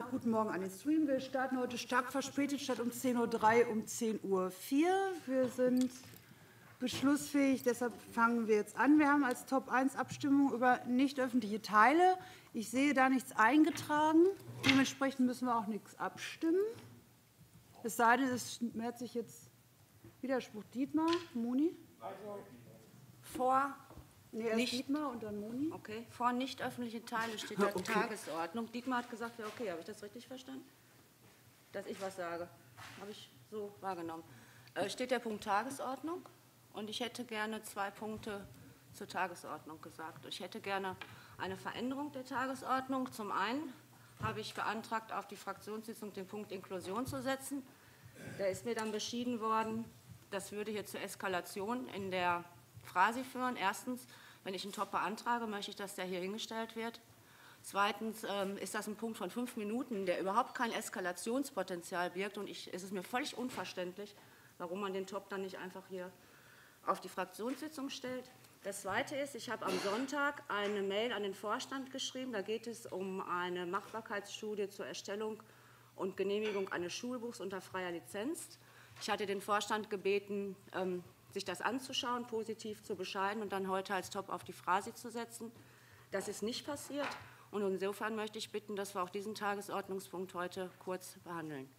guten Morgen an den Stream. Wir starten heute stark verspätet, statt um 10:03 Uhr um 10:04 Uhr. Wir sind beschlussfähig, deshalb fangen wir jetzt an. Wir haben als Top 1 Abstimmung über nicht öffentliche Teile. Ich sehe da nichts eingetragen. Dementsprechend müssen wir auch nichts abstimmen. Es sei denn, es mehrt sich jetzt Widerspruch. Dietmar, Moni? Also vor. Nee, erst Dietmar und dann Moni. Okay, vor nicht öffentliche Teile steht der Tagesordnung. Dietmar hat gesagt, ja okay, habe ich das richtig verstanden? Dass ich was sage. Habe ich so wahrgenommen. Steht der Punkt Tagesordnung und ich hätte gerne 2 Punkte zur Tagesordnung gesagt. Ich hätte gerne eine Veränderung der Tagesordnung. Zum einen habe ich beantragt, auf die Fraktionssitzung den Punkt Inklusion zu setzen. Da ist mir dann beschieden worden, das würde hier zur Eskalation in der Phrasi führen. Erstens, wenn ich einen Top beantrage, möchte ich, dass der hier hingestellt wird. Zweitens ist das ein Punkt von 5 Minuten, der überhaupt kein Eskalationspotenzial birgt. Und es ist mir völlig unverständlich, warum man den Top dann nicht einfach hier auf die Fraktionssitzung stellt. Das Zweite ist, ich habe am Sonntag eine Mail an den Vorstand geschrieben. Da geht es um eine Machbarkeitsstudie zur Erstellung und Genehmigung eines Schulbuchs unter freier Lizenz. Ich hatte den Vorstand gebeten, sich das anzuschauen, positiv zu bescheiden und dann heute als Top auf die Phrasi zu setzen. Das ist nicht passiert. Und insofern möchte ich bitten, dass wir auch diesen Tagesordnungspunkt heute kurz behandeln.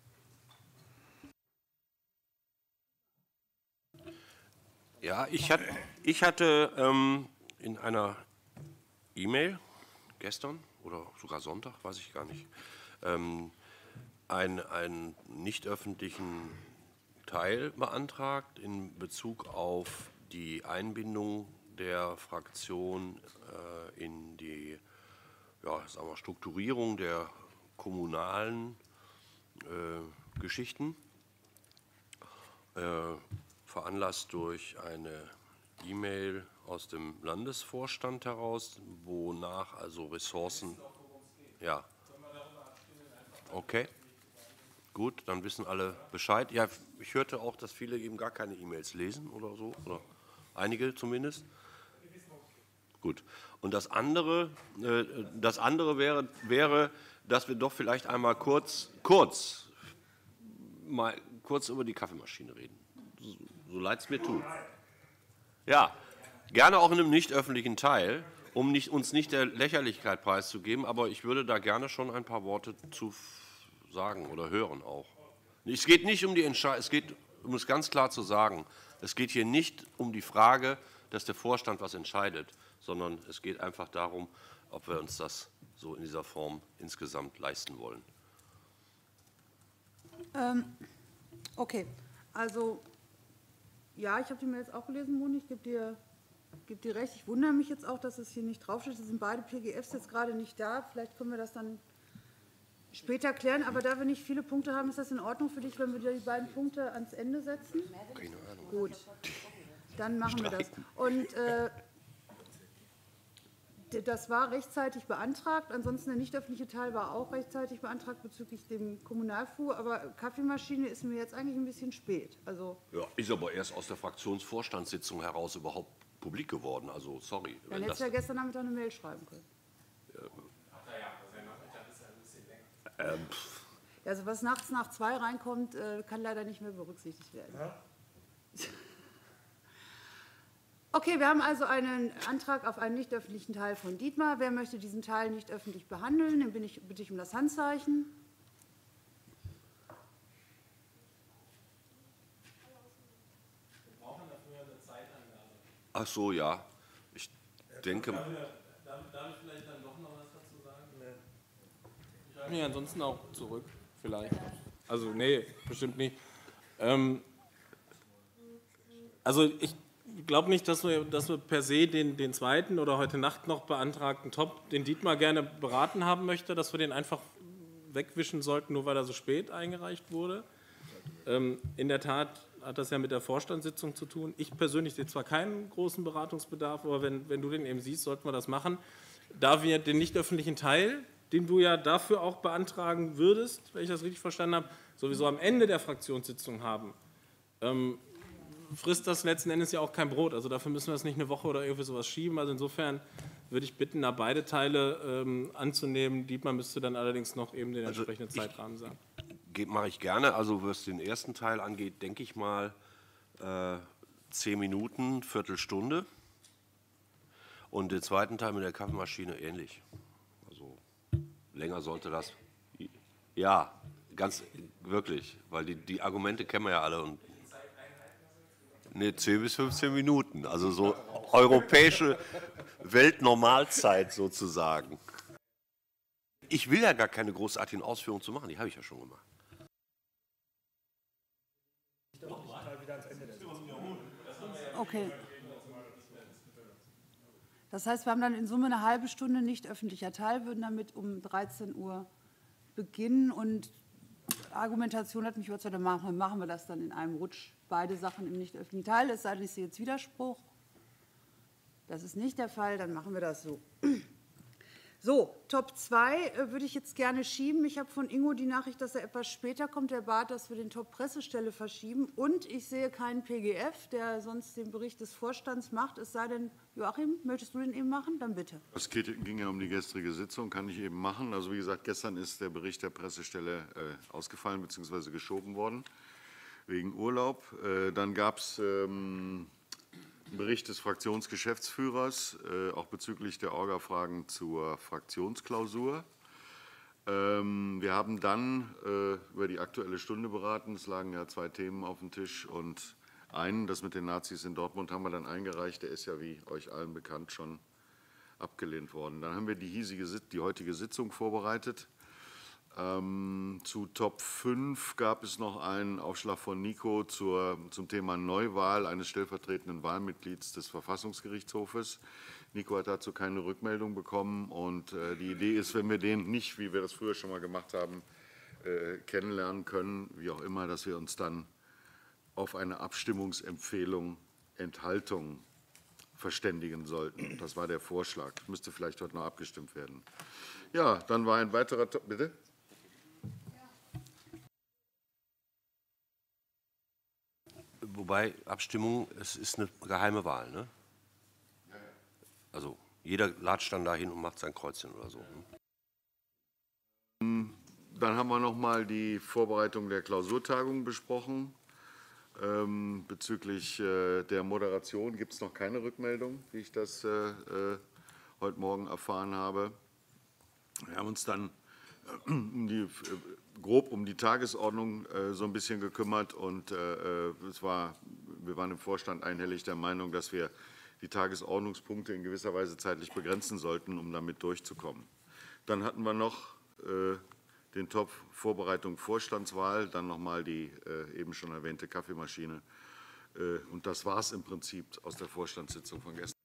Ja, ich hatte in einer E-Mail gestern oder sogar Sonntag, weiß ich gar nicht, einen nicht öffentlichen Teil beantragt in Bezug auf die Einbindung der Fraktion in die sagen wir, Strukturierung der kommunalen Geschichten, veranlasst durch eine E-Mail aus dem Landesvorstand heraus, wonach also Ressourcen. Ja. Okay. Gut, dann wissen alle Bescheid. Ja, ich hörte auch, dass viele eben gar keine E-Mails lesen oder so, oder einige zumindest. Gut. Und das andere wäre, dass wir doch vielleicht einmal kurz über die Kaffeemaschine reden. So leid es mir tut. Ja, gerne auch in einem nicht öffentlichen Teil, um uns nicht der Lächerlichkeit preiszugeben, aber ich würde da gerne schon ein paar Worte zu sagen oder hören auch. Es geht nicht um die Entscheidung, es geht, um es ganz klar zu sagen, es geht hier nicht um die Frage, dass der Vorstand was entscheidet, sondern es geht einfach darum, ob wir uns das so in dieser Form insgesamt leisten wollen. Okay, also ja, ich habe die Mail jetzt auch gelesen, Moni, ich gebe dir recht. Ich wundere mich jetzt auch, dass es hier nicht draufsteht. Es sind beide PGFs jetzt gerade nicht da. Vielleicht können wir das dann später klären, aber da wir nicht viele Punkte haben, ist das in Ordnung für dich, wenn wir die beiden Punkte ans Ende setzen? Keine Ahnung. Gut, dann machen wir das. Und das war rechtzeitig beantragt, ansonsten der nicht öffentliche Teil war auch rechtzeitig beantragt bezüglich dem Kommunalfuhr, aber Kaffeemaschine ist mir jetzt eigentlich ein bisschen spät. Also ja, ist aber erst aus der Fraktionsvorstandssitzung heraus überhaupt publik geworden, also sorry. Dann hättest du ja gestern Nachmittag eine Mail schreiben können. Also was nachts nach 2 reinkommt, kann leider nicht mehr berücksichtigt werden. Ja. Okay, wir haben also einen Antrag auf einen nicht öffentlichen Teil von Dietmar. Wer möchte diesen Teil nicht öffentlich behandeln? Den bitte ich um das Handzeichen. Wir brauchen dafür eine Zeitangabe. Ach so, ja. Ich denke. Darf ich vielleicht dann doch noch was dazu sagen? Nee, ansonsten auch zurück, vielleicht. Also, nee, bestimmt nicht. Also, ich glaube nicht, dass wir per se den zweiten oder heute Nacht noch beantragten Top, den Dietmar gerne beraten haben möchte, dass wir den einfach wegwischen sollten, nur weil er so spät eingereicht wurde. In der Tat hat das ja mit der Vorstandssitzung zu tun. Ich persönlich sehe zwar keinen großen Beratungsbedarf, aber wenn du den eben siehst, sollten wir das machen. Da wir den nicht öffentlichen Teil, den du ja dafür auch beantragen würdest, wenn ich das richtig verstanden habe, sowieso am Ende der Fraktionssitzung haben, frisst das letzten Endes ja auch kein Brot. Also dafür müssen wir es nicht eine Woche oder irgendwie sowas schieben. Also insofern würde ich bitten, da beide Teile anzunehmen. Dietmar müsste dann allerdings noch eben den entsprechenden Zeitrahmen sagen. Mache ich gerne. Also was den ersten Teil angeht, denke ich mal 10 Minuten, Viertelstunde. Und den zweiten Teil mit der Kaffeemaschine ähnlich. Also länger sollte das. Ja, ganz wirklich, weil die Argumente kennen wir ja alle. Und ne, 10 bis 15 Minuten, also so europäische Weltnormalzeit sozusagen. Ich will ja gar keine großartigen Ausführungen zu machen, die habe ich ja schon gemacht. Okay. Das heißt, wir haben dann in Summe eine halbe Stunde nicht öffentlicher Teil, würden damit um 13 Uhr beginnen. Und Argumentation hat mich überzeugt, dann machen wir das dann in einem Rutsch. Beide Sachen im nicht öffentlichen Teil, es sei denn, ich sehe jetzt Widerspruch. Das ist nicht der Fall, dann machen wir das so. So, Top 2 würde ich jetzt gerne schieben. Ich habe von Ingo die Nachricht, dass er etwas später kommt. Er bat, dass wir den Top Pressestelle verschieben. Und ich sehe keinen PGF, der sonst den Bericht des Vorstands macht. Es sei denn, Joachim, möchtest du den eben machen? Dann bitte. Es ging ja um die gestrige Sitzung, kann ich eben machen. Also wie gesagt, gestern ist der Bericht der Pressestelle ausgefallen bzw. geschoben worden wegen Urlaub. Dann gab es Bericht des Fraktionsgeschäftsführers, auch bezüglich der Orga-Fragen zur Fraktionsklausur. Wir haben dann über die Aktuelle Stunde beraten. Es lagen ja 2 Themen auf dem Tisch und das mit den Nazis in Dortmund haben wir dann eingereicht. Der ist ja, wie euch allen bekannt, schon abgelehnt worden. Dann haben wir die heutige Sitzung vorbereitet. Zu Top 5 gab es noch einen Aufschlag von Nico zum Thema Neuwahl eines stellvertretenden Wahlmitglieds des Verfassungsgerichtshofes. Nico hat dazu keine Rückmeldung bekommen. Und die Idee ist, wenn wir den nicht, wie wir das früher schon mal gemacht haben, kennenlernen können, wie auch immer, dass wir uns dann auf eine Abstimmungsempfehlung Enthaltung verständigen sollten. Das war der Vorschlag. Müsste vielleicht heute noch abgestimmt werden. Ja, dann war ein weiterer... Bitte? Wobei Abstimmung, es ist eine geheime Wahl, ne? Also jeder latscht dann dahin und macht sein Kreuzchen oder so. Ne? Dann haben wir noch mal die Vorbereitung der Klausurtagung besprochen. Bezüglich der Moderation gibt es noch keine Rückmeldung, wie ich das heute Morgen erfahren habe. Wir haben uns dann grob um die Tagesordnung so ein bisschen gekümmert und wir waren im Vorstand einhellig der Meinung, dass wir die Tagesordnungspunkte in gewisser Weise zeitlich begrenzen sollten, um damit durchzukommen. Dann hatten wir noch den Topf Vorbereitung Vorstandswahl, dann noch mal die eben schon erwähnte Kaffeemaschine. Und das war es im Prinzip aus der Vorstandssitzung von gestern.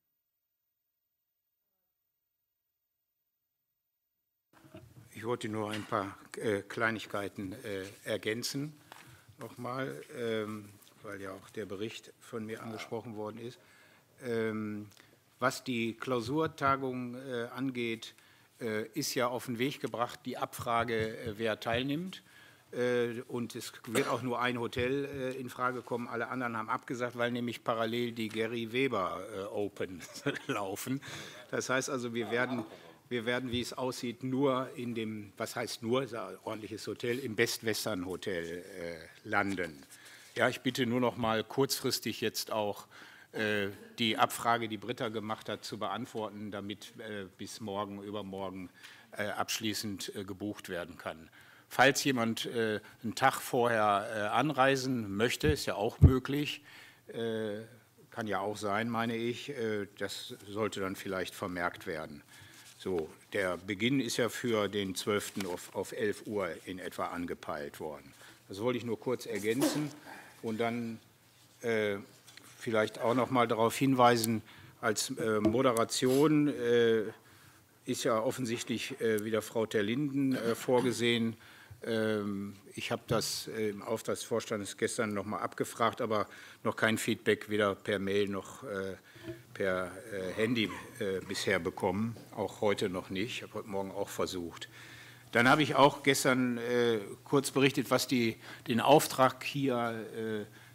Ich wollte nur ein paar Kleinigkeiten ergänzen, nochmal, weil ja auch der Bericht von mir angesprochen worden ist. Was die Klausurtagung angeht, ist ja auf den Weg gebracht die Abfrage, wer teilnimmt. Und es wird auch nur ein Hotel in Frage kommen. Alle anderen haben abgesagt, weil nämlich parallel die Gary Weber Open laufen. Das heißt also, wir werden, wie es aussieht, nur in dem, was heißt nur, ist ein ordentliches Hotel, im Best Western Hotel landen. Ja, ich bitte nur noch mal kurzfristig jetzt auch die Abfrage, die Britta gemacht hat, zu beantworten, damit bis morgen, übermorgen abschließend gebucht werden kann. Falls jemand einen Tag vorher anreisen möchte, ist ja auch möglich, kann ja auch sein, meine ich, das sollte dann vielleicht vermerkt werden. So, der Beginn ist ja für den 12. auf 11 Uhr in etwa angepeilt worden. Das wollte ich nur kurz ergänzen und dann vielleicht auch noch mal darauf hinweisen, als Moderation ist ja offensichtlich wieder Frau Terlinden vorgesehen. Ich habe das im Auftrag des Vorstandes gestern noch mal abgefragt, aber noch kein Feedback weder per Mail noch per Handy bisher bekommen, auch heute noch nicht. Ich habe heute Morgen auch versucht. Dann habe ich auch gestern kurz berichtet, was den Auftrag hier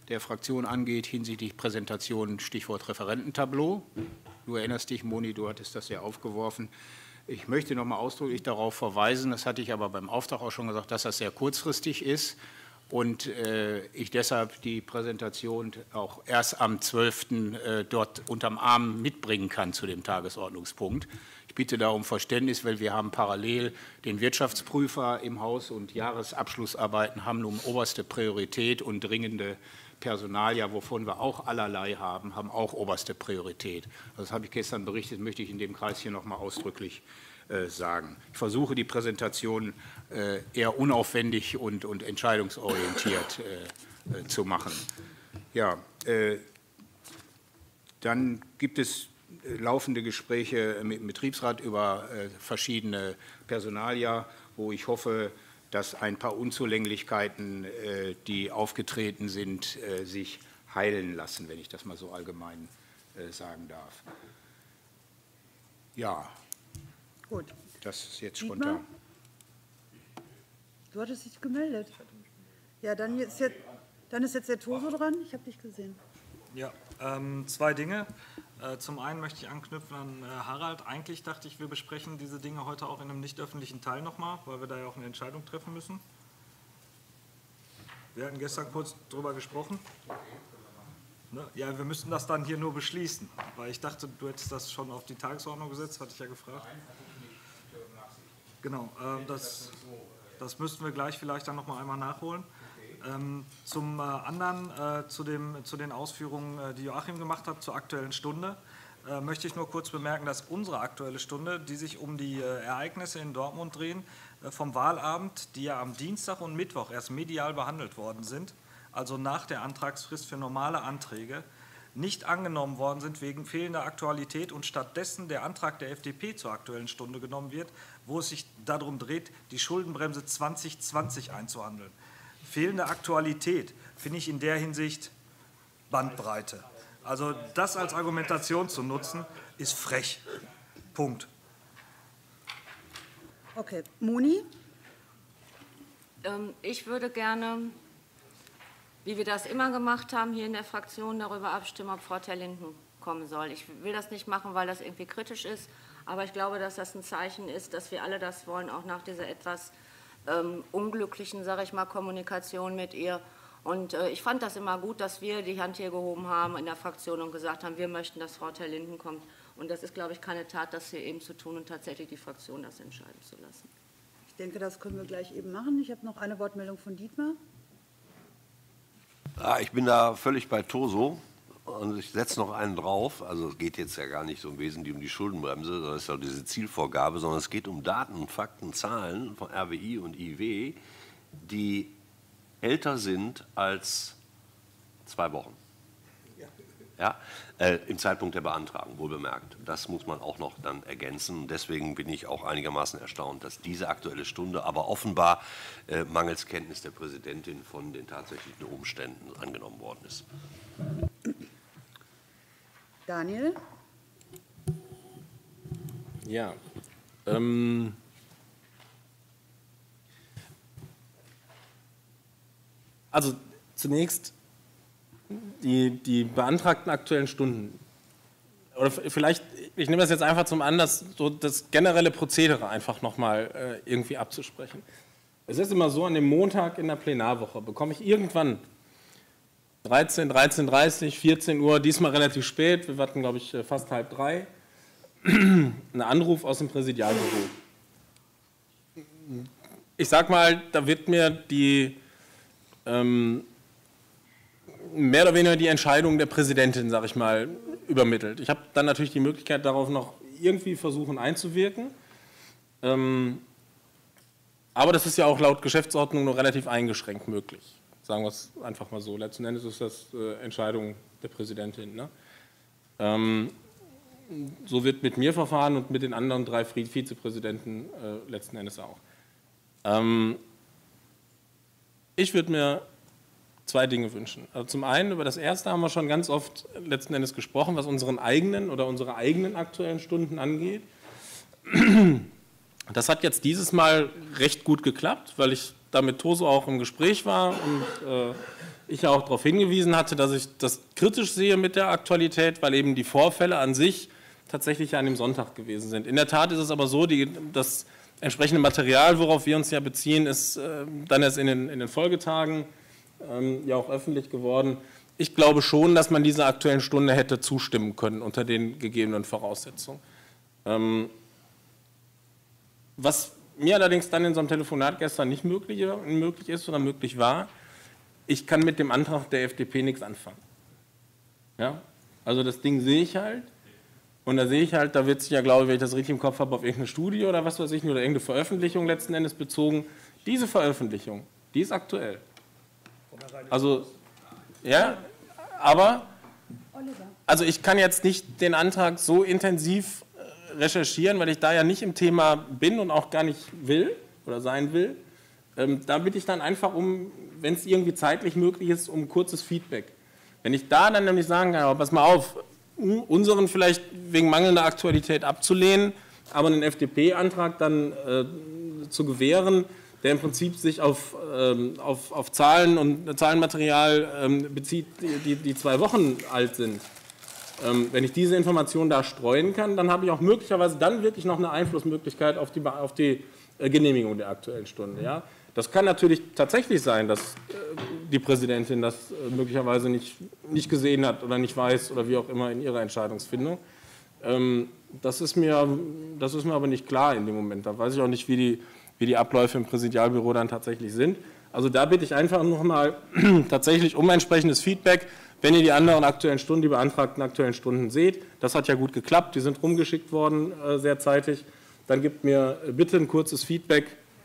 der Fraktion angeht hinsichtlich Präsentation, Stichwort Referententableau. Du erinnerst dich, Moni, du hattest das ja aufgeworfen. Ich möchte noch mal ausdrücklich darauf verweisen, das hatte ich aber beim Auftrag auch schon gesagt, dass das sehr kurzfristig ist und ich deshalb die Präsentation auch erst am 12. Dort unterm Arm mitbringen kann zu dem Tagesordnungspunkt. Ich bitte da um Verständnis, weil wir haben parallel den Wirtschaftsprüfer im Haus und Jahresabschlussarbeiten haben nun oberste Priorität und dringende Personalia, wovon wir auch allerlei haben, haben auch oberste Priorität. Das habe ich gestern berichtet, möchte ich in dem Kreis hier noch mal ausdrücklich sagen. Ich versuche die Präsentation eher unaufwendig und entscheidungsorientiert zu machen. Ja, dann gibt es laufende Gespräche mit dem Betriebsrat über verschiedene Personalia, wo ich hoffe, dass ein paar Unzulänglichkeiten, die aufgetreten sind, sich heilen lassen, wenn ich das mal so allgemein sagen darf. Ja, Gut. das ist jetzt Dietmar? spontan. Du hattest dich gemeldet. Ja, dann ist jetzt der Toso dran. Ich habe dich gesehen. Ja, zwei Dinge. Zum einen möchte ich anknüpfen an Harald. Eigentlich dachte ich, wir besprechen diese Dinge heute auch in einem nicht öffentlichen Teil nochmal, weil wir da ja auch eine Entscheidung treffen müssen. Wir hatten gestern kurz darüber gesprochen. Ne? Ja, wir müssten das dann hier nur beschließen, weil ich dachte, du hättest das schon auf die Tagesordnung gesetzt, hatte ich ja gefragt. Genau, das müssten wir gleich vielleicht dann nochmal einmal nachholen. Zum anderen, zu den Ausführungen, die Joachim gemacht hat, zur Aktuellen Stunde, möchte ich nur kurz bemerken, dass unsere Aktuelle Stunde, die sich um die Ereignisse in Dortmund drehen, vom Wahlabend, die ja am Dienstag und Mittwoch erst medial behandelt worden sind, also nach der Antragsfrist für normale Anträge, nicht angenommen worden sind wegen fehlender Aktualität und stattdessen der Antrag der FDP zur Aktuellen Stunde genommen wird, wo es sich darum dreht, die Schuldenbremse 2020 einzuhandeln. Fehlende Aktualität finde ich in der Hinsicht Bandbreite. Also das als Argumentation zu nutzen, ist frech. Punkt. Okay. Moni? Ich würde gerne, wie wir das immer gemacht haben, hier in der Fraktion darüber abstimmen, ob Frau Terlinden kommen soll. Ich will das nicht machen, weil das irgendwie kritisch ist, aber ich glaube, dass das ein Zeichen ist, dass wir alle das wollen, auch nach dieser etwas unglücklichen, sage ich mal, Kommunikation mit ihr. Und ich fand das immer gut, dass wir die Hand hier gehoben haben in der Fraktion und gesagt haben, wir möchten, dass Frau Terlinden kommt. Und das ist, glaube ich, keine Tat, das hier eben zu tun und tatsächlich die Fraktion das entscheiden zu lassen. Ich denke, das können wir gleich eben machen. Ich habe noch eine Wortmeldung von Dietmar. Ja, ich bin da völlig bei Toso. Und ich setze noch einen drauf, also es geht jetzt ja gar nicht so im Wesentlichen um die Schuldenbremse, sondern es ist ja diese Zielvorgabe, sondern es geht um Daten, Fakten, Zahlen von RWI und IW, die älter sind als 2 Wochen. Ja, im Zeitpunkt der Beantragung, wohlbemerkt. Das muss man auch noch dann ergänzen. Deswegen bin ich auch einigermaßen erstaunt, dass diese Aktuelle Stunde aber offenbar mangels Kenntnis der Präsidentin von den tatsächlichen Umständen angenommen worden ist. Daniel? Ja. Also zunächst die beantragten Aktuellen Stunden. Oder vielleicht, ich nehme das jetzt einfach zum Anlass, so das generelle Prozedere einfach nochmal irgendwie abzusprechen. Es ist immer so, an dem Montag in der Plenarwoche bekomme ich irgendwann 13, 13:30, 14 Uhr, diesmal relativ spät, wir warten, glaube ich, fast 2:30, einen Anruf aus dem Präsidialbüro. Ich sag mal, da wird mir die mehr oder weniger die Entscheidung der Präsidentin, sage ich mal, übermittelt. Ich habe dann natürlich die Möglichkeit, darauf noch irgendwie versuchen einzuwirken. Aber das ist ja auch laut Geschäftsordnung nur relativ eingeschränkt möglich. Sagen wir es einfach mal so. Letzten Endes ist das Entscheidung der Präsidentin. Ne? So wird mit mir verfahren und mit den anderen 3 Vizepräsidenten letzten Endes auch. Ich würde mir 2 Dinge wünschen. Also zum einen, über das erste haben wir schon ganz oft letzten Endes gesprochen, was unsere eigenen aktuellen Stunden angeht. Das hat jetzt dieses Mal recht gut geklappt, weil ich da mit Toso auch im Gespräch war und ich ja auch darauf hingewiesen hatte, dass ich das kritisch sehe mit der Aktualität, weil eben die Vorfälle an sich tatsächlich an dem Sonntag gewesen sind. In der Tat ist es aber so, das entsprechende Material, worauf wir uns ja beziehen, ist dann erst in den Folgetagen ja auch öffentlich geworden. Ich glaube schon, dass man dieser Aktuellen Stunde hätte zustimmen können unter den gegebenen Voraussetzungen. Was mir allerdings dann in so einem Telefonat gestern nicht möglich ist oder möglich war, ich kann mit dem Antrag der FDP nichts anfangen. Ja? Also das Ding sehe ich halt und da sehe ich halt, da wird sich ja, glaube ich, wenn ich das richtig im Kopf habe, auf irgendeine Studie oder was weiß ich, oder irgendeine Veröffentlichung letzten Endes bezogen. Diese Veröffentlichung, die ist aktuell. Also, ja, aber, also ich kann jetzt nicht den Antrag so intensiv recherchieren, weil ich da ja nicht im Thema bin und auch gar nicht will oder sein will. Da bitte ich dann einfach um, wenn es irgendwie zeitlich möglich ist, um kurzes Feedback. Wenn ich da dann nämlich sagen kann, pass mal auf, unseren vielleicht wegen mangelnder Aktualität abzulehnen, aber einen FDP-Antrag dann zu gewähren, der im Prinzip sich auf Zahlen und Zahlenmaterial bezieht, die 2 Wochen alt sind. Wenn ich diese Informationen da streuen kann, dann habe ich auch möglicherweise dann wirklich noch eine Einflussmöglichkeit auf die Genehmigung der Aktuellen Stunde. Ja? Das kann natürlich tatsächlich sein, dass die Präsidentin das möglicherweise nicht gesehen hat oder nicht weiß oder wie auch immer in ihrer Entscheidungsfindung. Das ist mir aber nicht klar in dem Moment. Da weiß ich auch nicht, wie die Abläufe im Präsidialbüro dann tatsächlich sind. Also da bitte ich einfach nochmal tatsächlich um entsprechendes Feedback, wenn ihr die anderen Aktuellen Stunden, die beantragten Aktuellen Stunden seht. Das hat ja gut geklappt, die sind rumgeschickt worden sehr zeitig. Dann gebt mir bitte ein kurzes Feedback,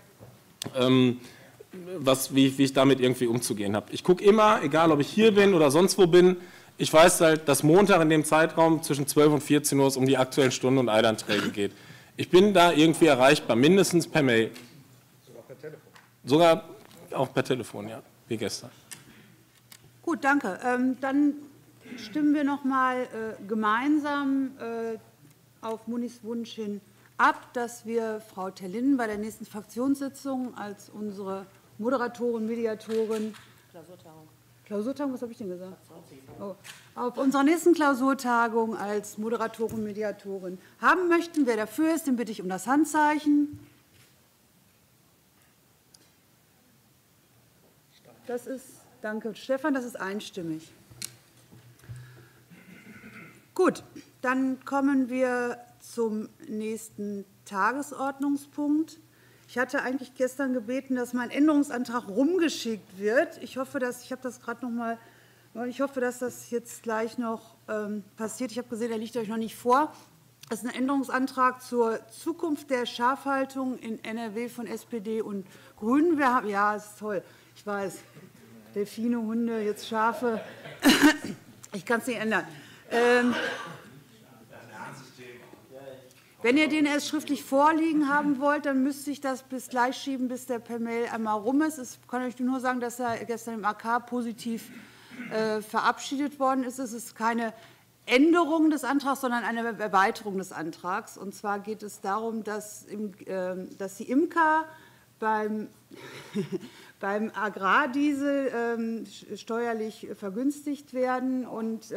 wie ich damit irgendwie umzugehen habe. Ich gucke immer, egal ob ich hier bin oder sonst wo bin, ich weiß halt, dass Montag in dem Zeitraum zwischen 12 und 14 Uhr es um die Aktuellen Stunden und Eilanträge geht. Ich bin da irgendwie erreichbar, mindestens per Mail. Sogar per Telefon? Sogar auch per Telefon, ja, wie gestern. Gut, danke. Dann stimmen wir noch mal gemeinsam auf Munis Wunsch hin ab, dass wir Frau Terlinden bei der nächsten Fraktionssitzung als unsere Moderatorin, Mediatorin, Klausurtagung, was habe ich denn gesagt? Oh, auf unserer nächsten Klausurtagung als Moderatorin, Mediatorin haben möchten. Wer dafür ist, den bitte ich um das Handzeichen. Das ist, danke Stefan, das ist einstimmig. Gut, dann kommen wir zum nächsten Tagesordnungspunkt. Ich hatte eigentlich gestern gebeten, dass mein Änderungsantrag rumgeschickt wird. Ich hoffe, dass das jetzt gleich noch passiert. Ich habe gesehen, der liegt euch noch nicht vor. Das ist ein Änderungsantrag zur Zukunft der Schafhaltung in NRW von SPD und Grünen. Ja, ist toll, ich weiß. Delfine, Hunde, jetzt Schafe. Ich kann es nicht ändern. Wenn ihr den erst schriftlich vorliegen haben wollt, dann müsste ich das bis gleich schieben, bis der per Mail einmal rum ist. Ich kann euch nur sagen, dass er gestern im AK positiv verabschiedet worden ist. Es ist keine Änderung des Antrags, sondern eine Erweiterung des Antrags. Und zwar geht es darum, dass die Imker beim Agrardiesel steuerlich vergünstigt werden und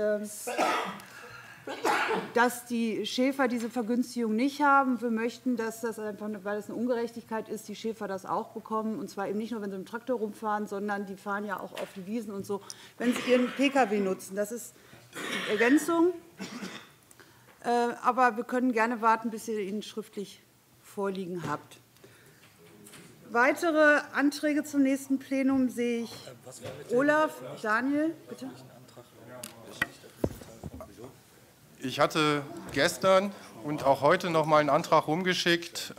dass die Schäfer diese Vergünstigung nicht haben. Wir möchten, dass das einfach, weil es eine Ungerechtigkeit ist, die Schäfer das auch bekommen. Und zwar eben nicht nur, wenn sie mit dem Traktor rumfahren, sondern die fahren ja auch auf die Wiesen und so, wenn sie ihren Pkw nutzen. Das ist die Ergänzung. Aber wir können gerne warten, bis ihr ihn schriftlich vorliegen habt. Weitere Anträge zum nächsten Plenum sehe ich. Olaf, Daniel, bitte. Ich hatte gestern und auch heute noch mal einen Antrag rumgeschickt,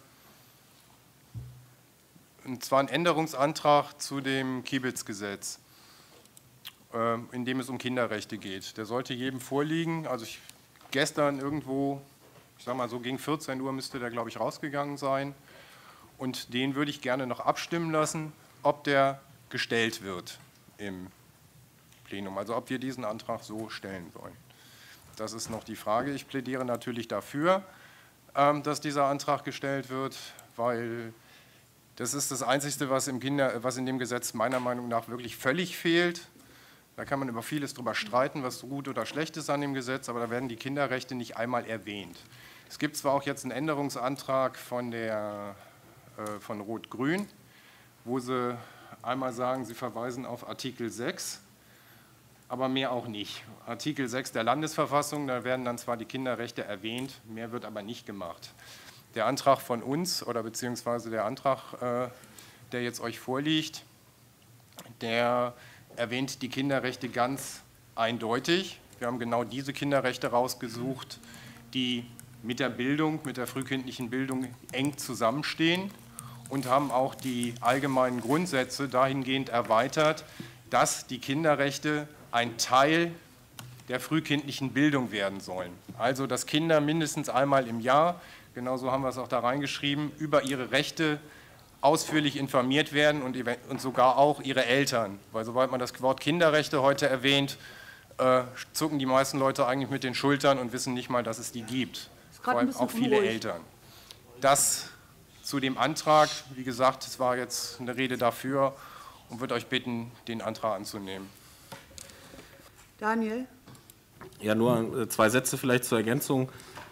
und zwar einen Änderungsantrag zu dem Kiebitzgesetz, in dem es um Kinderrechte geht. Der sollte jedem vorliegen. Also gestern irgendwo, ich sage mal so gegen 14 Uhr müsste der, glaube ich, rausgegangen sein. Und den würde ich gerne noch abstimmen lassen, ob der gestellt wird im Plenum. Also ob wir diesen Antrag so stellen sollen. Das ist noch die Frage. Ich plädiere natürlich dafür, dass dieser Antrag gestellt wird, weil Das ist das Einzige, was in dem Gesetz meiner Meinung nach wirklich völlig fehlt. Da kann man über vieles drüber streiten, was gut oder schlecht ist an dem Gesetz, aber da werden die Kinderrechte nicht einmal erwähnt. Es gibt zwar auch jetzt einen Änderungsantrag von Rot-Grün, wo sie einmal sagen, sie verweisen auf Artikel 6, aber mehr auch nicht. Artikel 6 der Landesverfassung, da werden dann zwar die Kinderrechte erwähnt, mehr wird aber nicht gemacht. Der Antrag von uns oder beziehungsweise der Antrag, der jetzt euch vorliegt, der erwähnt die Kinderrechte ganz eindeutig. Wir haben genau diese Kinderrechte rausgesucht, die mit der Bildung, mit der frühkindlichen Bildung eng zusammenstehen und haben auch die allgemeinen Grundsätze dahingehend erweitert, dass die Kinderrechte ein Teil der frühkindlichen Bildung werden sollen. Also, dass Kinder mindestens einmal im Jahr, genauso haben wir es auch da reingeschrieben, über ihre Rechte ausführlich informiert werden und sogar auch ihre Eltern. Weil sobald man das Wort Kinderrechte heute erwähnt, zucken die meisten Leute eigentlich mit den Schultern und wissen nicht mal, dass es die gibt. Vor allem auch viele Eltern. Das zu dem Antrag, wie gesagt, es war jetzt eine Rede dafür und würde euch bitten, den Antrag anzunehmen. Daniel? Ja, nur 2 Sätze vielleicht zur Ergänzung.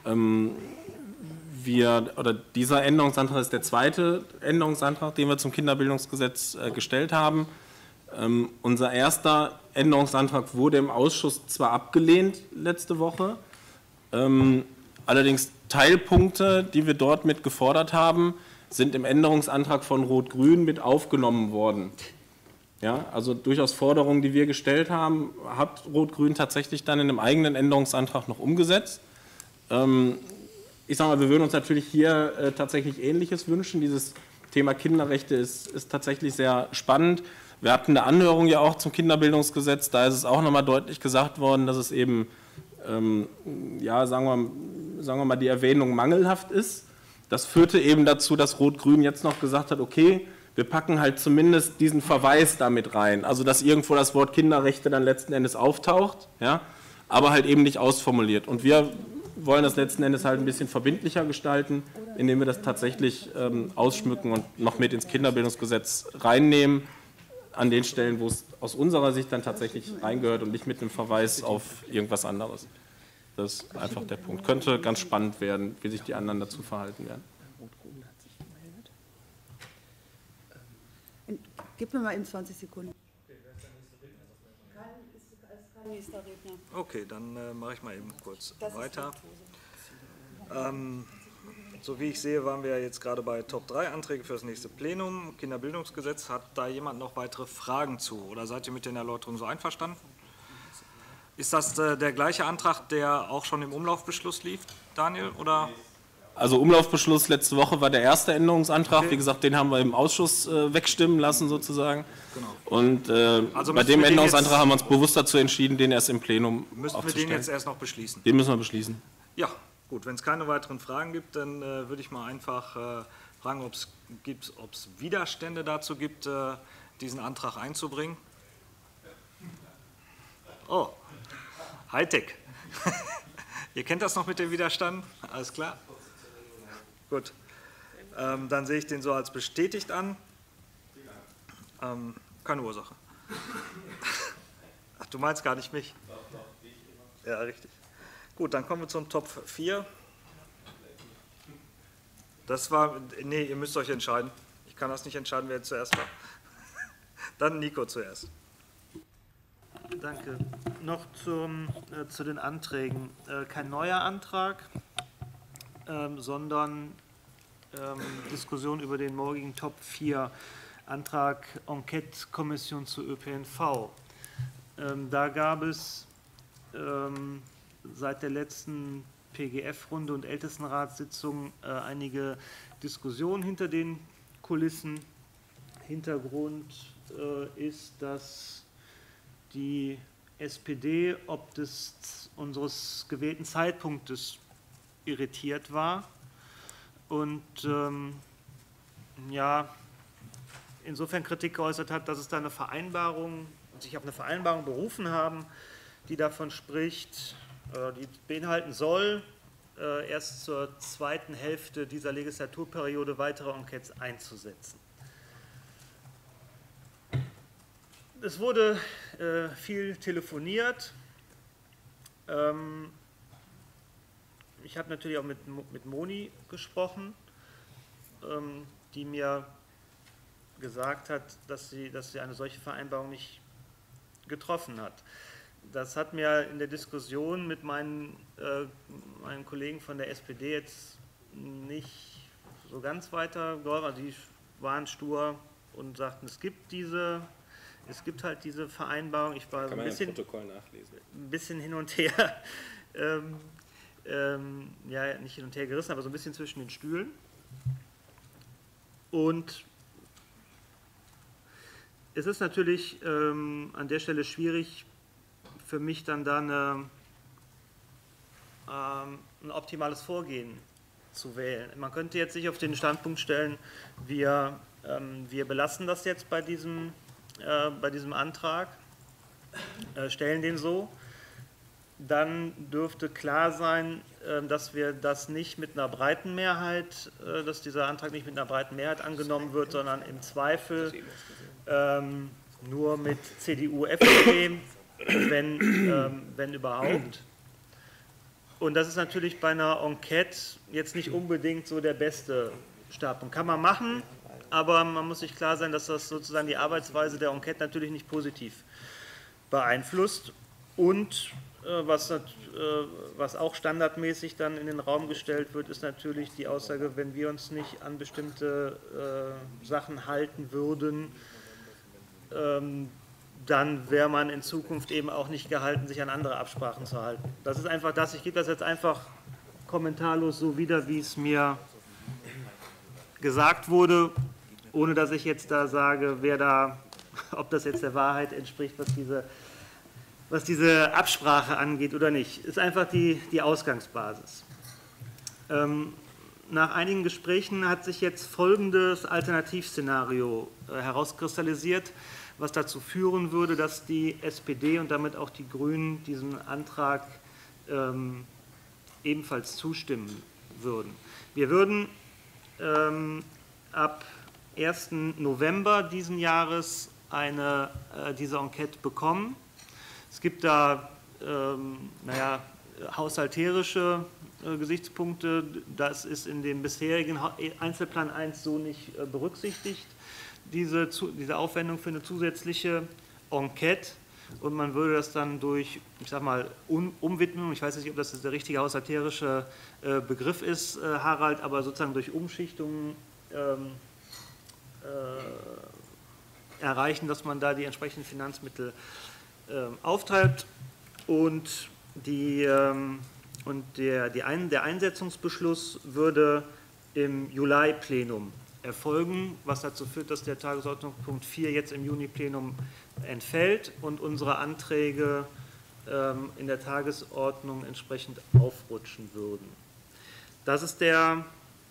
Dieser Änderungsantrag ist der zweite Änderungsantrag, den wir zum Kinderbildungsgesetz gestellt haben. Unser erster Änderungsantrag wurde im Ausschuss zwar abgelehnt letzte Woche, allerdings Teilpunkte, die wir dort mit gefordert haben, sind im Änderungsantrag von Rot-Grün mit aufgenommen worden. Ja, also durchaus Forderungen, die wir gestellt haben, hat Rot-Grün tatsächlich dann in einem eigenen Änderungsantrag noch umgesetzt. Ich sage mal, wir würden uns natürlich hier tatsächlich Ähnliches wünschen. Dieses Thema Kinderrechte ist tatsächlich sehr spannend. Wir hatten eine Anhörung ja auch zum Kinderbildungsgesetz, da ist es auch nochmal deutlich gesagt worden, dass es eben, ja, sagen wir mal, die Erwähnung mangelhaft ist. Das führte eben dazu, dass Rot-Grün jetzt noch gesagt hat, okay, wir packen halt zumindest diesen Verweis damit rein, also dass irgendwo das Wort Kinderrechte dann letzten Endes auftaucht, ja, aber halt eben nicht ausformuliert. Und wir wollen das letzten Endes halt ein bisschen verbindlicher gestalten, indem wir das tatsächlich ausschmücken und noch mit ins Kinderbildungsgesetz reinnehmen, an den Stellen, wo es aus unserer Sicht dann tatsächlich reingehört und nicht mit einem Verweis auf irgendwas anderes. Das ist einfach der Punkt. Könnte ganz spannend werden, wie sich die anderen dazu verhalten werden. Gib mir mal in 20 Sekunden. Okay, dann mache ich mal eben kurz weiter. So wie ich sehe, waren wir jetzt gerade bei Top 3 Anträge für das nächste Plenum. Kinderbildungsgesetz, hat da jemand noch weitere Fragen zu? Oder seid ihr mit den Erläuterungen so einverstanden? Ist das der gleiche Antrag, der auch schon im Umlaufbeschluss lief, Daniel? Oder? Also Umlaufbeschluss letzte Woche war der erste Änderungsantrag. Okay. Wie gesagt, den haben wir im Ausschuss wegstimmen lassen sozusagen. Genau. Und also bei dem Änderungsantrag haben wir uns bewusst dazu entschieden, den erst im Plenum aufzustellen. Müssen wir den jetzt erst noch beschließen? Den müssen wir beschließen. Ja, gut. Wenn es keine weiteren Fragen gibt, dann würde ich mal einfach fragen, ob es Widerstände dazu gibt, diesen Antrag einzubringen. Oh, Hightech. Ihr kennt das noch mit dem Widerstand? Alles klar? Gut. Dann sehe ich den so als bestätigt an. Keine Ursache. Ach, du meinst gar nicht mich? Ja, richtig. Gut, dann kommen wir zum Top 4. Das war, nee, ihr müsst euch entscheiden. Ich kann das nicht entscheiden, wer jetzt zuerst war. Dann Nico zuerst. Danke. Noch zu den Anträgen. Kein neuer Antrag, sondern Diskussion über den morgigen Top 4, Antrag Enquete-Kommission zu ÖPNV. Da gab es seit der letzten PGF-Runde und Ältestenratssitzung einige Diskussionen hinter den Kulissen. Hintergrund ist, dass die SPD ob des unseres gewählten Zeitpunktes irritiert war und ja, insofern Kritik geäußert hat, dass es da eine Vereinbarung, sich auf eine Vereinbarung berufen haben, die davon spricht, die beinhalten soll, erst zur zweiten Hälfte dieser Legislaturperiode weitere Enquetes einzusetzen. Es wurde viel telefoniert. Ich habe natürlich auch mit Moni gesprochen, die mir gesagt hat, dass sie eine solche Vereinbarung nicht getroffen hat. Das hat mir in der Diskussion mit meinen Kollegen von der SPD jetzt nicht so ganz weitergeholfen. Also die waren stur und sagten, es gibt halt diese Vereinbarung. Ich war Kann ein man ja im Protokoll nachlesen. Ein bisschen hin und her, ja, nicht hin und her gerissen, aber so ein bisschen zwischen den Stühlen. Und es ist natürlich an der Stelle schwierig für mich dann da ein optimales Vorgehen zu wählen. Man könnte jetzt sich auf den Standpunkt stellen, wir belassen das jetzt bei diesem Antrag, stellen den so. Dann dürfte klar sein, dass wir das nicht mit einer breiten Mehrheit, dass dieser Antrag nicht mit einer breiten Mehrheit angenommen wird, sondern im Zweifel nur mit CDU, FDP, wenn überhaupt. Und das ist natürlich bei einer Enquete jetzt nicht unbedingt so der beste Startpunkt. Kann man machen, aber man muss sich klar sein, dass das sozusagen die Arbeitsweise der Enquete natürlich nicht positiv beeinflusst. Und was auch standardmäßig dann in den Raum gestellt wird, ist natürlich die Aussage, wenn wir uns nicht an bestimmte Sachen halten würden, dann wäre man in Zukunft eben auch nicht gehalten, sich an andere Absprachen zu halten. Das ist einfach das. Ich gebe das jetzt einfach kommentarlos so wieder, wie es mir gesagt wurde, ohne dass ich jetzt da sage, ob das jetzt der Wahrheit entspricht, was diese Absprache angeht oder nicht. Ist einfach die Ausgangsbasis. Nach einigen Gesprächen hat sich jetzt folgendes Alternativszenario herauskristallisiert, was dazu führen würde, dass die SPD und damit auch die Grünen diesen Antrag ebenfalls zustimmen würden. Wir würden ab 1. November diesen Jahres diese Enquete bekommen. Es gibt da haushalterische Gesichtspunkte. Das ist in dem bisherigen Einzelplan 1 so nicht berücksichtigt, diese Aufwendung für eine zusätzliche Enquete. Und man würde das dann durch, ich sag mal, Umwidmung, ich weiß nicht, ob das der richtige haushalterische Begriff ist, Harald, aber sozusagen durch Umschichtungen erreichen, dass man da die entsprechenden Finanzmittel auftreibt und der Einsetzungsbeschluss würde im Juli-Plenum erfolgen, was dazu führt, dass der Tagesordnungspunkt 4 jetzt im Juni-Plenum entfällt und unsere Anträge in der Tagesordnung entsprechend aufrutschen würden. Das ist der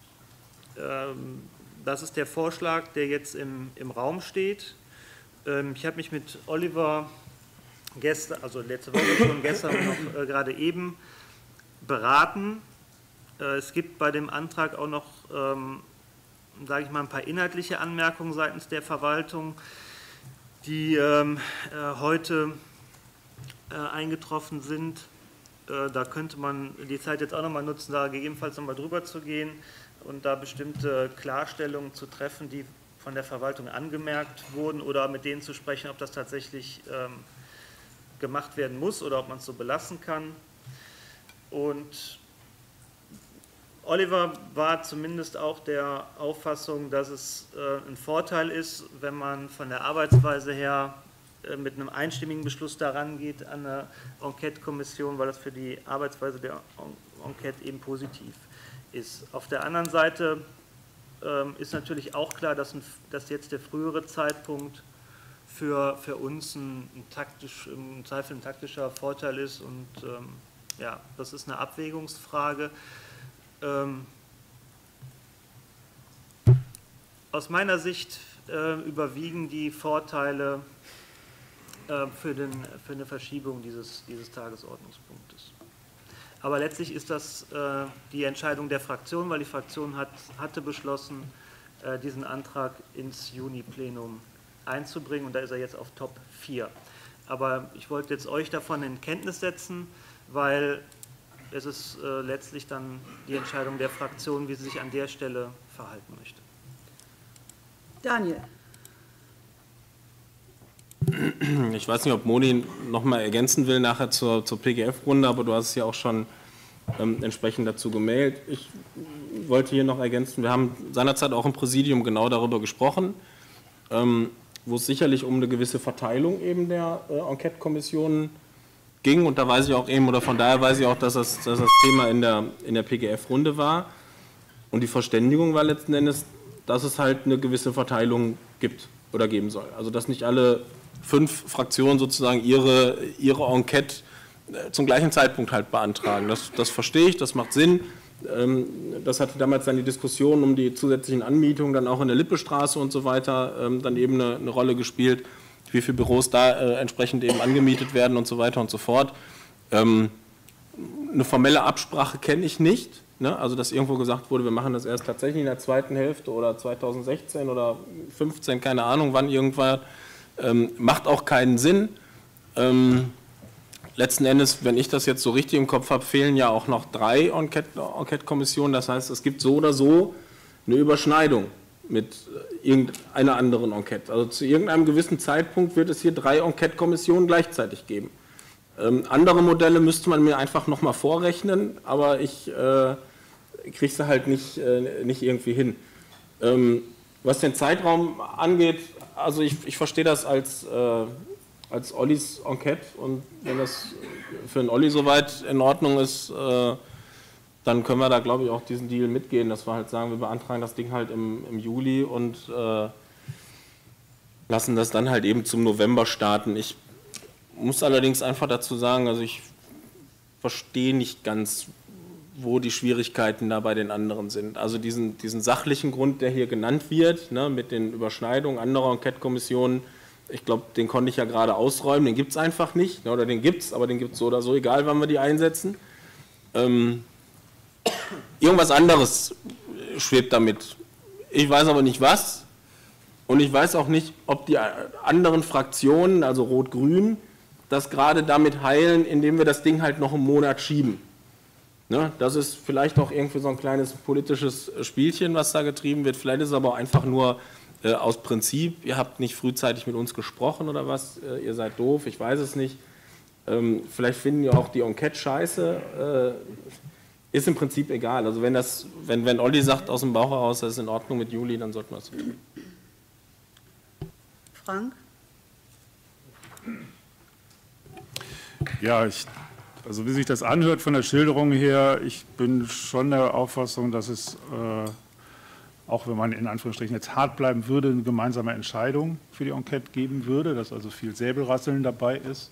Vorschlag, der jetzt im Raum steht. Ich habe mich mit Oliver gestern, also letzte Woche schon, gestern noch gerade eben beraten. Es gibt bei dem Antrag auch noch, sage ich mal, ein paar inhaltliche Anmerkungen seitens der Verwaltung, die heute eingetroffen sind. Da könnte man die Zeit jetzt auch noch mal nutzen, da gegebenenfalls noch mal drüber zu gehen und da bestimmte Klarstellungen zu treffen, die von der Verwaltung angemerkt wurden, oder mit denen zu sprechen, ob das tatsächlich gemacht werden muss oder ob man es so belassen kann. Und Oliver war zumindest auch der Auffassung, dass es ein Vorteil ist, wenn man von der Arbeitsweise her mit einem einstimmigen Beschluss daran geht an eine Enquete-Kommission, weil das für die Arbeitsweise der Enquete eben positiv ist. Auf der anderen Seite ist natürlich auch klar, dass jetzt der frühere Zeitpunkt für uns im Zweifel ein taktischer Vorteil ist, und ja, das ist eine Abwägungsfrage. Aus meiner Sicht überwiegen die Vorteile für eine Verschiebung dieses Tagesordnungspunktes. Aber letztlich ist das die Entscheidung der Fraktion, weil die Fraktion hatte beschlossen, diesen Antrag ins Juni-Plenum einzubringen und da ist er jetzt auf Top 4. Aber ich wollte jetzt euch davon in Kenntnis setzen, weil es ist letztlich dann die Entscheidung der Fraktion, wie sie sich an der Stelle verhalten möchte. Daniel. Ich weiß nicht, ob Moni noch mal ergänzen will nachher zur PGF-Runde, aber du hast es ja auch schon entsprechend dazu gemailt. Ich wollte hier noch ergänzen, wir haben seinerzeit auch im Präsidium genau darüber gesprochen, wo es sicherlich um eine gewisse Verteilung eben der Enquete-Kommissionen ging. Und da weiß ich auch eben, oder von daher weiß ich auch, dass das Thema in der PGF-Runde war. Und die Verständigung war letzten Endes, dass es halt eine gewisse Verteilung gibt oder geben soll. Also dass nicht alle 5 Fraktionen sozusagen ihre Enquete zum gleichen Zeitpunkt halt beantragen. Das verstehe ich, das macht Sinn. Das hatte damals dann die Diskussion um die zusätzlichen Anmietungen dann auch in der Lippestraße und so weiter dann eben eine Rolle gespielt, wie viele Büros da entsprechend eben angemietet werden und so weiter und so fort. Eine formelle Absprache kenne ich nicht, ne? Also dass irgendwo gesagt wurde, wir machen das erst tatsächlich in der zweiten Hälfte oder 2016 oder 2015, keine Ahnung wann irgendwann, macht auch keinen Sinn. Letzten Endes, wenn ich das jetzt so richtig im Kopf habe, fehlen ja auch noch 3 Enquete-Kommissionen. Das heißt, es gibt so oder so eine Überschneidung mit irgendeiner anderen Enquete. Also zu irgendeinem gewissen Zeitpunkt wird es hier 3 Enquete-Kommissionen gleichzeitig geben. Andere Modelle müsste man mir einfach nochmal vorrechnen, aber ich kriege sie halt nicht irgendwie hin. Was den Zeitraum angeht, also ich verstehe das als Ollis Enquete und wenn das für den Olli soweit in Ordnung ist, dann können wir da, glaube ich, auch diesen Deal mitgehen, dass wir halt sagen, wir beantragen das Ding halt im Juli und lassen das dann halt eben zum November starten. Ich muss allerdings einfach dazu sagen, also ich verstehe nicht ganz, wo die Schwierigkeiten da bei den anderen sind. Also diesen sachlichen Grund, der hier genannt wird, ne, mit den Überschneidungen anderer Enquete-Kommissionen, ich glaube, den konnte ich ja gerade ausräumen, den gibt es einfach nicht, oder den gibt es, aber den gibt es so oder so, egal wann wir die einsetzen. Irgendwas anderes schwebt damit. Ich weiß aber nicht was und ich weiß auch nicht, ob die anderen Fraktionen, also Rot-Grün, das gerade damit heilen, indem wir das Ding halt noch einen Monat schieben. Ne? Das ist vielleicht auch irgendwie so ein kleines politisches Spielchen, was da getrieben wird. Vielleicht ist es aber auch einfach nur aus Prinzip, ihr habt nicht frühzeitig mit uns gesprochen oder was, ihr seid doof, ich weiß es nicht. Vielleicht finden ja auch die Enquete scheiße, ist im Prinzip egal. Also wenn Olli sagt aus dem Bauch heraus, das ist in Ordnung mit Juli, dann sollten wir es so tun. Frank? Ja, also wie sich das anhört von der Schilderung her, ich bin schon der Auffassung, dass es auch wenn man in Anführungsstrichen jetzt hart bleiben würde, eine gemeinsame Entscheidung für die Enquete geben würde, dass also viel Säbelrasseln dabei ist.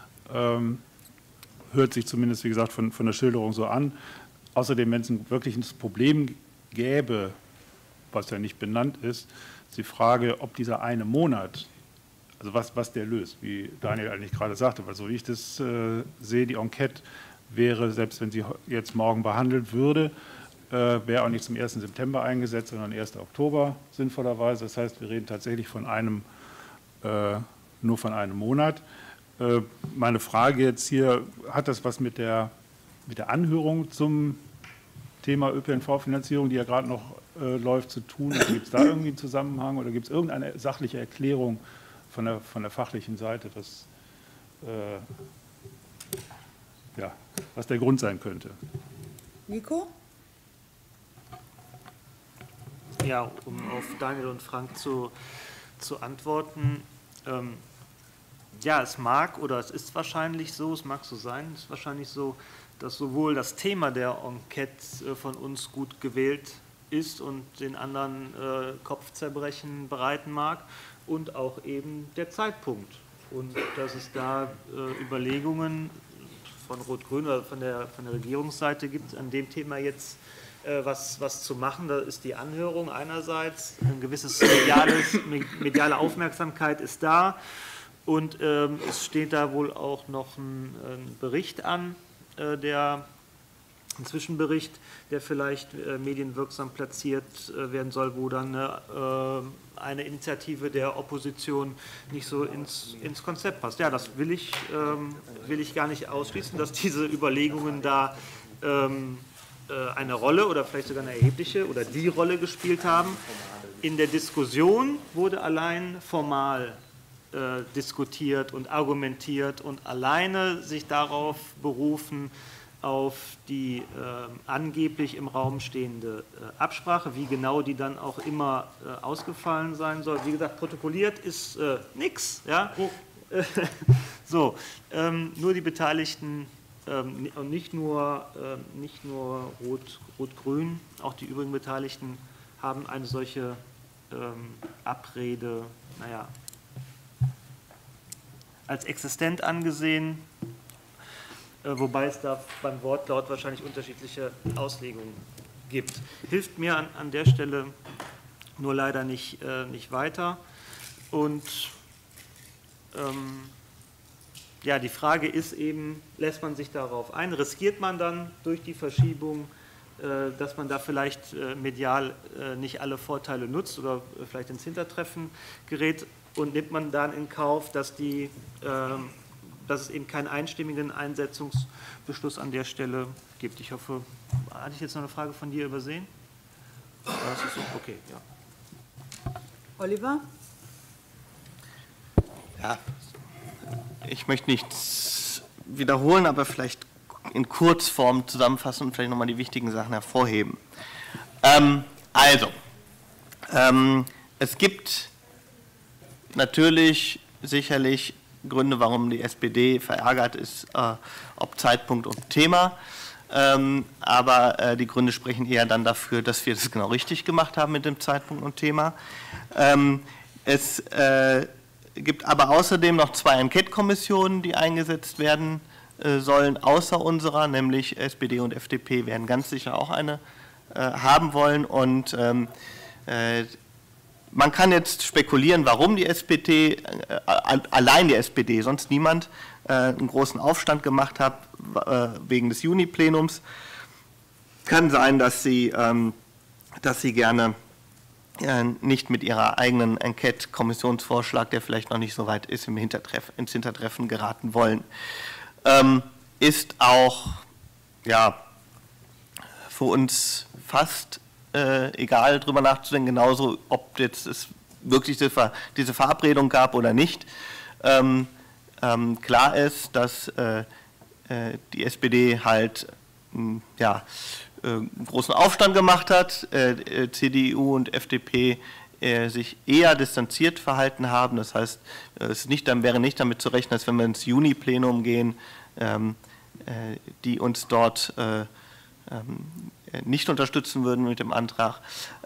Hört sich zumindest, wie gesagt, von der Schilderung so an. Außerdem, wenn es ein wirkliches Problem gäbe, was ja nicht benannt ist, ist die Frage, ob dieser eine Monat, also was der löst, wie Daniel eigentlich gerade sagte, weil so wie ich das sehe, die Enquete wäre, selbst wenn sie jetzt morgen behandelt würde, wäre auch nicht zum 1. September eingesetzt, sondern 1. Oktober sinnvollerweise. Das heißt, wir reden tatsächlich nur von einem Monat. Meine Frage jetzt hier, hat das was mit der Anhörung zum Thema ÖPNV-Finanzierung, die ja gerade noch läuft, zu tun? Gibt es da irgendwie einen Zusammenhang oder gibt es irgendeine sachliche Erklärung von der fachlichen Seite, was der Grund sein könnte? Nico? Ja, um auf Daniel und Frank zu antworten. Ja, es mag oder es ist wahrscheinlich so, es mag so sein, es ist wahrscheinlich so, dass sowohl das Thema der Enquete von uns gut gewählt ist und den anderen Kopfzerbrechen bereiten mag und auch eben der Zeitpunkt. Und dass es da Überlegungen von Rot-Grün oder von der Regierungsseite gibt, an dem Thema jetzt was zu machen. Da ist die Anhörung einerseits, ein gewisses mediale Aufmerksamkeit ist da und es steht da wohl auch noch ein Bericht an, der Zwischenbericht, der vielleicht medienwirksam platziert werden soll, wo dann eine Initiative der Opposition nicht so ins Konzept passt. Ja, das will ich gar nicht ausschließen, dass diese Überlegungen da eine Rolle oder vielleicht sogar eine erhebliche oder die Rolle gespielt haben. In der Diskussion wurde allein formal diskutiert und argumentiert und alleine sich darauf berufen, auf die angeblich im Raum stehende Absprache, wie genau die dann auch immer ausgefallen sein soll. Wie gesagt, protokolliert ist nichts. Ja? So, nur die Beteiligten und nicht nur Rot-Grün, auch die übrigen Beteiligten haben eine solche Abrede, naja, als existent angesehen, wobei es da beim Wortlaut wahrscheinlich unterschiedliche Auslegungen gibt. Hilft mir an der Stelle nur leider nicht weiter. Und ja, die Frage ist eben, lässt man sich darauf ein? Riskiert man dann durch die Verschiebung, dass man da vielleicht medial nicht alle Vorteile nutzt oder vielleicht ins Hintertreffen gerät? Und nimmt man dann in Kauf, dass es eben keinen einstimmigen Einsetzungsbeschluss an der Stelle gibt? Ich hoffe, hatte ich jetzt noch eine Frage von dir übersehen? Das ist so, okay, ja. Oliver? Ja, ich möchte nichts wiederholen, aber vielleicht in Kurzform zusammenfassen und vielleicht nochmal die wichtigen Sachen hervorheben. Es gibt natürlich sicherlich Gründe, warum die SPD verärgert ist, ob Zeitpunkt und Thema. Aber die Gründe sprechen eher dann dafür, dass wir das genau richtig gemacht haben mit dem Zeitpunkt und Thema. Es gibt aber außerdem noch 2 Enquete-Kommissionen, die eingesetzt werden sollen, außer unserer, nämlich SPD und FDP werden ganz sicher auch eine haben wollen. Und man kann jetzt spekulieren, warum die SPD, allein die SPD, sonst niemand, einen großen Aufstand gemacht hat wegen des Juni-Plenums. Kann sein, dass sie gerne nicht mit ihrer eigenen Enquete-Kommissionsvorschlag, der vielleicht noch nicht so weit ist, ins Hintertreffen geraten wollen. Ist auch ja, für uns fast egal, darüber nachzudenken, genauso, ob jetzt es wirklich diese Verabredung gab oder nicht. Klar ist, dass die SPD halt ja, großen Aufstand gemacht hat, CDU und FDP sich eher distanziert verhalten haben. Das heißt, es wäre nicht damit zu rechnen, dass wenn wir ins Juni-Plenum gehen, die uns dort nicht unterstützen würden mit dem Antrag.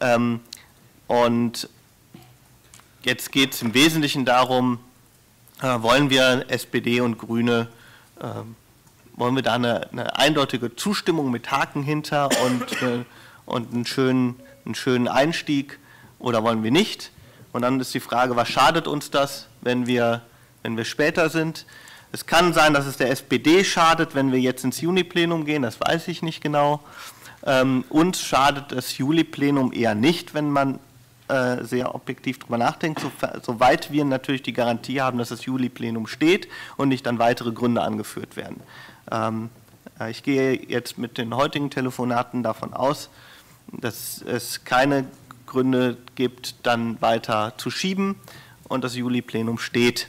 Und jetzt geht es im Wesentlichen darum, wollen wir SPD und Grüne, wollen wir da eine eindeutige Zustimmung mit Haken hinter und einen schönen Einstieg oder wollen wir nicht? Und dann ist die Frage, was schadet uns das, wenn wir später sind? Es kann sein, dass es der SPD schadet, wenn wir jetzt ins Juni-Plenum gehen, das weiß ich nicht genau. Uns schadet das Juli-Plenum eher nicht, wenn man sehr objektiv darüber nachdenkt, soweit wir natürlich die Garantie haben, dass das Juli-Plenum steht und nicht dann weitere Gründe angeführt werden. Ich gehe jetzt mit den heutigen Telefonaten davon aus, dass es keine Gründe gibt, dann weiter zu schieben und das Juli-Plenum steht.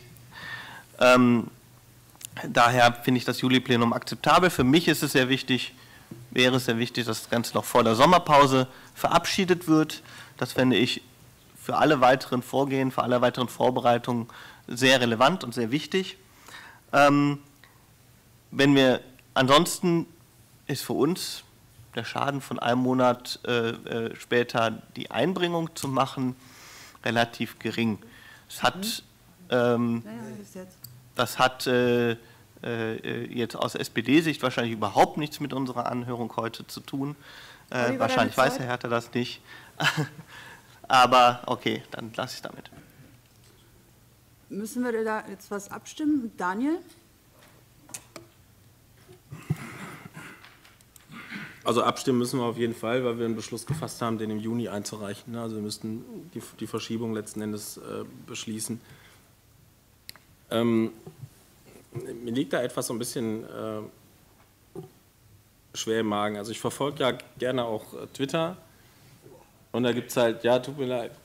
Daher finde ich das Juli-Plenum akzeptabel. Für mich ist es sehr wichtig, wäre es sehr wichtig, dass das Ganze noch vor der Sommerpause verabschiedet wird. Das fände ich für alle weiteren Vorgehen, für alle weiteren Vorbereitungen sehr relevant und sehr wichtig. Ansonsten ist für uns der Schaden von einem Monat später die Einbringung zu machen relativ gering. Das hat jetzt aus SPD-Sicht wahrscheinlich überhaupt nichts mit unserer Anhörung heute zu tun. Wahrscheinlich weiß Herr Herter das nicht. Aber okay, dann lasse ich es damit. Müssen wir da jetzt was abstimmen? Daniel? Also abstimmen müssen wir auf jeden Fall, weil wir einen Beschluss gefasst haben, den im Juni einzureichen. Also wir müssten die Verschiebung letzten Endes beschließen. Mir liegt da etwas so ein bisschen schwer im Magen. Also ich verfolge ja gerne auch Twitter und da gibt es halt, ja, tut mir leid,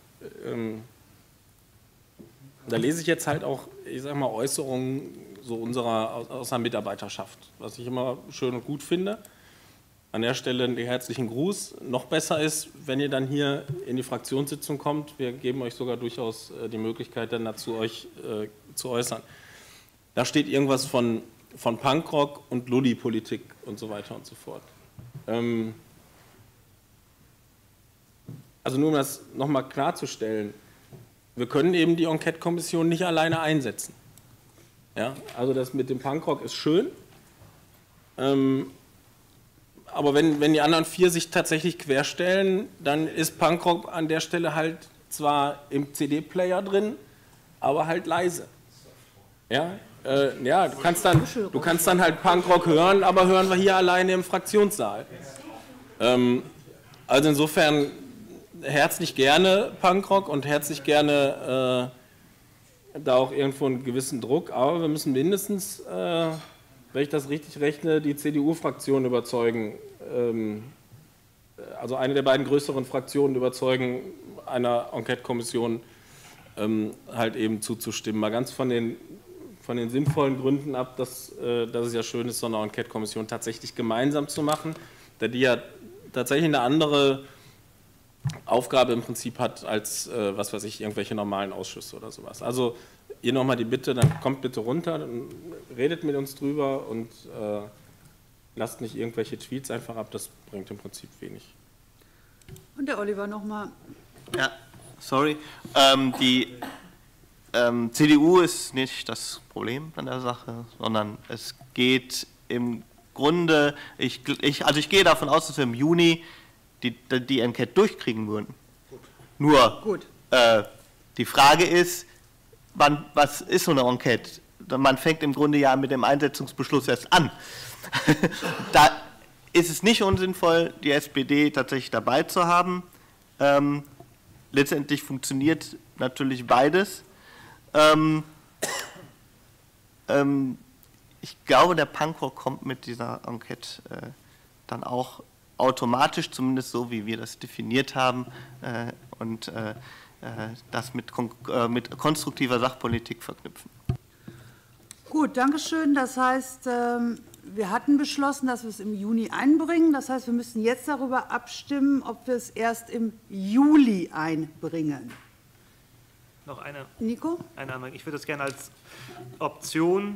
da lese ich jetzt halt auch, ich sag mal, Äußerungen so aus der Mitarbeiterschaft, was ich immer schön und gut finde. An der Stelle einen herzlichen Gruß. Noch besser ist, wenn ihr dann hier in die Fraktionssitzung kommt. Wir geben euch sogar durchaus die Möglichkeit, dann dazu euch zu äußern. Da steht irgendwas von Punkrock und Lulli-Politik und so weiter und so fort. Also nur um das nochmal klarzustellen, wir können eben die Enquete-Kommission nicht alleine einsetzen. Ja, also das mit dem Punkrock ist schön, aber wenn die anderen 4 sich tatsächlich querstellen, dann ist Punkrock an der Stelle halt zwar im CD-Player drin, aber halt leise. Ja, ja, du kannst dann halt Punkrock hören, aber hören wir hier alleine im Fraktionssaal. Also insofern herzlich gerne Punkrock und herzlich gerne da auch irgendwo einen gewissen Druck, aber wir müssen mindestens, wenn ich das richtig rechne, die CDU-Fraktion überzeugen, also eine der beiden größeren Fraktionen überzeugen, einer Enquete-Kommission halt eben zuzustimmen. Mal ganz von den sinnvollen Gründen ab, dass es ja schön ist, so eine Enquete-Kommission tatsächlich gemeinsam zu machen, da die ja tatsächlich eine andere Aufgabe im Prinzip hat als, was weiß ich, irgendwelche normalen Ausschüsse oder sowas. Also ihr nochmal die Bitte, dann kommt bitte runter, dann redet mit uns drüber und lasst nicht irgendwelche Tweets einfach ab, das bringt im Prinzip wenig. Und der Oliver nochmal. Ja, sorry. Die CDU ist nicht das Problem an der Sache, sondern es geht im Grunde, ich gehe davon aus, dass wir im Juni die Enquete durchkriegen würden. Nur die Frage ist, was ist so eine Enquete? Man fängt im Grunde ja mit dem Einsetzungsbeschluss erst an. Da ist es nicht unsinnvoll, die SPD tatsächlich dabei zu haben. Letztendlich funktioniert natürlich beides. Ich glaube, der Punkrock kommt mit dieser Enquete dann auch automatisch, zumindest so, wie wir das definiert haben, und das mit konstruktiver Sachpolitik verknüpfen. Gut, danke schön. Das heißt, wir hatten beschlossen, dass wir es im Juni einbringen. Das heißt, wir müssen jetzt darüber abstimmen, ob wir es erst im Juli einbringen. Noch eine Anmerkung. Ich würde das gerne als Option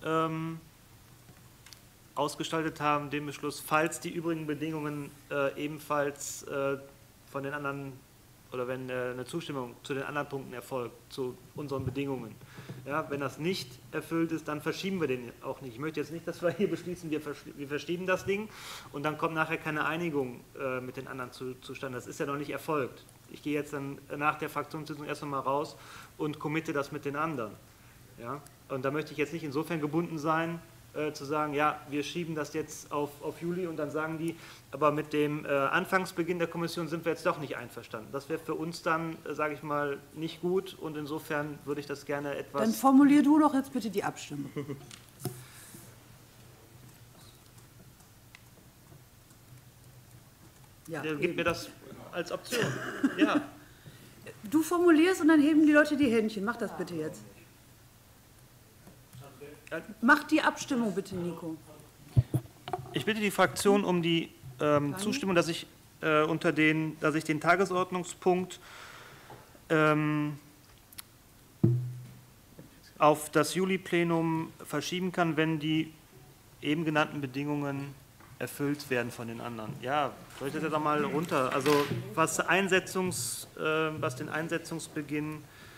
ausgestaltet haben, den Beschluss, falls die übrigen Bedingungen ebenfalls von den anderen, oder wenn eine Zustimmung zu den anderen Punkten erfolgt, zu unseren Bedingungen. Ja, wenn das nicht erfüllt ist, dann verschieben wir den auch nicht. Ich möchte jetzt nicht, dass wir hier beschließen, wir verschieben das Ding und dann kommt nachher keine Einigung mit den anderen zustande. Das ist ja noch nicht erfolgt. Ich gehe jetzt dann nach der Fraktionssitzung erst noch mal raus und committe das mit den anderen. Ja? Und da möchte ich jetzt nicht insofern gebunden sein, zu sagen, ja, wir schieben das jetzt auf Juli und dann sagen die, aber mit dem Anfangsbeginn der Kommission sind wir jetzt doch nicht einverstanden. Das wäre für uns dann, sage ich mal, nicht gut und insofern würde ich das gerne etwas... Dann formulier du doch jetzt bitte die Abstimmung. Ja, gib mir das als Option. Ja. Du formulierst und dann heben die Leute die Händchen. Mach das bitte jetzt. Mach die Abstimmung bitte, Nico. Ich bitte die Fraktion um die Zustimmung, dass ich den Tagesordnungspunkt auf das Juli-Plenum verschieben kann, wenn die eben genannten Bedingungen erfüllt werden von den anderen. Ja, soll ich das jetzt mal runter? Also was den Einsetzungsbeginn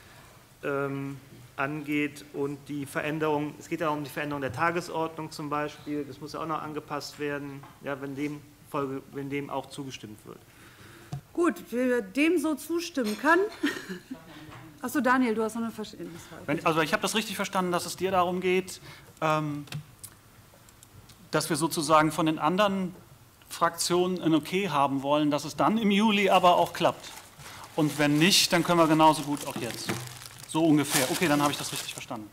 angeht und die Veränderung, es geht ja um die Veränderung der Tagesordnung zum Beispiel, das muss ja auch noch angepasst werden, ja, wenn dem auch zugestimmt wird. Gut, wer dem so zustimmen kann. Achso, Daniel, du hast noch eine Verständnisfrage. Also ich habe das richtig verstanden, dass es dir darum geht, dass wir sozusagen von den anderen Fraktionen ein Okay haben wollen, dass es dann im Juli aber auch klappt. Und wenn nicht, dann können wir genauso gut auch jetzt. So ungefähr. Okay, dann habe ich das richtig verstanden.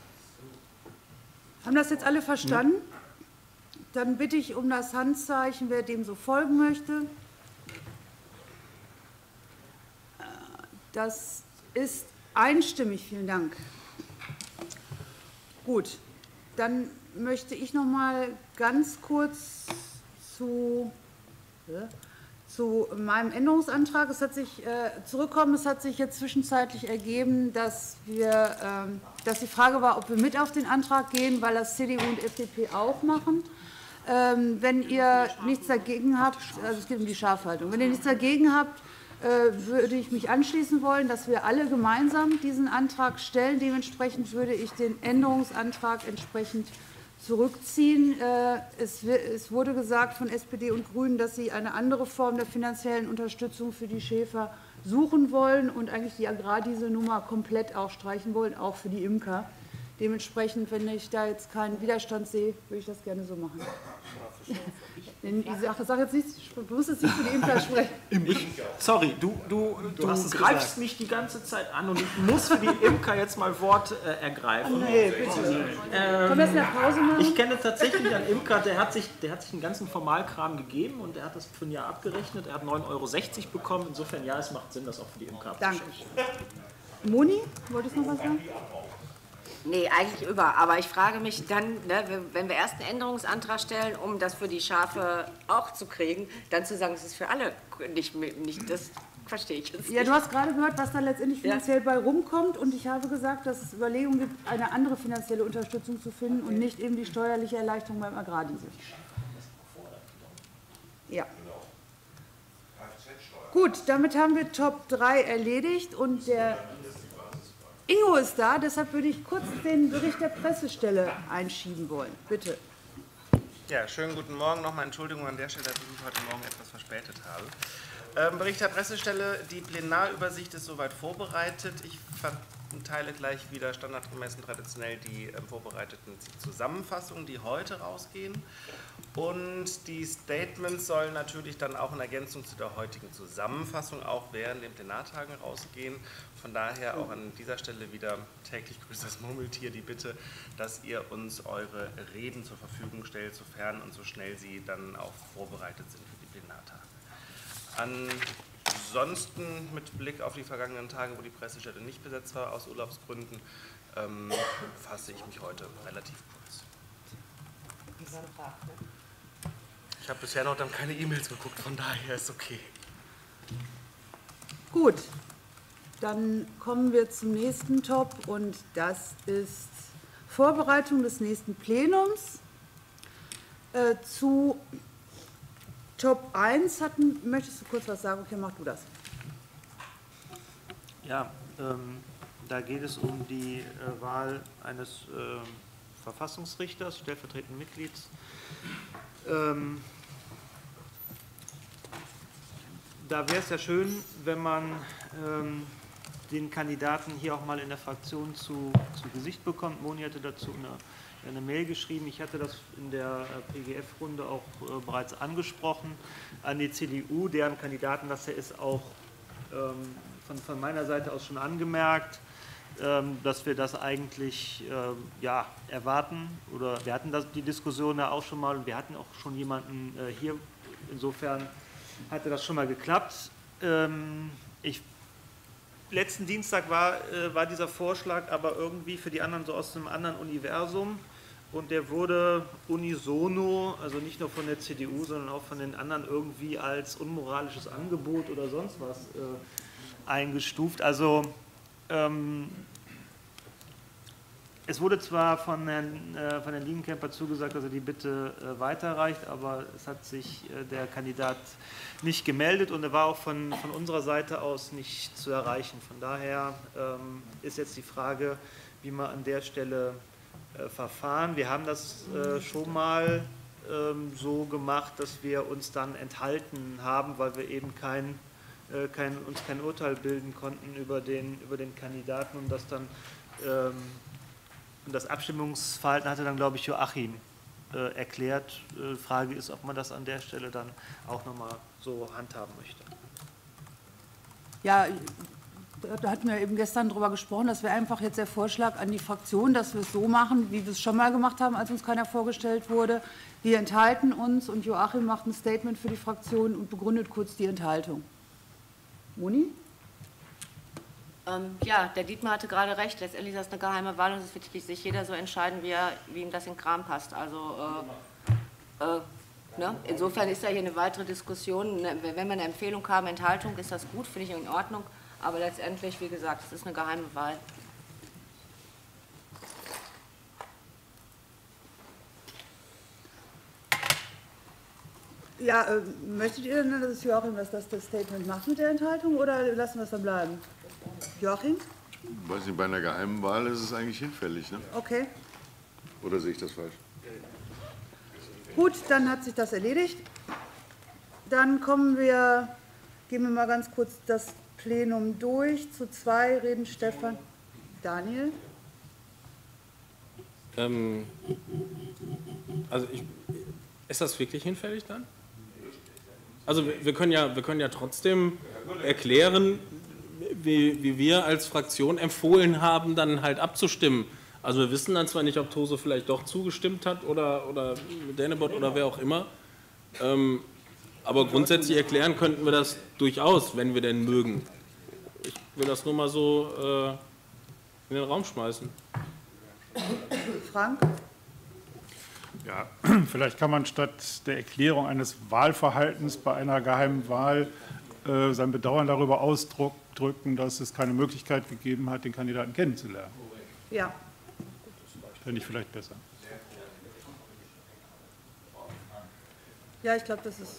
Haben das jetzt alle verstanden? Dann bitte ich um das Handzeichen, wer dem so folgen möchte. Das ist einstimmig. Vielen Dank. Gut, dann möchte ich noch mal ganz kurz zu meinem Änderungsantrag. Es hat sich zurückkommen. Es hat sich jetzt zwischenzeitlich ergeben, dass die Frage war, ob wir mit auf den Antrag gehen, weil das CDU und FDP auch machen. Wenn ihr nichts dagegen habt, also es geht um die Schafhaltung, wenn ihr nichts dagegen habt, würde ich mich anschließen wollen, dass wir alle gemeinsam diesen Antrag stellen. Dementsprechend würde ich den Änderungsantrag entsprechend zurückziehen. Es wurde gesagt von SPD und Grünen, dass sie eine andere Form der finanziellen Unterstützung für die Schäfer suchen wollen und eigentlich die Agrardieselnummer komplett auch streichen wollen, auch für die Imker. Dementsprechend, wenn ich da jetzt keinen Widerstand sehe, würde ich das gerne so machen. Ich sage jetzt nichts, du musst jetzt nicht für die Imker sprechen. Sorry, du greifst mich die ganze Zeit an und ich muss für die Imker jetzt mal Wort ergreifen. Nee, bitte. Können wir jetzt eine Pause machen? Ich kenne tatsächlich einen Imker, der hat sich einen ganzen Formalkram gegeben und der hat das für ein Jahr abgerechnet. Er hat 9,60 € bekommen. Insofern, ja, es macht Sinn, das auch für die Imker abzuschreiben. Danke. Moni, wolltest du noch was sagen? Nee, eigentlich über. Aber ich frage mich dann, ne, wenn wir erst einen Änderungsantrag stellen, um das für die Schafe auch zu kriegen, dann zu sagen, es ist für alle nicht das verstehe ich jetzt nicht. Ja, du hast gerade gehört, was da letztendlich finanziell bei rumkommt. Und ich habe gesagt, dass es Überlegungen gibt, eine andere finanzielle Unterstützung zu finden und nicht eben die steuerliche Erleichterung beim Agrardiesel. Ja. Gut, damit haben wir Top 3 erledigt und der Ingo ist da, deshalb würde ich kurz den Bericht der Pressestelle einschieben wollen. Bitte. Ja, schönen guten Morgen. Nochmal Entschuldigung an der Stelle, dass ich mich heute Morgen etwas verspätet habe. Bericht der Pressestelle. Die Plenarübersicht ist soweit vorbereitet. Ich verteile gleich wieder standardgemäß und traditionell die vorbereiteten Zusammenfassungen, die heute rausgehen. Und die Statements sollen natürlich dann auch in Ergänzung zu der heutigen Zusammenfassung auch während den Plenartagen rausgehen. Von daher auch an dieser Stelle wieder täglich grüßt das Murmeltier die Bitte, dass ihr uns eure Reden zur Verfügung stellt, sofern und so schnell sie dann auch vorbereitet sind für die Plenartage. Ansonsten mit Blick auf die vergangenen Tage, wo die Pressestelle nicht besetzt war aus Urlaubsgründen, fasse ich mich heute relativ kurz. Ich habe bisher noch dann keine E-Mails geguckt, von daher ist okay. Gut, dann kommen wir zum nächsten Top und das ist Vorbereitung des nächsten Plenums. Zu Top 1 möchtest du kurz was sagen? Okay, mach du das. Ja, da geht es um die Wahl eines Verfassungsrichters, stellvertretenden Mitglieds. Da wäre es ja schön, wenn man den Kandidaten hier auch mal in der Fraktion zu Gesicht bekommt. Moni hatte dazu eine Mail geschrieben. Ich hatte das in der PGF-Runde auch bereits angesprochen an die CDU, deren Kandidaten das ist auch von meiner Seite aus schon angemerkt, dass wir das eigentlich erwarten. Oder wir hatten die Diskussion ja auch schon mal und wir hatten auch schon jemanden hier. Insofern hatte das schon mal geklappt. Letzten Dienstag war dieser Vorschlag aber irgendwie für die anderen so aus einem anderen Universum und der wurde unisono, also nicht nur von der CDU, sondern auch von den anderen irgendwie als unmoralisches Angebot oder sonst was eingestuft. Also es wurde zwar von Herrn Lienenkemper zugesagt, dass er die Bitte weiterreicht, aber es hat sich der Kandidat nicht gemeldet und er war auch von unserer Seite aus nicht zu erreichen. Von daher ist jetzt die Frage, wie wir an der Stelle verfahren. Wir haben das schon mal so gemacht, dass wir uns dann enthalten haben, weil wir eben uns kein Urteil bilden konnten über den Kandidaten und das Abstimmungsverhalten hatte dann, glaube ich, Joachim erklärt. Frage ist, ob man das an der Stelle dann auch nochmal so handhaben möchte. Ja, da hatten wir eben gestern drüber gesprochen, das wäre einfach jetzt der Vorschlag an die Fraktion, dass wir es so machen, wie wir es schon mal gemacht haben, als uns keiner vorgestellt wurde. Wir enthalten uns und Joachim macht ein Statement für die Fraktion und begründet kurz die Enthaltung. Moni? Ja, der Dietmar hatte gerade recht. Letztendlich ist das eine geheime Wahl und es wird sich jeder so entscheiden, wie ihm das in den Kram passt. Also ne? Insofern ist da hier eine weitere Diskussion. Wenn wir eine Empfehlung haben, Enthaltung, ist das gut, finde ich in Ordnung. Aber letztendlich, wie gesagt, es ist eine geheime Wahl. Ja, möchtet ihr denn, dass Joachim das Statement macht mit der Enthaltung oder lassen wir es dann bleiben? Joachim? Ich weiß nicht, bei einer geheimen Wahl ist es eigentlich hinfällig, ne? Okay. Oder sehe ich das falsch? Gut, dann hat sich das erledigt. Dann gehen wir mal ganz kurz das Plenum durch. Zu 2 reden Stefan. Daniel? Also ist das wirklich hinfällig dann? Also wir können ja trotzdem erklären, wie wir als Fraktion empfohlen haben, dann halt abzustimmen. Also wir wissen dann zwar nicht, ob Tose vielleicht doch zugestimmt hat oder Dänebot oder wer auch immer, aber grundsätzlich erklären könnten wir das durchaus, wenn wir denn mögen. Ich will das nur mal so in den Raum schmeißen. Frank? Ja, vielleicht kann man statt der Erklärung eines Wahlverhaltens bei einer geheimen Wahl sein Bedauern darüber ausdrücken, dass es keine Möglichkeit gegeben hat, den Kandidaten kennenzulernen. Ja. Fände ich vielleicht besser. Ja, ich glaube, das ist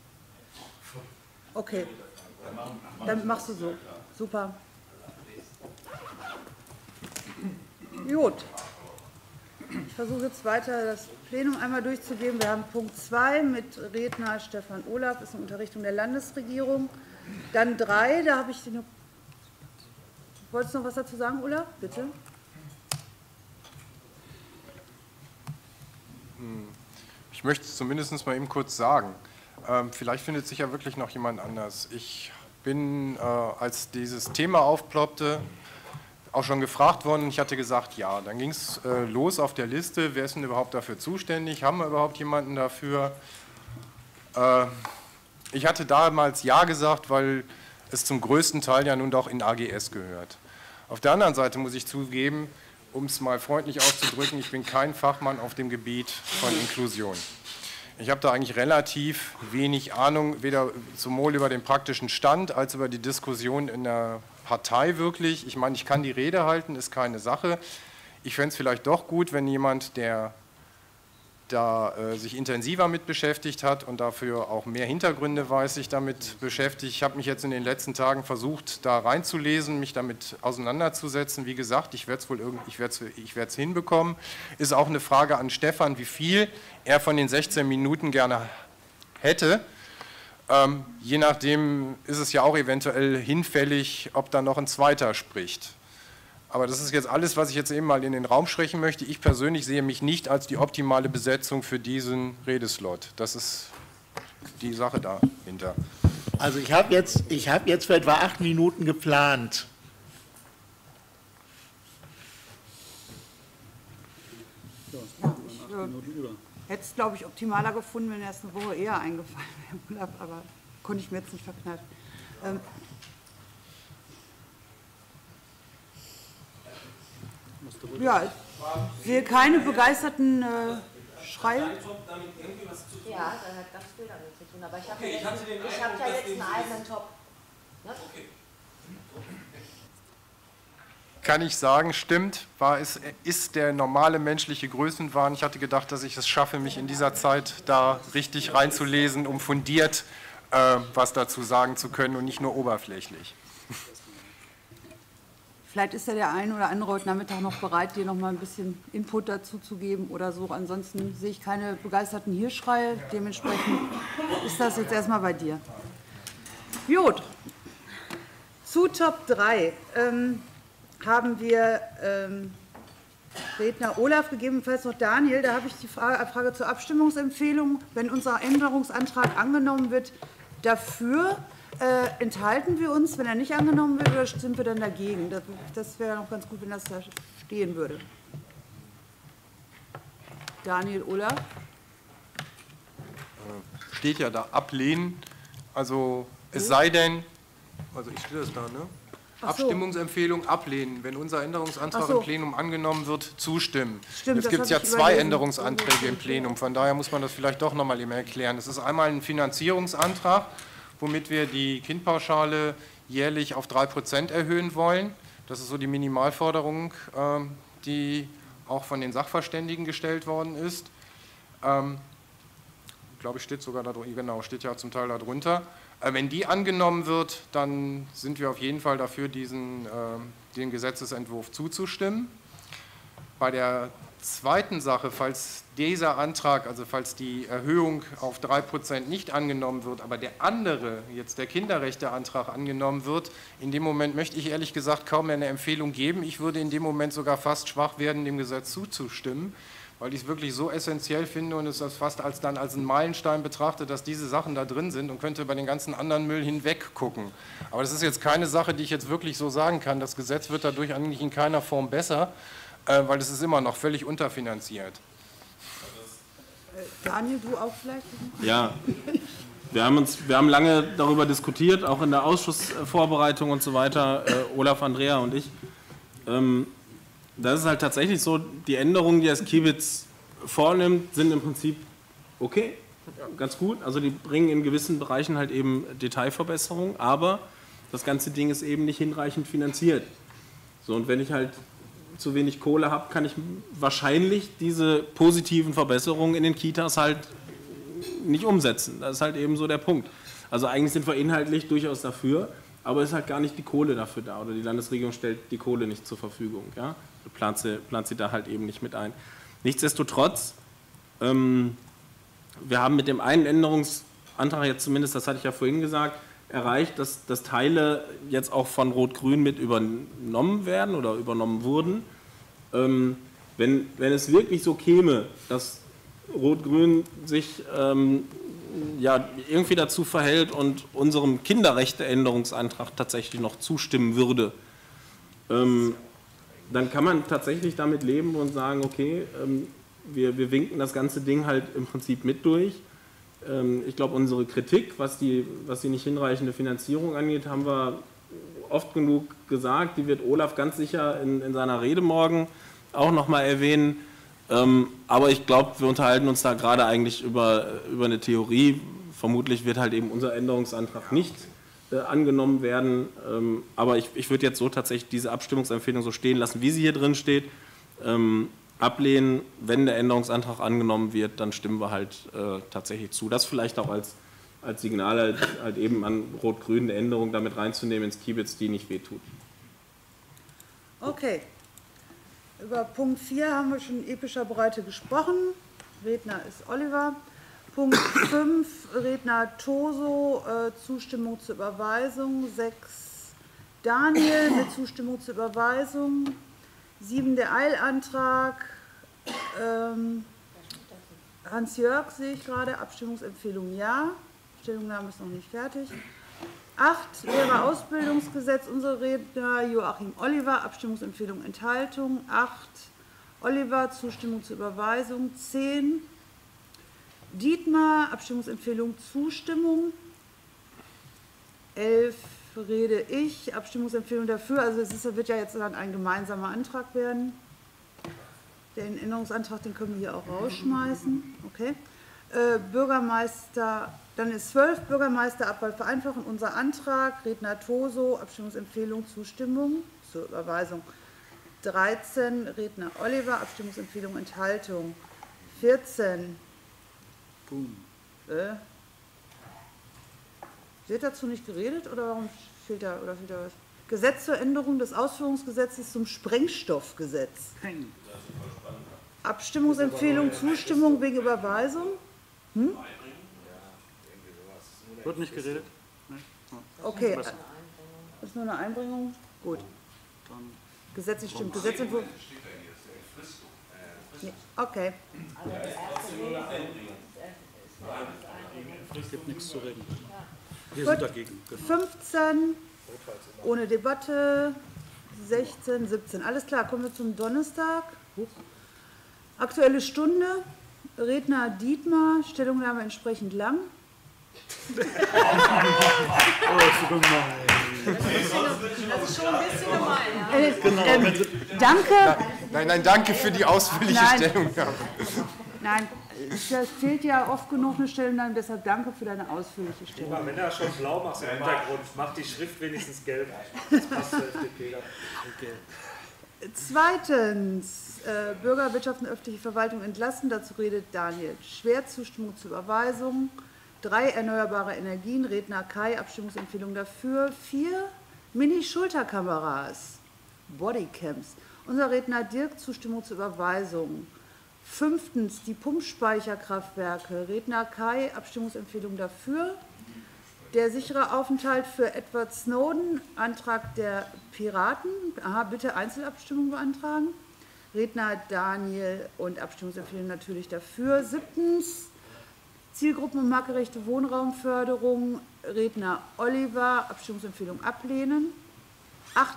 okay. Dann machst du so. Super. Gut. Ich versuche jetzt weiter das Plenum einmal durchzugeben. Wir haben Punkt 2 mit Redner Stefan Olaf, ist eine Unterrichtung der Landesregierung. Dann 3, da habe ich Sie noch. Wolltest du noch was dazu sagen, Olaf? Bitte. Ich möchte es zumindest mal eben kurz sagen. Vielleicht findet sich ja wirklich noch jemand anders. Ich bin, als dieses Thema aufploppte, auch schon gefragt worden. Ich hatte gesagt, ja. Dann ging es los auf der Liste. Wer ist denn überhaupt dafür zuständig? Haben wir überhaupt jemanden dafür? Ich hatte damals ja gesagt, weil es zum größten Teil ja nun doch in AGS gehört. Auf der anderen Seite muss ich zugeben, um es mal freundlich auszudrücken, ich bin kein Fachmann auf dem Gebiet von Inklusion. Ich habe da eigentlich relativ wenig Ahnung, weder sowohl über den praktischen Stand als über die Diskussion in der Partei wirklich. Ich meine, ich kann die Rede halten, ist keine Sache. Ich fände es vielleicht doch gut, wenn jemand, der da sich intensiver mit beschäftigt hat und dafür auch mehr Hintergründe weiß, sich damit beschäftigt. Ich habe mich jetzt in den letzten Tagen versucht, da reinzulesen, mich damit auseinanderzusetzen. Wie gesagt, ich werde es hinbekommen. Ist auch eine Frage an Stefan, wie viel er von den 16 Minuten gerne hätte. Je nachdem ist es ja auch eventuell hinfällig, ob da noch ein zweiter spricht. Aber das ist jetzt alles, was ich jetzt eben mal in den Raum sprechen möchte. Ich persönlich sehe mich nicht als die optimale Besetzung für diesen Redeslot. Das ist die Sache dahinter. Also ich habe jetzt für etwa 8 Minuten geplant. Ich hätte es, glaube ich, optimaler gefunden, wenn erst eine Woche eher eingefallen wäre, aber konnte ich mir jetzt nicht verkneifen. Ja, ich sehe keine begeisterten Schreie. Ja, das hat ganz viel damit zu tun, aber ich habe ja jetzt einen eigenen Top. Ne? Kann ich sagen, stimmt, ist der normale menschliche Größenwahn. Ich hatte gedacht, dass ich es schaffe, mich in dieser Zeit da richtig reinzulesen, um fundiert was dazu sagen zu können und nicht nur oberflächlich. Vielleicht ist ja der ein oder andere heute Nachmittag noch bereit, dir noch mal ein bisschen Input dazu zu geben oder so. Ansonsten sehe ich keine begeisterten Hirschschreie. Dementsprechend ist das jetzt erstmal bei dir. Gut. Zu Top 3 haben wir Redner Olaf, gegebenenfalls noch Daniel. Da habe ich die Frage zur Abstimmungsempfehlung. Wenn unser Änderungsantrag angenommen wird, dafür enthalten wir uns, wenn er nicht angenommen wird, oder sind wir dann dagegen? Das wäre noch ganz gut, wenn das da stehen würde. Daniel, Olaf? Steht ja da, ablehnen. Also es sei denn, also ich stehe das da, ne? Ach so. Abstimmungsempfehlung ablehnen. Wenn unser Änderungsantrag Ach so. im Plenum angenommen wird, zustimmen. Stimmt, Jetzt das gibt es hab ja ich 2 überlesen. Änderungsanträge im Plenum. Von daher muss man das vielleicht doch noch mal eben erklären. Es ist einmal ein Finanzierungsantrag, womit wir die Kindpauschale jährlich auf 3% erhöhen wollen. Das ist so die Minimalforderung, die auch von den Sachverständigen gestellt worden ist. Ich glaube, steht sogar da drunter, genau, steht ja zum Teil darunter. Wenn die angenommen wird, dann sind wir auf jeden Fall dafür, dem Gesetzesentwurf zuzustimmen. Bei der zweiten Sache, falls dieser Antrag, also falls die Erhöhung auf 3% nicht angenommen wird, aber der andere, jetzt der Kinderrechteantrag angenommen wird, in dem Moment möchte ich ehrlich gesagt kaum mehr eine Empfehlung geben. Ich würde in dem Moment sogar fast schwach werden, dem Gesetz zuzustimmen, weil ich es wirklich so essentiell finde und es fast als einen Meilenstein betrachte, dass diese Sachen da drin sind und könnte über den ganzen anderen Müll hinweg gucken. Aber das ist jetzt keine Sache, die ich jetzt wirklich so sagen kann. Das Gesetz wird dadurch eigentlich in keiner Form besser, weil es ist immer noch völlig unterfinanziert. Daniel, du auch vielleicht? Ja, wir haben lange darüber diskutiert, auch in der Ausschussvorbereitung und so weiter, Olaf, Andrea und ich. Das ist halt tatsächlich so, die Änderungen, die das Kiebitz vornimmt, sind im Prinzip okay, ganz gut. Also die bringen in gewissen Bereichen halt eben Detailverbesserungen, aber das ganze Ding ist eben nicht hinreichend finanziert. So, und wenn ich halt zu wenig Kohle habe, kann ich wahrscheinlich diese positiven Verbesserungen in den Kitas halt nicht umsetzen. Das ist halt eben so der Punkt. Also eigentlich sind wir inhaltlich durchaus dafür, aber es ist halt gar nicht die Kohle dafür da oder die Landesregierung stellt die Kohle nicht zur Verfügung. Ja? Plant sie da halt eben nicht mit ein. Nichtsdestotrotz, wir haben mit dem einen Änderungsantrag jetzt zumindest, das hatte ich ja vorhin gesagt, erreicht, dass Teile jetzt auch von Rot-Grün mit übernommen werden oder übernommen wurden. Wenn es wirklich so käme, dass Rot-Grün sich ja, irgendwie dazu verhält und unserem Kinderrechteänderungsantrag tatsächlich noch zustimmen würde, dann kann man tatsächlich damit leben und sagen, okay, wir winken das ganze Ding halt im Prinzip mit durch. Ich glaube, unsere Kritik, was die nicht hinreichende Finanzierung angeht, haben wir oft genug gesagt. Die wird Olaf ganz sicher in seiner Rede morgen auch nochmal erwähnen. Aber ich glaube, wir unterhalten uns da gerade eigentlich über eine Theorie. Vermutlich wird halt eben unser Änderungsantrag nicht angenommen werden. Aber ich würde jetzt so tatsächlich diese Abstimmungsempfehlung so stehen lassen, wie sie hier drin steht. Ablehnen, wenn der Änderungsantrag angenommen wird, dann stimmen wir halt tatsächlich zu. Das vielleicht auch als Signal halt eben an Rot-Grün eine Änderung damit reinzunehmen ins Kiebitz, die nicht wehtut. Okay. Über Punkt 4 haben wir schon in epischer Breite gesprochen. Redner ist Oliver. Punkt 5, Redner Toso, Zustimmung zur Überweisung. 6, Daniel mit Zustimmung zur Überweisung. 7, der Eilantrag. Hans-Jörg sehe ich gerade, Abstimmungsempfehlung ja. Stellungnahme ist noch nicht fertig. 8, Lehrerausbildungsgesetz, unsere Redner Joachim Oliver, Abstimmungsempfehlung Enthaltung. 8, Oliver, Zustimmung zur Überweisung. 10, Dietmar, Abstimmungsempfehlung Zustimmung. 11, Rede ich, Abstimmungsempfehlung dafür. Also es wird ja jetzt dann ein gemeinsamer Antrag werden. Den Änderungsantrag, den können wir hier auch rausschmeißen. Okay. Bürgermeister, dann ist 12, Bürgermeisterabwahl vereinfachen, unser Antrag, Redner Toso, Abstimmungsempfehlung Zustimmung zur Überweisung. 13, Redner Oliver, Abstimmungsempfehlung Enthaltung. 14, wird dazu nicht geredet oder warum fehlt da was? Gesetz zur Änderung des Ausführungsgesetzes zum Sprengstoffgesetz. Abstimmungsempfehlung, Zustimmung wegen Überweisung. Wird nicht geredet? Okay, das ist nur eine Einbringung. Gut. Gesetzlich stimmt. Gesetzentwurf. Nee, okay. Es gibt nichts zu reden. Wir Gut. sind dagegen. Genau. 15, ohne Debatte, 16, 17. Alles klar, kommen wir zum Donnerstag. Aktuelle Stunde, Redner Dietmar, Stellungnahme entsprechend lang. Das ist schon ein bisschen gemein, ja. Danke. Nein, danke für die ausführliche Stellungnahme. Nein, es fehlt ja oft genug eine Stellungnahme, deshalb danke für deine ausführliche Stellungnahme. Wenn er schon blau macht im Hintergrund, macht die Schrift wenigstens gelb. Das passt zur FDP. Okay. Zweitens, Bürger, Wirtschaft und öffentliche Verwaltung entlassen. Dazu redet Daniel Schwer. Zustimmung zur Überweisung. 3 erneuerbare Energien. Redner Kai. Abstimmungsempfehlung dafür. 4 Mini-Schulterkameras. Bodycams. Unser Redner Dirk. Zustimmung zur Überweisung. 5. die Pumpspeicherkraftwerke. Redner Kai. Abstimmungsempfehlung dafür. Der sichere Aufenthalt für Edward Snowden, Antrag der Piraten. Aha, bitte Einzelabstimmung beantragen. Redner Daniel und Abstimmungsempfehlung natürlich dafür. 7. Zielgruppen- und marktgerechte Wohnraumförderung. Redner Oliver, Abstimmungsempfehlung ablehnen. 8.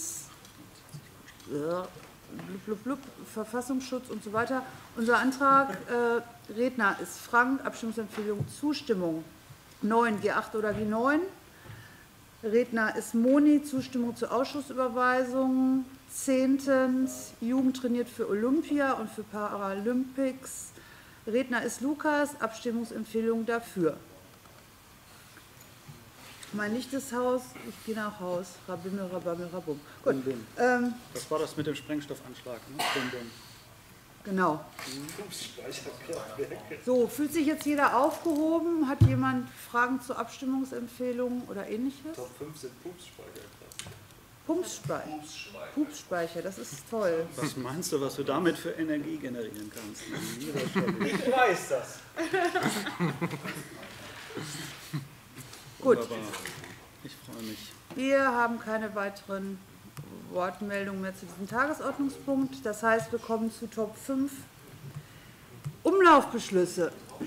Verfassungsschutz und so weiter. Unser Antrag, Redner ist Frank, Abstimmungsempfehlung Zustimmung. 9 G8 oder G9. Redner ist Moni, Zustimmung zur Ausschussüberweisung. 10. Jugend trainiert für Olympia und für Paralympics. Redner ist Lukas, Abstimmungsempfehlung dafür. Mein Licht ist Haus, ich gehe nach Haus. Rabimmel, rabammel, rabum. Gut. Das war das mit dem Sprengstoffanschlag. Ne? Bum, bum. Genau. So, fühlt sich jetzt jeder aufgehoben? Hat jemand Fragen zur Abstimmungsempfehlung oder Ähnliches? Top 5 sind Pupsspeicher. Pupsspeicher, das ist toll. Was meinst du, was du damit für Energie generieren kannst? Ich weiß das. Gut. Wunderbar. Ich freue mich. Wir haben keine weiteren Wortmeldungen mehr zu diesem Tagesordnungspunkt. Das heißt, wir kommen zu Top 5. Umlaufbeschlüsse.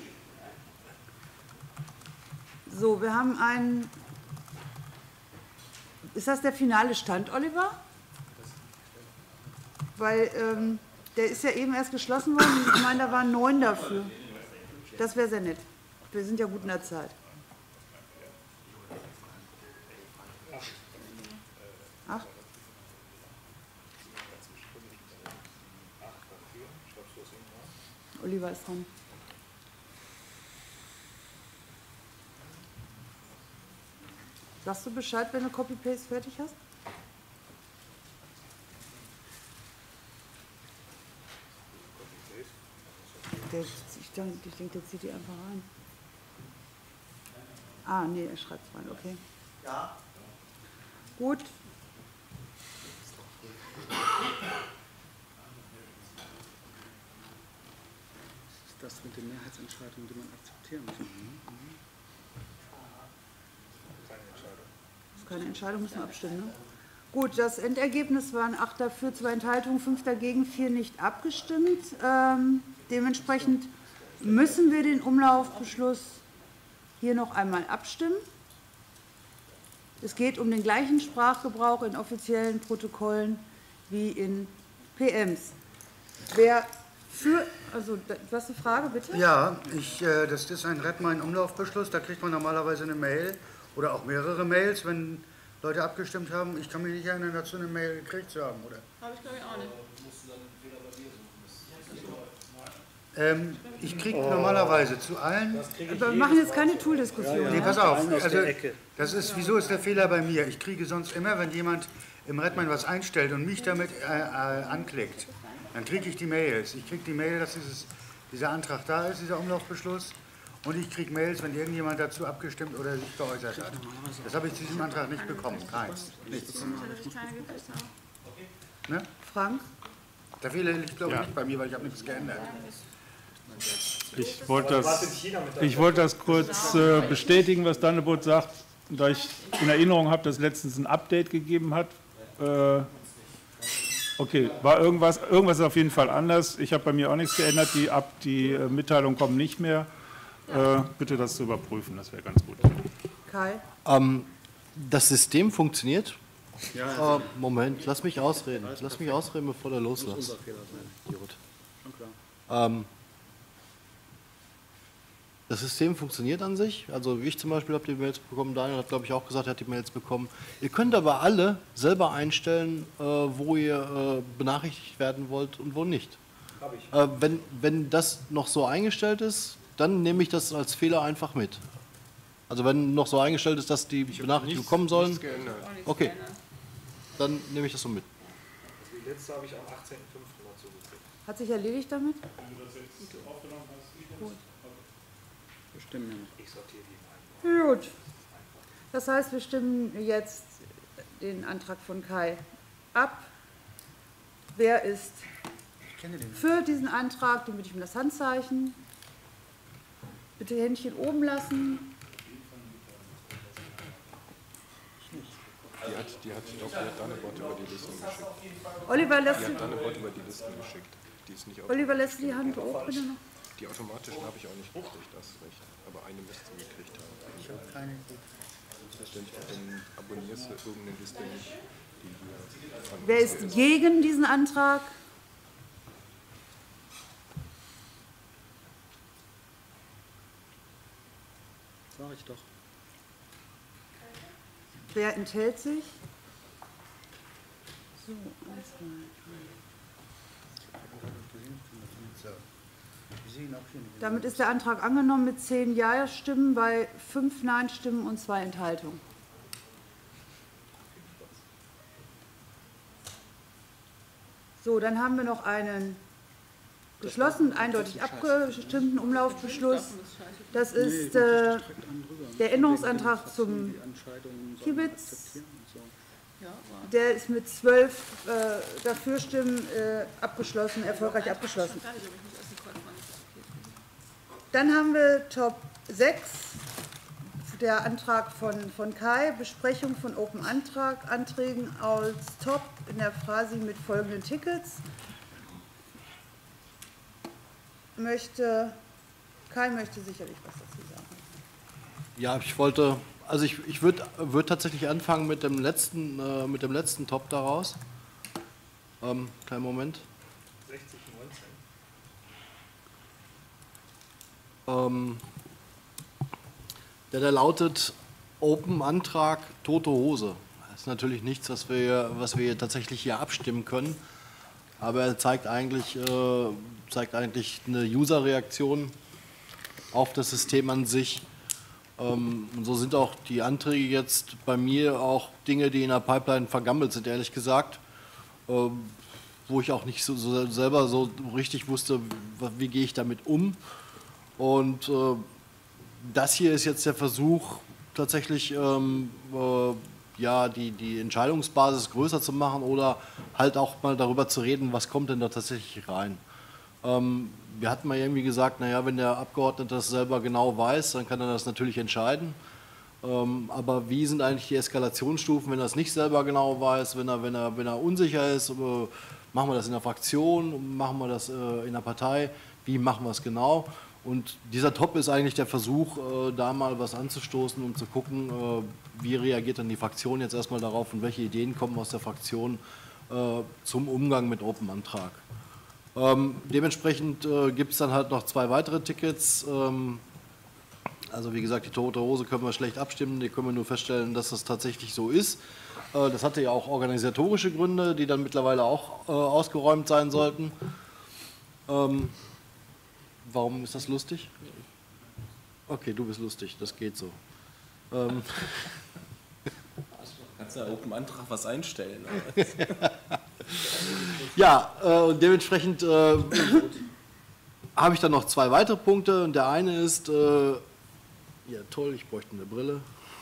So, wir haben einen. Ist das der finale Stand, Oliver? Weil der ist ja eben erst geschlossen worden. Ich meine, da waren 9 dafür. Das wäre sehr nett. Wir sind ja gut in der Zeit. 8. Oliver ist dran. Sagst du Bescheid, wenn du Copy-Paste fertig hast? Ich denke, der zieht die einfach rein. Ah, nee, er schreibt es rein, okay. Ja. Gut. Das ist das mit den Mehrheitsentscheidungen, die man akzeptieren muss. Das ist keine Entscheidung, müssen wir abstimmen. Ne? Gut, das Endergebnis waren 8 dafür, 2 Enthaltungen, 5 dagegen, 4 nicht abgestimmt. Dementsprechend müssen wir den Umlaufbeschluss hier noch einmal abstimmen. Es geht um den gleichen Sprachgebrauch in offiziellen Protokollen wie in PMs. Wer für, also, was ist die Frage, bitte? Ja, das ist ein Redmain-Umlaufbeschluss, da kriegt man normalerweise eine Mail oder auch mehrere Mails, wenn Leute abgestimmt haben. Ich kann mich nicht erinnern, dazu eine Mail gekriegt zu haben, oder? Habe ich, glaube ich, auch nicht. Ich kriege normalerweise zu allen. Aber wir machen jetzt keine Tool-Diskussion. Nee, pass auf. Also, wieso ist der Fehler bei mir? Ich kriege sonst immer, wenn jemand im Redmain was einstellt und mich damit anklickt, dann kriege ich die Mails. Ich kriege die Mail, dass dieser Antrag da ist, dieser Umlaufbeschluss. Und ich kriege Mails, wenn irgendjemand dazu abgestimmt oder sich geäußert hat. Das habe ich zu diesem Antrag nicht bekommen. Keins. Nichts. Ne? Frank? Der Fehler liegt, glaube ich, nicht bei mir, weil ich habe nichts geändert. Ich wollte das kurz bestätigen, was Dannebot sagt, da ich in Erinnerung habe, dass es letztens ein Update gegeben hat. Okay, war irgendwas ist auf jeden Fall anders. Ich habe bei mir auch nichts geändert. Die Mitteilungen kommen nicht mehr. Bitte das zu überprüfen, das wäre ganz gut. Kai? Das System funktioniert. Ja, Moment, lass mich ausreden. Lass mich ausreden, bevor du loslässt. Muss unser Fehler sein. Idiot. Schon klar. Das System funktioniert an sich. Also ich zum Beispiel habe die Mails bekommen, Daniel hat, glaube ich, auch gesagt, er hat die Mails bekommen. Ihr könnt aber alle selber einstellen, wo ihr benachrichtigt werden wollt und wo nicht. Wenn das noch so eingestellt ist, dann nehme ich das als Fehler einfach mit. Also wenn noch so eingestellt ist, dass die Benachrichtigungen kommen sollen, nichts geändert. okay, dann nehme ich das so mit. Die letzte habe ich am 18.05. dazu gekriegt. Hat sich erledigt damit? Gut. Wir stimmen ja noch. Ich sortiere die mal. Gut. Das heißt, wir stimmen jetzt den Antrag von Kai ab. Wer ist für diesen Antrag? Den bitte ich um das Handzeichen. Bitte Händchen oben lassen. Die hat Dannebot über die Listen geschickt. Oliver lässt die hat Dannebot über die Listen geschickt. Die ist nicht Oliver lässt die Hand hoch, bitte noch. Die automatischen habe ich auch nicht gekriegt, das ist recht. Aber eine müsste sie gekriegt haben. Ich habe keine gekriegt. Selbstverständlich, dann abonnierst du irgendeine Liste nicht, die hier von Wer ist gegen diesen Antrag? Sag ich doch. Wer enthält sich? So, 1, 2, 3. Damit ist der Antrag angenommen mit 10 Ja-Stimmen bei 5 Nein-Stimmen und 2 Enthaltungen. So, dann haben wir noch einen beschlossen, eindeutig abgestimmten Umlaufbeschluss. Das ist der Änderungsantrag zum Kiebitz. Der ist mit 12 Dafürstimmen abgeschlossen, erfolgreich abgeschlossen. Dann haben wir Top 6, der Antrag von Kai, Besprechung von Open-Anträgen als Top in der Phrase mit folgenden Tickets. Kai möchte sicherlich was dazu sagen. Ja, ich wollte, also ich würde tatsächlich anfangen mit dem letzten Top daraus. Kleinen Moment. 6019. Der lautet Open-Antrag Tote Hose. Das ist natürlich nichts, was wir tatsächlich hier abstimmen können. Aber er zeigt eigentlich eine User-Reaktion auf das System an sich. Und so sind auch die Anträge jetzt bei mir auch Dinge, die in der Pipeline vergammelt sind, ehrlich gesagt. Wo ich auch nicht selber so richtig wusste, wie gehe ich damit um. Und das hier ist jetzt der Versuch, tatsächlich ja, die Entscheidungsbasis größer zu machen oder halt auch mal darüber zu reden, was kommt denn da tatsächlich rein. Wir hatten mal irgendwie gesagt, naja, wenn der Abgeordnete das selber genau weiß, dann kann er das natürlich entscheiden. Aber wie sind eigentlich die Eskalationsstufen, wenn er es nicht selber genau weiß, wenn er unsicher ist, machen wir das in der Fraktion, machen wir das in der Partei, wie machen wir es genau? Und dieser Top ist eigentlich der Versuch, da mal was anzustoßen und zu gucken, wie reagiert dann die Fraktion jetzt erstmal darauf und welche Ideen kommen aus der Fraktion zum Umgang mit Open-Antrag. Dementsprechend gibt es dann halt noch 2 weitere Tickets. Also wie gesagt, die Tote Hose können wir schlecht abstimmen, die können wir nur feststellen, dass das tatsächlich so ist. Das hatte ja auch organisatorische Gründe, die dann mittlerweile auch ausgeräumt sein sollten. Warum ist das lustig? Okay, du bist lustig, das geht so. Kannst du ja Open Antrag was einstellen? Ja, und dementsprechend habe ich dann noch 2 weitere Punkte. Und der eine ist, ja toll, ich bräuchte eine Brille.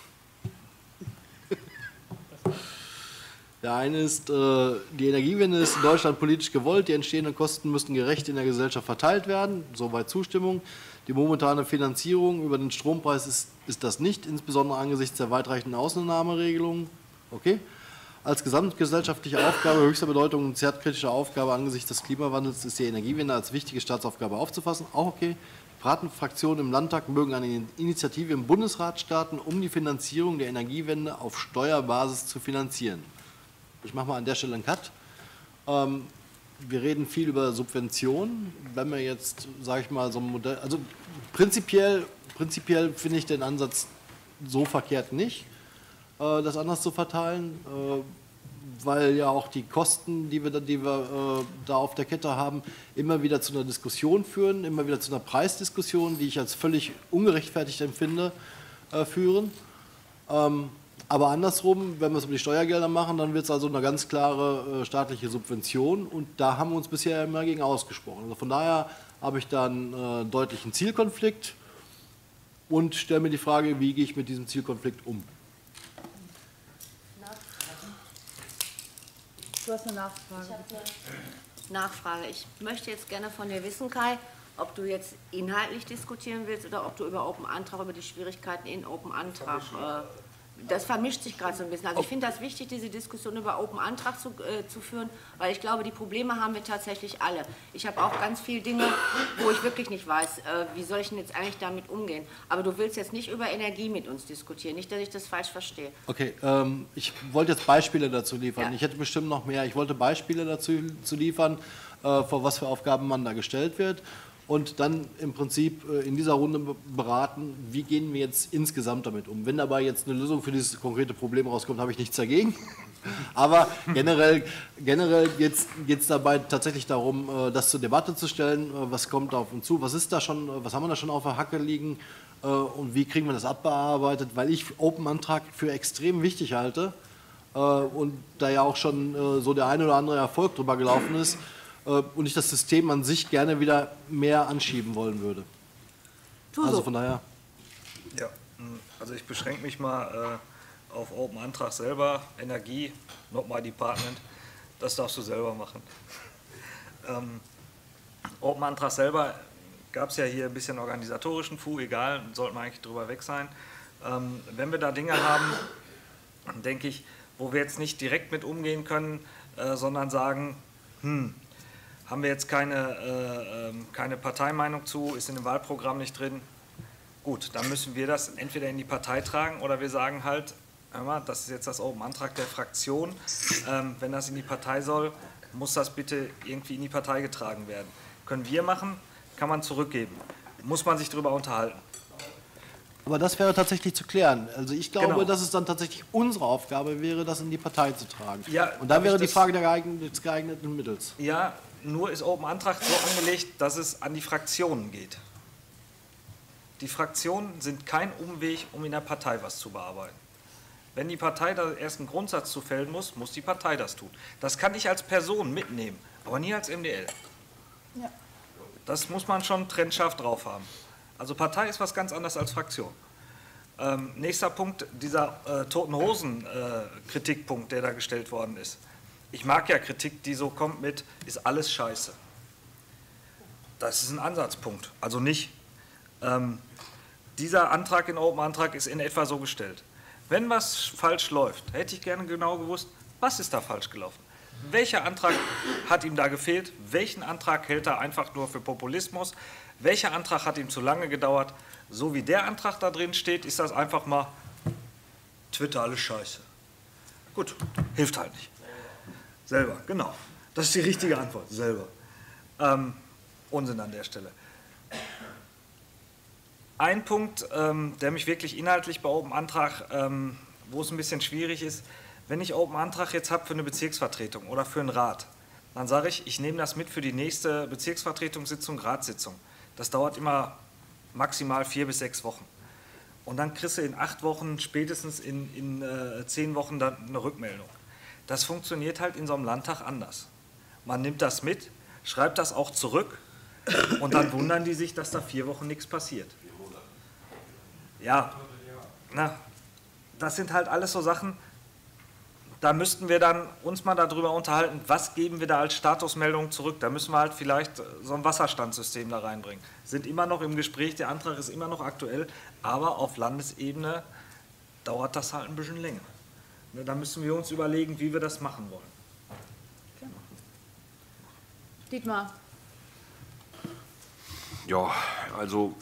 Der eine ist, die Energiewende ist in Deutschland politisch gewollt, die entstehenden Kosten müssen gerecht in der Gesellschaft verteilt werden, soweit Zustimmung. Die momentane Finanzierung über den Strompreis ist das nicht, insbesondere angesichts der weitreichenden Ausnahmeregelungen. Okay. Als gesamtgesellschaftliche Aufgabe höchster Bedeutung und zeitkritische Aufgabe angesichts des Klimawandels ist die Energiewende als wichtige Staatsaufgabe aufzufassen. Auch okay. Piratenfraktionen im Landtag mögen eine Initiative im Bundesrat starten, um die Finanzierung der Energiewende auf Steuerbasis zu finanzieren. Ich mache mal an der Stelle einen Cut. Wir reden viel über Subventionen. Wenn wir jetzt, sage ich mal, so ein Modell, also prinzipiell finde ich den Ansatz so verkehrt nicht, das anders zu verteilen, weil ja auch die Kosten, die wir da auf der Kette haben, immer wieder zu einer Diskussion führen, immer wieder zu einer Preisdiskussion, die ich als völlig ungerechtfertigt empfinde, führen. Aber andersrum, wenn wir es über die Steuergelder machen, dann wird es also eine ganz klare staatliche Subvention und da haben wir uns bisher immer gegen ausgesprochen. Also von daher habe ich da einen deutlichen Zielkonflikt und stelle mir die Frage, wie gehe ich mit diesem Zielkonflikt um? Du hast eine Nachfrage. Nachfrage. Ich möchte jetzt gerne von dir wissen, Kai, ob du jetzt inhaltlich diskutieren willst oder ob du über Open Antrag, über die Schwierigkeiten in Open Antrag, das vermischt sich gerade so ein bisschen. Also ich finde das wichtig, diese Diskussion über Open Antrag zu führen, weil ich glaube, die Probleme haben wir tatsächlich alle. Ich habe auch ganz viele Dinge, wo ich wirklich nicht weiß, wie soll ich denn jetzt eigentlich damit umgehen. Aber du willst jetzt nicht über Energie mit uns diskutieren, nicht, dass ich das falsch verstehe. Okay, ich wollte jetzt Beispiele dazu liefern. Ja. Ich hätte bestimmt noch mehr. Ich wollte Beispiele dazu liefern, vor was für Aufgaben man da gestellt wird. Und dann im Prinzip in dieser Runde beraten, wie gehen wir jetzt insgesamt damit um. Wenn dabei jetzt eine Lösung für dieses konkrete Problem rauskommt, habe ich nichts dagegen. Aber generell geht es dabei tatsächlich darum, das zur Debatte zu stellen, was kommt auf uns zu, was haben wir da schon auf der Hacke liegen und wie kriegen wir das abbearbeitet, weil ich Open Antrag für extrem wichtig halte und da ja auch schon so der eine oder andere Erfolg drüber gelaufen ist, und ich das System an sich gerne wieder mehr anschieben wollen würde. Also von daher. Ja, also ich beschränke mich mal auf Open Antrag selber, Energie, not my department, das darfst du selber machen. Open Antrag selber gab es ja hier ein bisschen organisatorischen Fu, egal, sollten wir eigentlich drüber weg sein. Wenn wir da Dinge haben, denke ich, wo wir jetzt nicht direkt mit umgehen können, sondern sagen, haben wir jetzt keine Parteimeinung zu, ist in dem Wahlprogramm nicht drin. Gut, dann müssen wir das entweder in die Partei tragen oder wir sagen halt, hör mal, das ist jetzt das Open Antrag der Fraktion. Wenn das in die Partei soll, muss das bitte irgendwie in die Partei getragen werden. Können wir machen, kann man zurückgeben. Muss man sich darüber unterhalten. Aber das wäre tatsächlich zu klären. Also ich glaube, Genau. dass es dann tatsächlich unsere Aufgabe wäre, das in die Partei zu tragen. Ja, und da wäre die das- Frage des geeigneten Mittels. Ja, nur ist Open Antrag so angelegt, dass es an die Fraktionen geht. Die Fraktionen sind kein Umweg, um in der Partei was zu bearbeiten. Wenn die Partei da erst einen Grundsatz zu fällen muss, muss die Partei das tun. Das kann ich als Person mitnehmen, aber nie als MDL. Ja. Das muss man schon trennscharf drauf haben. Also Partei ist was ganz anderes als Fraktion. Nächster Punkt, dieser Toten Hosen Kritikpunkt, der da gestellt worden ist. Ich mag ja Kritik, die so kommt mit, ist alles scheiße. Das ist ein Ansatzpunkt, also nicht. Dieser Antrag in Open Antrag ist in etwa so gestellt. Wenn was falsch läuft, hätte ich gerne genau gewusst, was ist da falsch gelaufen? Welcher Antrag hat ihm da gefehlt? Welchen Antrag hält er einfach nur für Populismus? Welcher Antrag hat ihm zu lange gedauert? So wie der Antrag da drin steht, ist das einfach mal Twitter alles scheiße. Gut, hilft halt nicht. Selber, genau. Das ist die richtige Antwort, selber. Unsinn an der Stelle. Ein Punkt, der mich wirklich inhaltlich bei Open Antrag, wo es ein bisschen schwierig ist, wenn ich Open Antrag jetzt habe für eine Bezirksvertretung oder für einen Rat, dann sage ich nehme das mit für die nächste Bezirksvertretungssitzung, Ratssitzung. Das dauert immer maximal 4 bis 6 Wochen. Und dann kriegst du in 8 Wochen, spätestens in 10 Wochen dann eine Rückmeldung. Das funktioniert halt in so einem Landtag anders. Man nimmt das mit, schreibt das auch zurück und dann wundern die sich, dass da 4 Wochen nichts passiert. Ja, na, das sind halt alles so Sachen, da müssten wir dann uns mal darüber unterhalten, was geben wir da als Statusmeldung zurück. Da müssen wir halt vielleicht so ein Wasserstandssystem da reinbringen. Sind immer noch im Gespräch, der Antrag ist immer noch aktuell, aber auf Landesebene dauert das halt ein bisschen länger. Da müssen wir uns überlegen, wie wir das machen wollen. Dietmar. Ja, also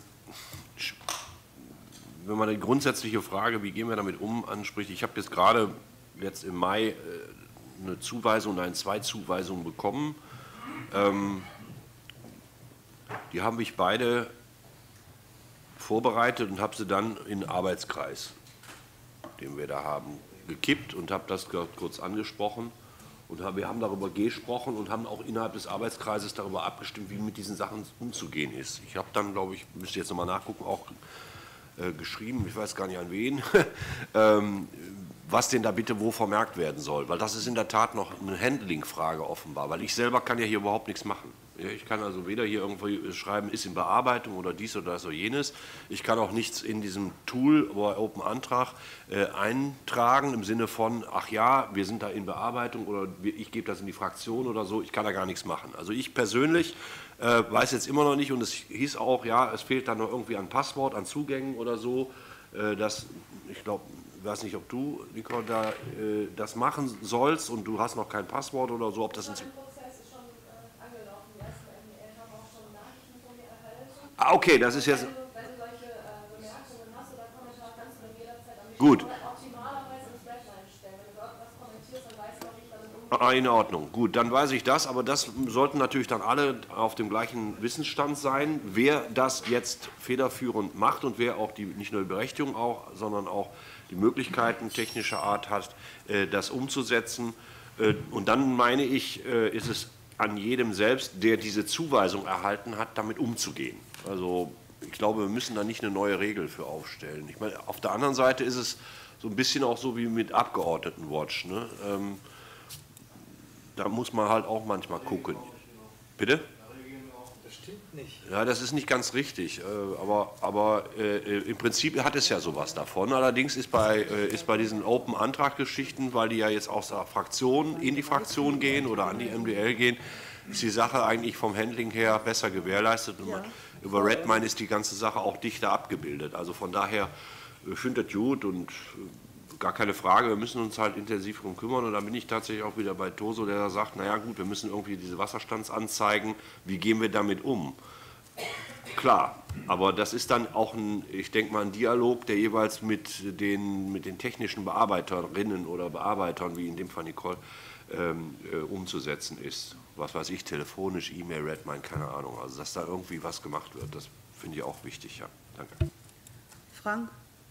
wenn man die grundsätzliche Frage, wie gehen wir damit um, anspricht, ich habe jetzt im Mai eine Zuweisung, zwei Zuweisungen bekommen. Die habe ich beide vorbereitet und habe sie dann in den Arbeitskreis, den wir da haben, gekippt und habe das kurz angesprochen. Und wir haben darüber gesprochen und haben auch innerhalb des Arbeitskreises darüber abgestimmt, wie mit diesen Sachen umzugehen ist. Ich habe dann, glaube ich, müsste jetzt nochmal nachgucken, auch geschrieben, ich weiß gar nicht an wen, was denn da bitte wo vermerkt werden soll. Weil das ist in der Tat noch eine Handling-Frage offenbar, weil ich selber kann ja hier überhaupt nichts machen. Ich kann also weder hier irgendwo schreiben, ist in Bearbeitung oder dies oder das oder jenes. Ich kann auch nichts in diesem Tool oder Open Antrag eintragen im Sinne von, ach ja, wir sind da in Bearbeitung oder ich gebe das in die Fraktion oder so. Ich kann da gar nichts machen. Also ich persönlich weiß jetzt immer noch nicht und es hieß auch, ja, es fehlt dann noch irgendwie an Passwort, an Zugängen oder so. Ich glaube, ich weiß nicht, ob du, Nicole, da das machen sollst und du hast noch kein Passwort oder so, ob das in okay, das ist jetzt. Gut. In Ordnung, gut, dann weiß ich das, aber das sollten natürlich dann alle auf dem gleichen Wissensstand sein, wer das jetzt federführend macht und wer auch nicht nur die Berechtigung auch, sondern auch die Möglichkeiten technischer Art hat, das umzusetzen. Und dann meine ich, ist es an jedem selbst, der diese Zuweisung erhalten hat, damit umzugehen. Also ich glaube, wir müssen da nicht eine neue Regel für aufstellen. Ich meine, auf der anderen Seite ist es so ein bisschen auch so wie mit Abgeordnetenwatch. Ne? Da muss man halt auch manchmal gucken. Bitte? Das stimmt nicht. Ja, das ist nicht ganz richtig, aber im Prinzip hat es ja sowas davon. Allerdings ist bei diesen Open-Antrag-Geschichten, weil die ja jetzt aus der Fraktion in die Fraktion gehen oder an die MDL gehen, ist die Sache eigentlich vom Handling her besser gewährleistet. Und über Redmine ist die ganze Sache auch dichter abgebildet. Also von daher, ich finde das gut und gar keine Frage, wir müssen uns halt intensiv darum kümmern. Und da bin ich tatsächlich auch wieder bei Toso, der da sagt, naja gut, wir müssen irgendwie diese Wasserstandsanzeigen, wie gehen wir damit um? Klar, aber das ist dann auch ich denke mal, ein Dialog, der jeweils mit den technischen Bearbeiterinnen oder Bearbeitern, wie in dem Fall Nicole, umzusetzen ist. Was weiß ich, telefonisch, E-Mail, Redmine, keine Ahnung. Also dass da irgendwie was gemacht wird, das finde ich auch wichtig. Ja, danke. Frank?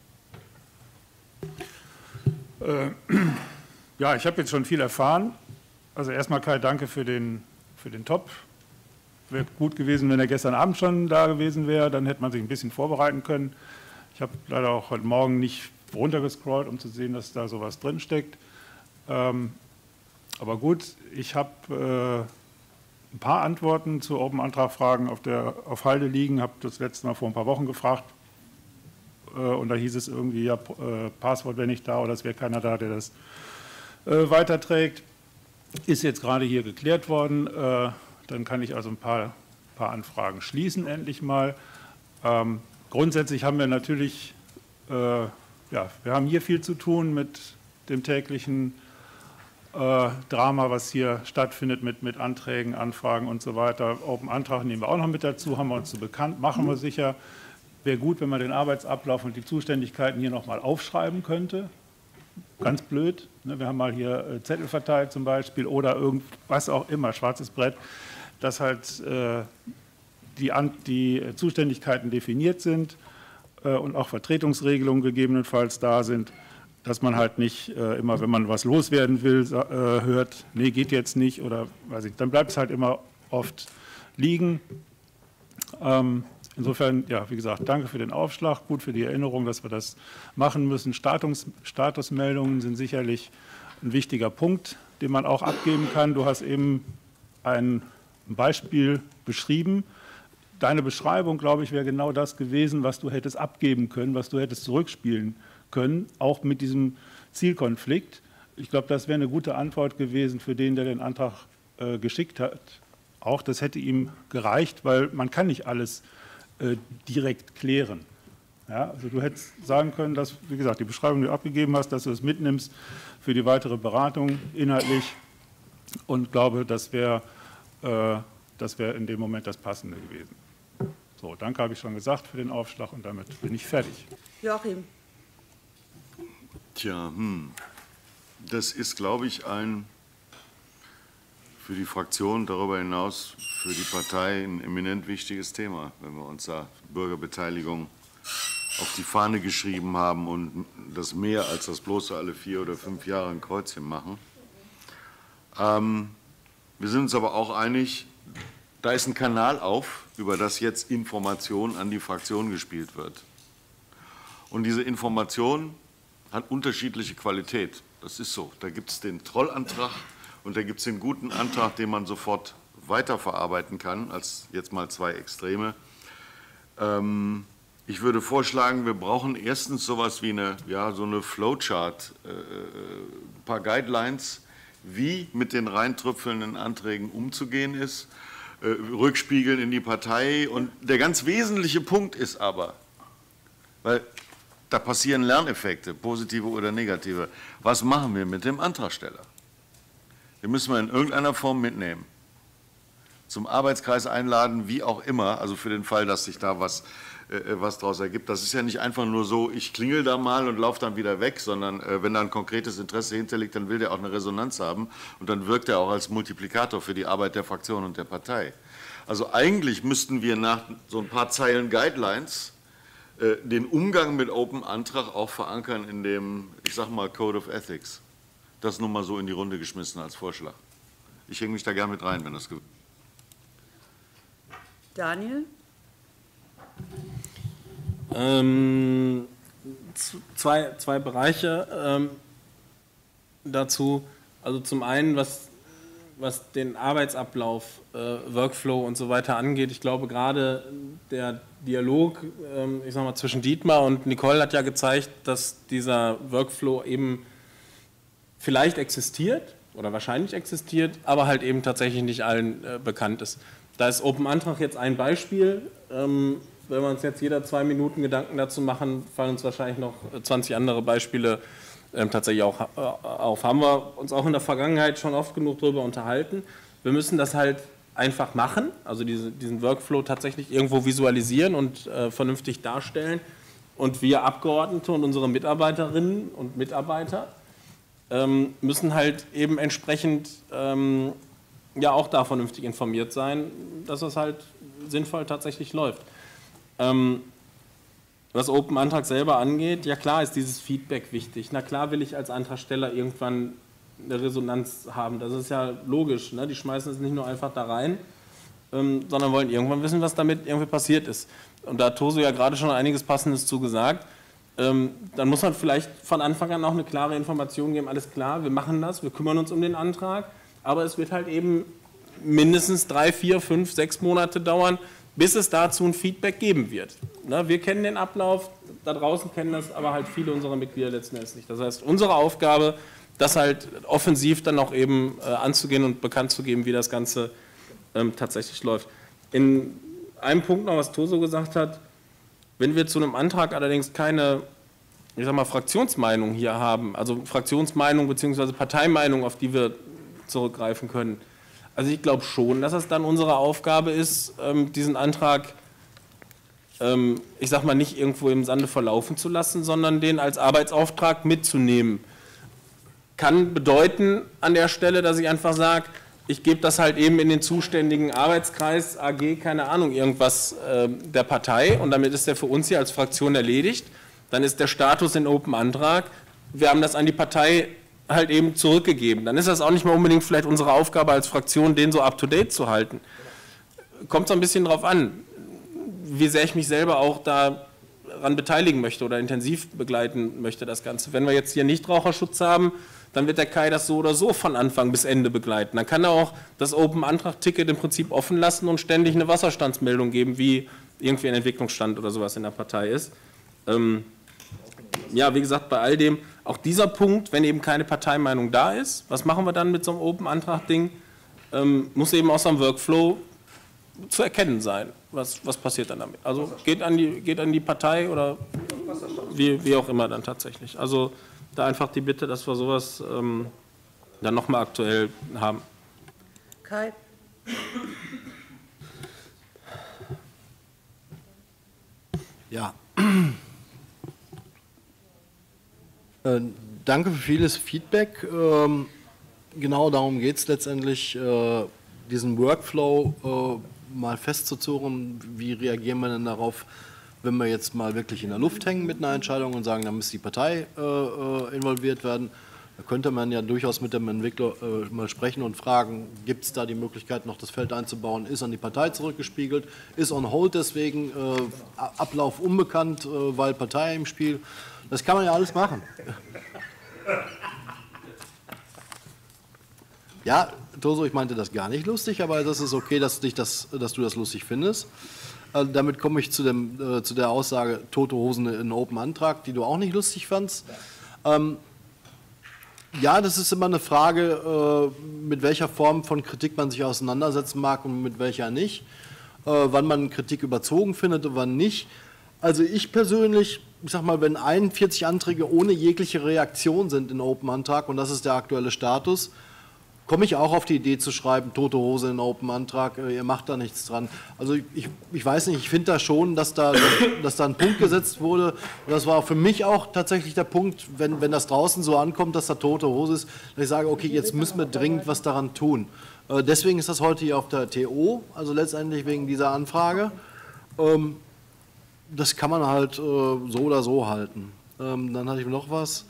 Ja, ich habe jetzt schon viel erfahren. Also erstmal Kai, danke für den Top. Wäre gut gewesen, wenn er gestern Abend schon da gewesen wäre, dann hätte man sich ein bisschen vorbereiten können. Ich habe leider auch heute Morgen nicht runtergescrollt, um zu sehen, dass da sowas drinsteckt. Aber gut, ich habe ein paar Antworten zu Open-Antrag-Fragen auf Halde liegen, habe das letzte Mal vor ein paar Wochen gefragt. Und da hieß es irgendwie, ja, Passwort wäre nicht da oder es wäre keiner da, der das weiterträgt. Ist jetzt gerade hier geklärt worden. Dann kann ich also ein paar Anfragen schließen, endlich mal. Grundsätzlich haben wir natürlich, ja, wir haben hier viel zu tun mit dem täglichen Drama, was hier stattfindet mit Anträgen, Anfragen und so weiter. Open Antrag nehmen wir auch noch mit dazu, haben wir uns so bekannt, machen wir sicher. Wäre gut, wenn man den Arbeitsablauf und die Zuständigkeiten hier nochmal aufschreiben könnte. Ganz blöd. Ne? Wir haben mal hier Zettel verteilt zum Beispiel oder irgendwas auch immer, schwarzes Brett, dass halt die Zuständigkeiten definiert sind und auch Vertretungsregelungen gegebenenfalls da sind, dass man halt nicht immer, wenn man was loswerden will, hört, nee, geht jetzt nicht oder weiß ich, dann bleibt es halt immer oft liegen. Insofern, ja, wie gesagt, danke für den Aufschlag, gut für die Erinnerung, dass wir das machen müssen. Statusmeldungen sind sicherlich ein wichtiger Punkt, den man auch abgeben kann. Du hast eben ein Beispiel beschrieben. Deine Beschreibung, glaube ich, wäre genau das gewesen, was du hättest abgeben können, was du hättest zurückspielen können, auch mit diesem Zielkonflikt. Ich glaube, das wäre eine gute Antwort gewesen für den, der den Antrag geschickt hat. Auch das hätte ihm gereicht, weil man kann nicht alles direkt klären. Ja, also du hättest sagen können, dass, wie gesagt, die Beschreibung, die du abgegeben hast, dass du es mitnimmst für die weitere Beratung inhaltlich, und glaube, das wäre in dem Moment das Passende gewesen. So, danke, habe ich schon gesagt für den Aufschlag, und damit bin ich fertig. Joachim. Tja, das ist, glaube ich, ein für die Fraktion, darüber hinaus für die Partei ein eminent wichtiges Thema, wenn wir uns da Bürgerbeteiligung auf die Fahne geschrieben haben und das mehr als das bloße alle 4 oder 5 Jahre ein Kreuzchen machen. Wir sind uns aber auch einig, da ist ein Kanal auf, über das jetzt Information an die Fraktion gespielt wird. Und diese Information hat unterschiedliche Qualität. Das ist so. Da gibt es den Trollantrag und da gibt es den guten Antrag, den man sofort weiterverarbeiten kann, als jetzt mal 2 Extreme. Ich würde vorschlagen, wir brauchen erstens sowas wie so eine Flowchart, ein paar Guidelines, wie mit den reintröpfelnden Anträgen umzugehen ist, rückspiegeln in die Partei. Und der ganz wesentliche Punkt ist aber, weil da passieren Lerneffekte, positive oder negative. Was machen wir mit dem Antragsteller? Den müssen wir in irgendeiner Form mitnehmen. Zum Arbeitskreis einladen, wie auch immer, also für den Fall, dass sich da was daraus ergibt. Das ist ja nicht einfach nur so, ich klingel da mal und laufe dann wieder weg, sondern wenn da ein konkretes Interesse hinterliegt, dann will der auch eine Resonanz haben und dann wirkt er auch als Multiplikator für die Arbeit der Fraktion und der Partei. Also eigentlich müssten wir nach so ein paar Zeilen Guidelines den Umgang mit Open Antrag auch verankern in dem, ich sag mal, Code of Ethics. Das nur mal so in die Runde geschmissen als Vorschlag. Ich hänge mich da gerne mit rein, wenn das gewünscht ist. Daniel? Zwei Bereiche dazu. Also zum einen, was den Arbeitsablauf, Workflow und so weiter angeht. Ich glaube, gerade der Dialog, ich sag mal, zwischen Dietmar und Nicole hat ja gezeigt, dass dieser Workflow eben vielleicht existiert oder wahrscheinlich existiert, aber halt eben tatsächlich nicht allen bekannt ist. Da ist Open Antrag jetzt ein Beispiel. Wenn wir uns jetzt jeder 2 Minuten Gedanken dazu machen, fallen uns wahrscheinlich noch 20 andere Beispiele tatsächlich auch auf. Haben wir uns auch in der Vergangenheit schon oft genug darüber unterhalten. Wir müssen das halt einfach machen, also diesen Workflow tatsächlich irgendwo visualisieren und vernünftig darstellen. Und wir Abgeordnete und unsere Mitarbeiterinnen und Mitarbeiter müssen halt eben entsprechend ja auch da vernünftig informiert sein, dass das halt sinnvoll tatsächlich läuft. Was Open Antrag selber angeht, ja klar ist dieses Feedback wichtig. Na klar will ich als Antragsteller irgendwann eine Resonanz haben. Das ist ja logisch. Ne? Die schmeißen es nicht nur einfach da rein, sondern wollen irgendwann wissen, was damit irgendwie passiert ist. Und da hat Toso ja gerade schon einiges Passendes zu gesagt. Dann muss man vielleicht von Anfang an auch eine klare Information geben. Alles klar, wir machen das, wir kümmern uns um den Antrag. Aber es wird halt eben mindestens 3, 4, 5, 6 Monate dauern, bis es dazu ein Feedback geben wird. Ne, wir kennen den Ablauf, da draußen kennen das, aber halt viele unserer Mitglieder letzten Endes nicht. Das heißt, unsere Aufgabe, das halt offensiv dann auch eben anzugehen und bekannt zu geben, wie das Ganze tatsächlich läuft. In einem Punkt noch, was Toso gesagt hat, wenn wir zu einem Antrag allerdings keine, ich sag mal, Fraktionsmeinung hier haben, also Fraktionsmeinung bzw. Parteimeinung, auf die wir zurückgreifen können. Also ich glaube schon, dass es dann unsere Aufgabe ist, diesen Antrag, ich sag mal, nicht irgendwo im Sande verlaufen zu lassen, sondern den als Arbeitsauftrag mitzunehmen. Kann bedeuten an der Stelle, dass ich einfach sage, ich gebe das halt eben in den zuständigen Arbeitskreis, AG, keine Ahnung, irgendwas der Partei und damit ist der für uns hier als Fraktion erledigt. Dann ist der Status in Open Antrag, wir haben das an die Partei halt eben zurückgegeben. Dann ist das auch nicht mehr unbedingt vielleicht unsere Aufgabe als Fraktion, den so up-to-date zu halten. Kommt so ein bisschen drauf an, wie sehr ich mich selber auch daran beteiligen möchte oder intensiv begleiten möchte das Ganze. Wenn wir jetzt hier Nichtraucherschutz haben, dann wird der Kai das so oder so von Anfang bis Ende begleiten. Dann kann er auch das Open-Antrag-Ticket im Prinzip offen lassen und ständig eine Wasserstandsmeldung geben, wie irgendwie ein Entwicklungsstand oder sowas in der Partei ist. Ja, wie gesagt, bei all dem, auch dieser Punkt, wenn eben keine Parteimeinung da ist, was machen wir dann mit so einem Open-Antrag-Ding, muss eben aus einem Workflow zu erkennen sein. was passiert dann damit? Also geht an die Partei oder wie auch immer dann tatsächlich. Also da einfach die Bitte, dass wir sowas dann nochmal aktuell haben. Kai? Ja. Danke für vieles Feedback. Genau darum geht es letztendlich, diesen Workflow mal festzuzurren. Wie reagieren wir denn darauf, wenn wir jetzt mal wirklich in der Luft hängen mit einer Entscheidung und sagen, da muss die Partei involviert werden? Da könnte man ja durchaus mit dem Entwickler mal sprechen und fragen, gibt es da die Möglichkeit, noch das Feld einzubauen? Ist an die Partei zurückgespiegelt? Ist on hold deswegen? Ablauf unbekannt, weil Partei im Spiel? Das kann man ja alles machen. Ja, Toso, ich meinte das gar nicht lustig, aber das ist okay, dass du das lustig findest. Damit komme ich zu der Aussage, tote Hosen in Open Antrag, die du auch nicht lustig fandst. Ja, das ist immer eine Frage, mit welcher Form von Kritik man sich auseinandersetzen mag und mit welcher nicht. Wann man Kritik überzogen findet und wann nicht. Also ich persönlich, ich sag mal, wenn 41 Anträge ohne jegliche Reaktion sind in Open Antrag, und das ist der aktuelle Status, komme ich auch auf die Idee zu schreiben, tote Hose in Open Antrag, ihr macht da nichts dran. Also ich weiß nicht, ich finde da schon, dass da ein Punkt gesetzt wurde. Und das war für mich auch tatsächlich der Punkt, wenn das draußen so ankommt, dass da tote Hose ist, dass ich sage, okay, jetzt müssen wir dringend was daran tun. Deswegen ist das heute hier auf der TO, also letztendlich wegen dieser Anfrage. Das kann man halt so oder so halten. Dann hatte ich noch was.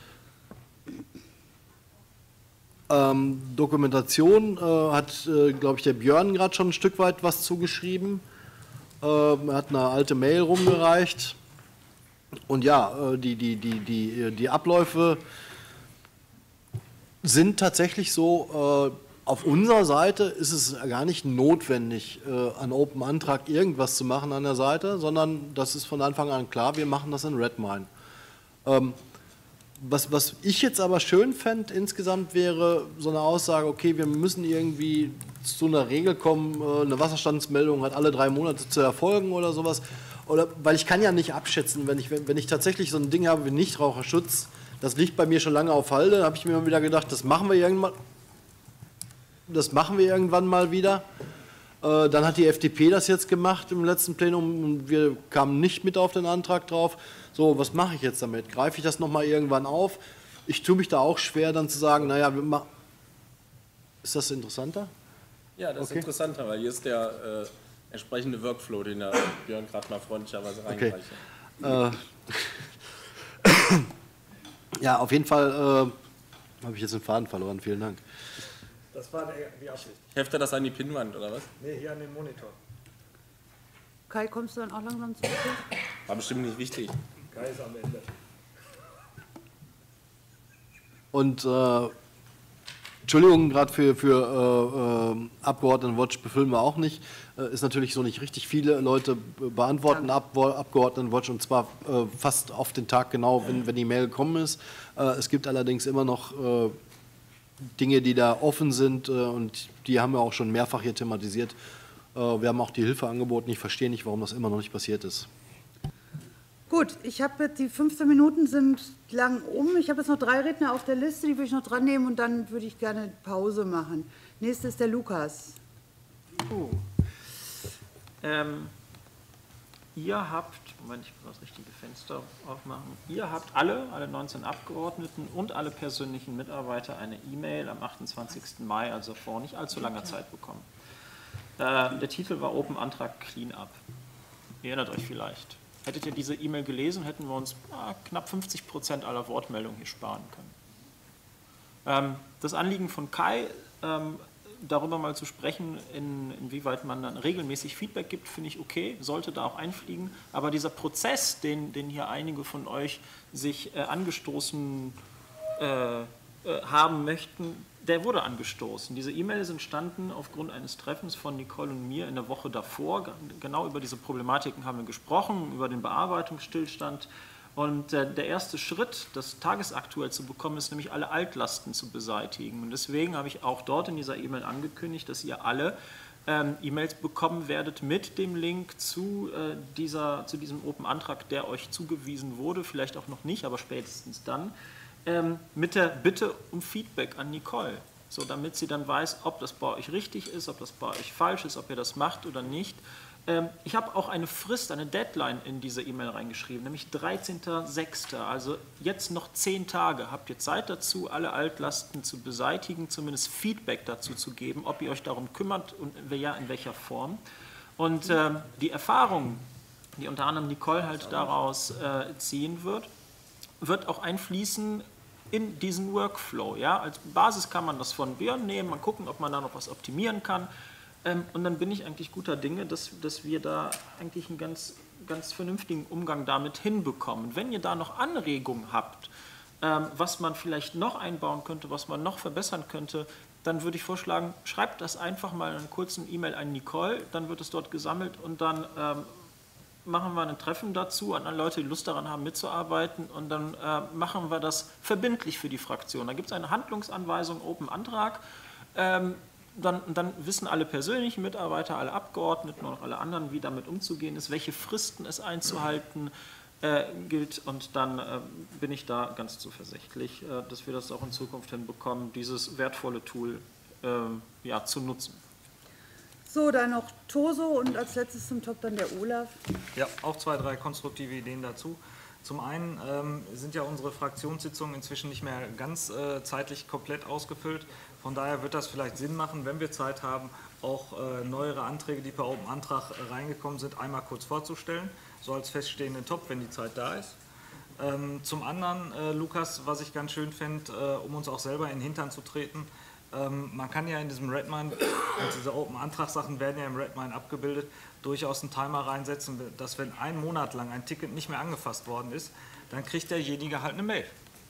Dokumentation hat, glaube ich, der Björn gerade schon ein Stück weit was zugeschrieben. Er hat eine alte Mail rumgereicht. Und ja, die Abläufe sind tatsächlich so, auf unserer Seite ist es gar nicht notwendig, an Open Antrag irgendwas zu machen an der Seite, sondern das ist von Anfang an klar, wir machen das in Redmine. Was ich jetzt aber schön fände insgesamt wäre so eine Aussage, okay, wir müssen irgendwie zu einer Regel kommen, eine Wasserstandsmeldung hat alle 3 Monate zu erfolgen oder sowas. Oder, weil ich kann ja nicht abschätzen, wenn ich tatsächlich so ein Ding habe wie Nichtraucherschutz, das liegt bei mir schon lange auf Halde, da habe ich mir immer wieder gedacht, das machen wir irgendwann mal wieder. Dann hat die FDP das jetzt gemacht im letzten Plenum und wir kamen nicht mit auf den Antrag drauf. So, was mache ich jetzt damit? Greife ich das nochmal irgendwann auf? Ich tue mich da auch schwer, dann zu sagen, naja, ist das interessanter? Ja, das ist interessanter, weil hier ist der entsprechende Workflow, den der Björn gerade mal freundlicherweise reingereicht hat. Ja, auf jeden Fall habe ich jetzt den Faden verloren. Vielen Dank. Das war die Absicht. Heftet das an die Pinnwand, oder was? Nee, hier an den Monitor. Kai, kommst du dann auch langsam zu? War bestimmt nicht wichtig. Kai ist am Ende. Und Entschuldigung, gerade für Abgeordnetenwatch befüllen wir auch nicht. Ist natürlich so nicht richtig viele Leute beantworten Abgeordnetenwatch und zwar fast auf den Tag genau, wenn die Mail gekommen ist. Es gibt allerdings immer noch Dinge, die da offen sind und die haben wir auch schon mehrfach hier thematisiert. Wir haben auch die Hilfe angeboten. Ich verstehe nicht, warum das immer noch nicht passiert ist. Gut, ich habe jetzt, die 15 Minuten sind lang um. Ich habe jetzt noch 3 Redner auf der Liste, die würde ich noch dran nehmen und dann würde ich gerne Pause machen. Nächster ist der Lukas. Ihr habt, Moment, ich muss das richtige Fenster aufmachen. Ihr habt alle 19 Abgeordneten und alle persönlichen Mitarbeiter eine E-Mail am 28. Mai, also vor nicht allzu langer Zeit bekommen. Der Titel war Open Antrag Cleanup. Ihr erinnert euch vielleicht. Hättet ihr diese E-Mail gelesen, hätten wir uns knapp 50% aller Wortmeldungen hier sparen können. Das Anliegen von Kai, darüber mal zu sprechen, inwieweit man dann regelmäßig Feedback gibt, finde ich okay, sollte da auch einfliegen. Aber dieser Prozess, den hier einige von euch sich angestoßen haben möchten, der wurde angestoßen. Diese E-Mail ist entstanden aufgrund eines Treffens von Nicole und mir in der Woche davor. Genau über diese Problematiken haben wir gesprochen, über den Bearbeitungsstillstand. Und der erste Schritt, das tagesaktuell zu bekommen, ist nämlich alle Altlasten zu beseitigen. Und deswegen habe ich auch dort in dieser E-Mail angekündigt, dass ihr alle E-Mails bekommen werdet mit dem Link zu diesem Open-Antrag, der euch zugewiesen wurde, vielleicht auch noch nicht, aber spätestens dann, mit der Bitte um Feedback an Nicole, so damit sie dann weiß, ob das bei euch richtig ist, ob das bei euch falsch ist, ob ihr das macht oder nicht. Ich habe auch eine Frist, eine Deadline in diese E-Mail reingeschrieben, nämlich 13.06. Also jetzt noch 10 Tage habt ihr Zeit dazu, alle Altlasten zu beseitigen, zumindest Feedback dazu zu geben, ob ihr euch darum kümmert und ja, in welcher Form. Und die Erfahrung, die unter anderem Nicole halt daraus ziehen wird auch einfließen in diesen Workflow. Ja? Als Basis kann man das von Björn nehmen, mal gucken, ob man da noch was optimieren kann. Und dann bin ich eigentlich guter Dinge, dass wir da eigentlich einen ganz vernünftigen Umgang damit hinbekommen. Wenn ihr da noch Anregungen habt, was man vielleicht noch einbauen könnte, was man noch verbessern könnte, dann würde ich vorschlagen, schreibt das einfach mal in einer kurzen E-Mail an Nicole, dann wird es dort gesammelt und dann machen wir ein Treffen dazu an alle Leute, die Lust daran haben, mitzuarbeiten und dann machen wir das verbindlich für die Fraktion. Da gibt es eine Handlungsanweisung, Open Antrag. Dann wissen alle persönlichen Mitarbeiter, alle Abgeordneten und auch alle anderen, wie damit umzugehen ist, welche Fristen es einzuhalten gilt. Und dann bin ich da ganz zuversichtlich, dass wir das auch in Zukunft hinbekommen, dieses wertvolle Tool ja, zu nutzen. So, dann noch Toso und als letztes zum Top dann der Olaf. Ja, auch 2, 3 konstruktive Ideen dazu. Zum einen sind ja unsere Fraktionssitzungen inzwischen nicht mehr ganz zeitlich komplett ausgefüllt. Von daher wird das vielleicht Sinn machen, wenn wir Zeit haben, auch neuere Anträge, die per Open Antrag reingekommen sind, einmal kurz vorzustellen, so als feststehenden Top, wenn die Zeit da ist. Zum anderen, Lukas, was ich ganz schön fände, um uns auch selber in den Hintern zu treten, man kann ja in diesem Redmine, und diese Open Antragssachen werden ja im Redmine abgebildet, durchaus einen Timer reinsetzen, dass wenn 1 Monat lang ein Ticket nicht mehr angefasst worden ist, dann kriegt derjenige halt eine Mail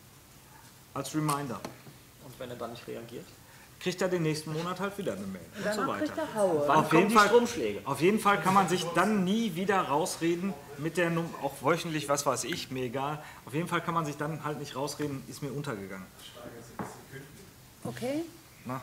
als Reminder. Und wenn er dann nicht reagiert? Kriegt er den nächsten Monat halt wieder eine Mail und so weiter. kriegt er Haue. Wann kommen die Stromschläge? Auf jeden Fall kann man sich dann nie wieder rausreden mit der Nummer, auch wöchentlich, was weiß ich, mir egal. Auf jeden Fall kann man sich dann halt nicht rausreden, ist mir untergegangen. Okay. Na?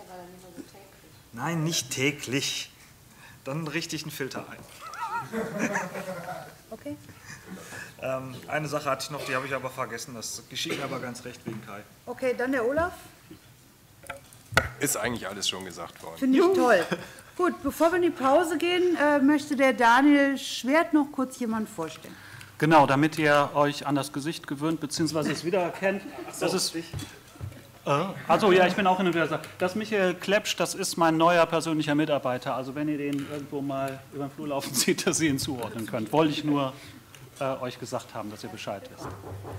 Nein, nicht täglich. Dann richte ich einen Filter ein. Okay. Eine Sache hatte ich noch, die habe ich aber vergessen. Das geschieht mir aber ganz recht wegen Kai. Okay, dann der Olaf. Ist eigentlich alles schon gesagt worden. Finde ich toll. Gut, bevor wir in die Pause gehen, möchte der Daniel Schwert noch kurz jemanden vorstellen. Genau, damit ihr euch an das Gesicht gewöhnt, beziehungsweise es wiedererkennt. Das ist, also ja, ich bin auch in der Das Michael Klepsch, das ist mein neuer persönlicher Mitarbeiter. Also wenn ihr den irgendwo mal über den Flur laufen seht, dass ihr ihn zuordnen könnt. Wollte ich nur euch gesagt haben, dass ihr Bescheid wisst.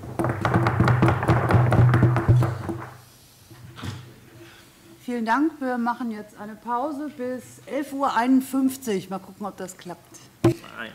Vielen Dank. Wir machen jetzt eine Pause bis 11:51 Uhr. Mal gucken, ob das klappt. Nein.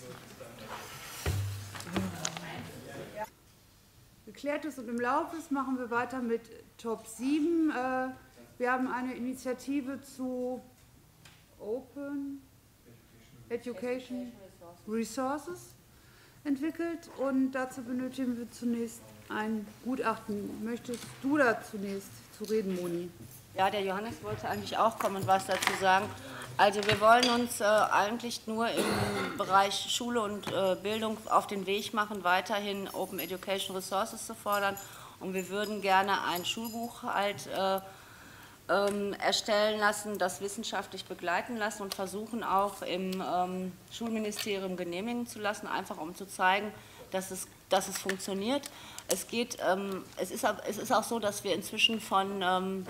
Geklärt ist und im Lauf ist, machen wir weiter mit Top 7. Wir haben eine Initiative zu Open Education Resources entwickelt und dazu benötigen wir zunächst ein Gutachten. Möchtest du da zunächst zu reden, Moni? Ja, der Johannes wollte eigentlich auch kommen und was dazu sagen. Also wir wollen uns eigentlich nur im Bereich Schule und Bildung auf den Weg machen, weiterhin Open Education Resources zu fordern. Und wir würden gerne ein Schulbuch halt erstellen lassen, das wissenschaftlich begleiten lassen und versuchen auch im Schulministerium genehmigen zu lassen, einfach um zu zeigen, dass es funktioniert. Es ist auch so, dass wir inzwischen von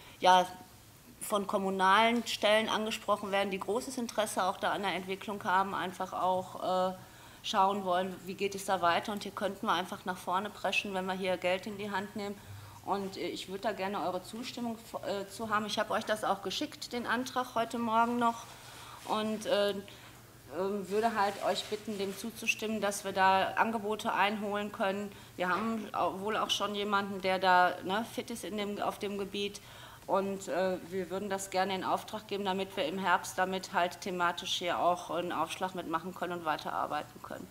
kommunalen Stellen angesprochen werden, die großes Interesse auch da an der Entwicklung haben, einfach auch schauen wollen, wie geht es da weiter. Und hier könnten wir einfach nach vorne preschen, wenn wir hier Geld in die Hand nehmen. Und ich würde da gerne eure Zustimmung zu haben. Ich habe euch das auch geschickt, den Antrag heute Morgen noch. Und würde halt euch bitten, dem zuzustimmen, dass wir da Angebote einholen können. Wir haben wohl auch schon jemanden, der da fit ist auf dem Gebiet. Und wir würden das gerne in Auftrag geben, damit wir im Herbst damit halt thematisch hier auch einen Aufschlag mitmachen können und weiterarbeiten können.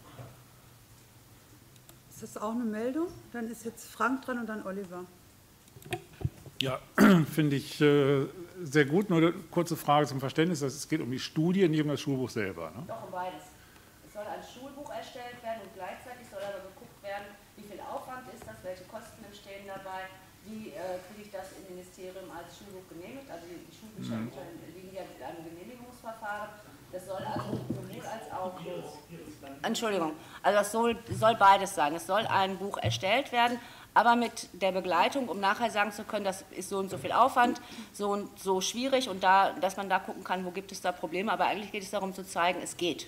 Ist das auch eine Meldung? Dann ist jetzt Frank dran und dann Oliver. Ja, finde ich sehr gut. Nur eine kurze Frage zum Verständnis. Es geht um die Studie, nicht um das Schulbuch selber. Ne? Doch, um beides. Es soll ein Schulbuch erstellt werden und gleichzeitig soll aber geguckt werden, wie viel Aufwand ist das, welche Kosten entstehen dabei, wie kriege ich das im Ministerium als Schulbuch genehmigt. Also die Schulbücher liegen ja mit einem Genehmigungsverfahren. Das soll also sowohl als auch... Entschuldigung, also das soll beides sein. Es soll ein Buch erstellt werden, aber mit der Begleitung, um nachher sagen zu können, das ist so und so viel Aufwand, so und so schwierig und da, dass man da gucken kann, wo gibt es da Probleme. Aber eigentlich geht es darum zu zeigen, es geht.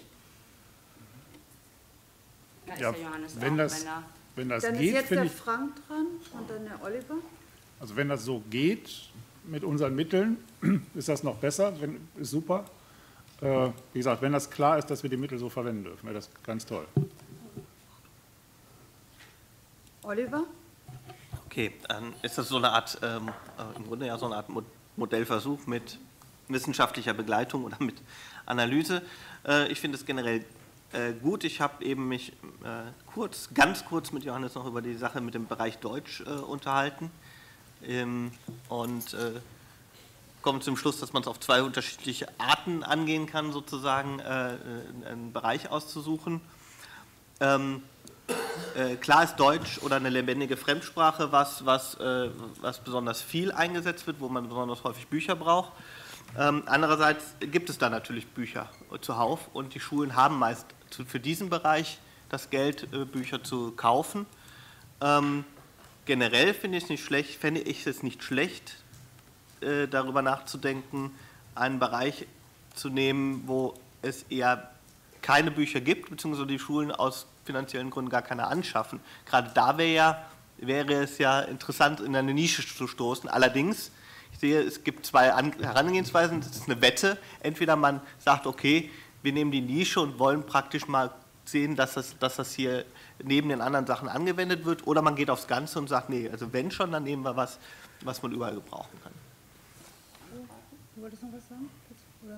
Da Ja, ist der Johannes wenn auch, das, wenn das Dann ist geht, jetzt finde der ich, Frank dran und dann der Oliver. also wenn das so geht mit unseren Mitteln, ist das noch besser, ist super. Wie gesagt, wenn das klar ist, dass wir die Mittel so verwenden dürfen, wäre das ganz toll. Oliver? Okay, dann ist das so eine Art, im Grunde ja so eine Art Modellversuch mit wissenschaftlicher Begleitung oder mit Analyse. Ich finde es generell gut. Ich habe eben mich ganz kurz mit Johannes noch über die Sache mit dem Bereich Deutsch unterhalten und komme zum Schluss, dass man es auf zwei unterschiedliche Arten angehen kann, sozusagen einen Bereich auszusuchen. Klar ist Deutsch oder eine lebendige Fremdsprache was besonders viel eingesetzt wird, wo man besonders häufig Bücher braucht. Andererseits gibt es da natürlich Bücher zuhauf und die Schulen haben meist für diesen Bereich das Geld, Bücher zu kaufen. Generell fände ich es nicht schlecht, darüber nachzudenken, einen Bereich zu nehmen, wo es eher keine Bücher gibt, beziehungsweise die Schulen aus finanziellen Gründen gar keine anschaffen. Gerade da wäre es ja interessant, in eine Nische zu stoßen. Allerdings, ich sehe, es gibt zwei Herangehensweisen. Das ist eine Wette. Entweder man sagt, okay, wir nehmen die Nische und wollen praktisch mal sehen, dass das hier neben den anderen Sachen angewendet wird, oder man geht aufs Ganze und sagt, nee, also wenn schon, dann nehmen wir was man überall gebrauchen kann. Du wolltest noch was sagen? Oder?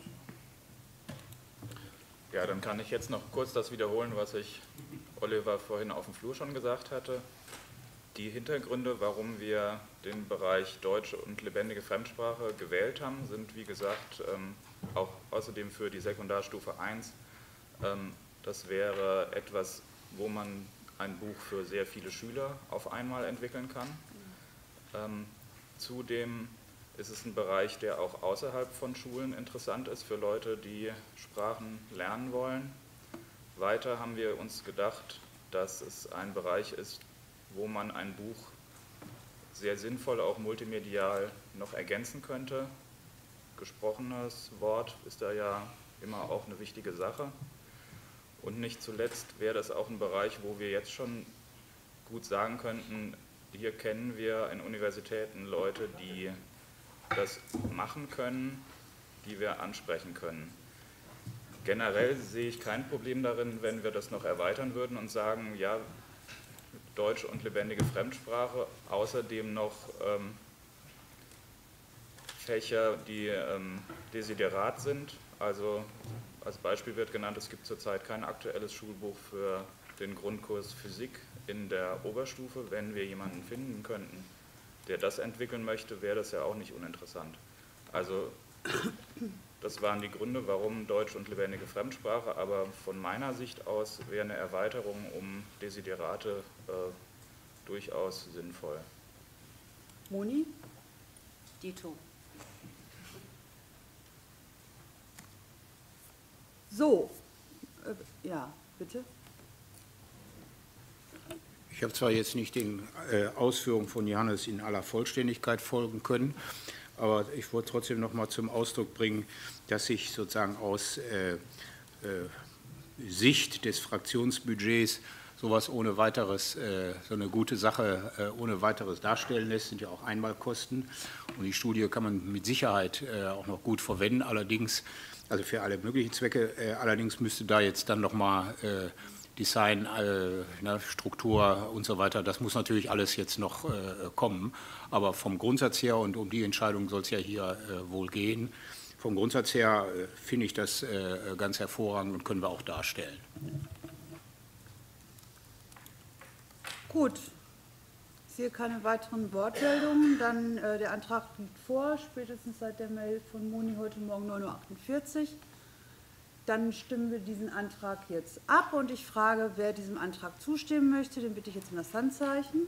Ja, dann kann ich jetzt noch kurz das wiederholen, was ich Oliver vorhin auf dem Flur schon gesagt hatte. Die Hintergründe, warum wir den Bereich Deutsch und lebendige Fremdsprache gewählt haben, sind wie gesagt auch außerdem für die Sekundarstufe 1. Das wäre etwas, wo man ein Buch für sehr viele Schüler auf einmal entwickeln kann. Zudem ist es ein Bereich, der auch außerhalb von Schulen interessant ist für Leute, die Sprachen lernen wollen. Weiter haben wir uns gedacht, dass es ein Bereich ist, wo man ein Buch sehr sinnvoll auch multimedial noch ergänzen könnte. Gesprochenes Wort ist da ja immer auch eine wichtige Sache. Und nicht zuletzt wäre das auch ein Bereich, wo wir jetzt schon gut sagen könnten, hier kennen wir in Universitäten Leute, die das machen können, die wir ansprechen können. Generell sehe ich kein Problem darin, wenn wir das noch erweitern würden und sagen, ja, Deutsch und lebendige Fremdsprache, außerdem noch Fächer, die desiderat sind. Also als Beispiel wird genannt, es gibt zurzeit kein aktuelles Schulbuch für den Grundkurs Physik in der Oberstufe. Wenn wir jemanden finden könnten, der das entwickeln möchte, wäre das ja auch nicht uninteressant. Also das waren die Gründe, warum Deutsch und lebendige Fremdsprache, aber von meiner Sicht aus wäre eine Erweiterung um Desiderate durchaus sinnvoll. Moni? Dito. So, ja, bitte. Ich habe zwar jetzt nicht den Ausführungen von Johannes in aller Vollständigkeit folgen können, aber ich wollte trotzdem noch mal zum Ausdruck bringen, dass ich sozusagen aus Sicht des Fraktionsbudgets sowas ohne weiteres, so eine gute Sache ohne weiteres darstellen lässt, sind ja auch Einmalkosten. Und die Studie kann man mit Sicherheit auch noch gut verwenden, allerdings, also für alle möglichen Zwecke, allerdings müsste da jetzt dann noch mal Design, Struktur und so weiter, das muss natürlich alles jetzt noch kommen. Aber vom Grundsatz her, und um die Entscheidung soll es ja hier wohl gehen, vom Grundsatz her finde ich das ganz hervorragend und können wir auch darstellen. Gut. sehe keine weiteren Wortmeldungen. Dann der Antrag liegt vor, spätestens seit der Mail von Moni heute Morgen 9:48 Uhr. Dann stimmen wir diesen Antrag jetzt ab und ich frage, wer diesem Antrag zustimmen möchte, den bitte ich jetzt um das Handzeichen.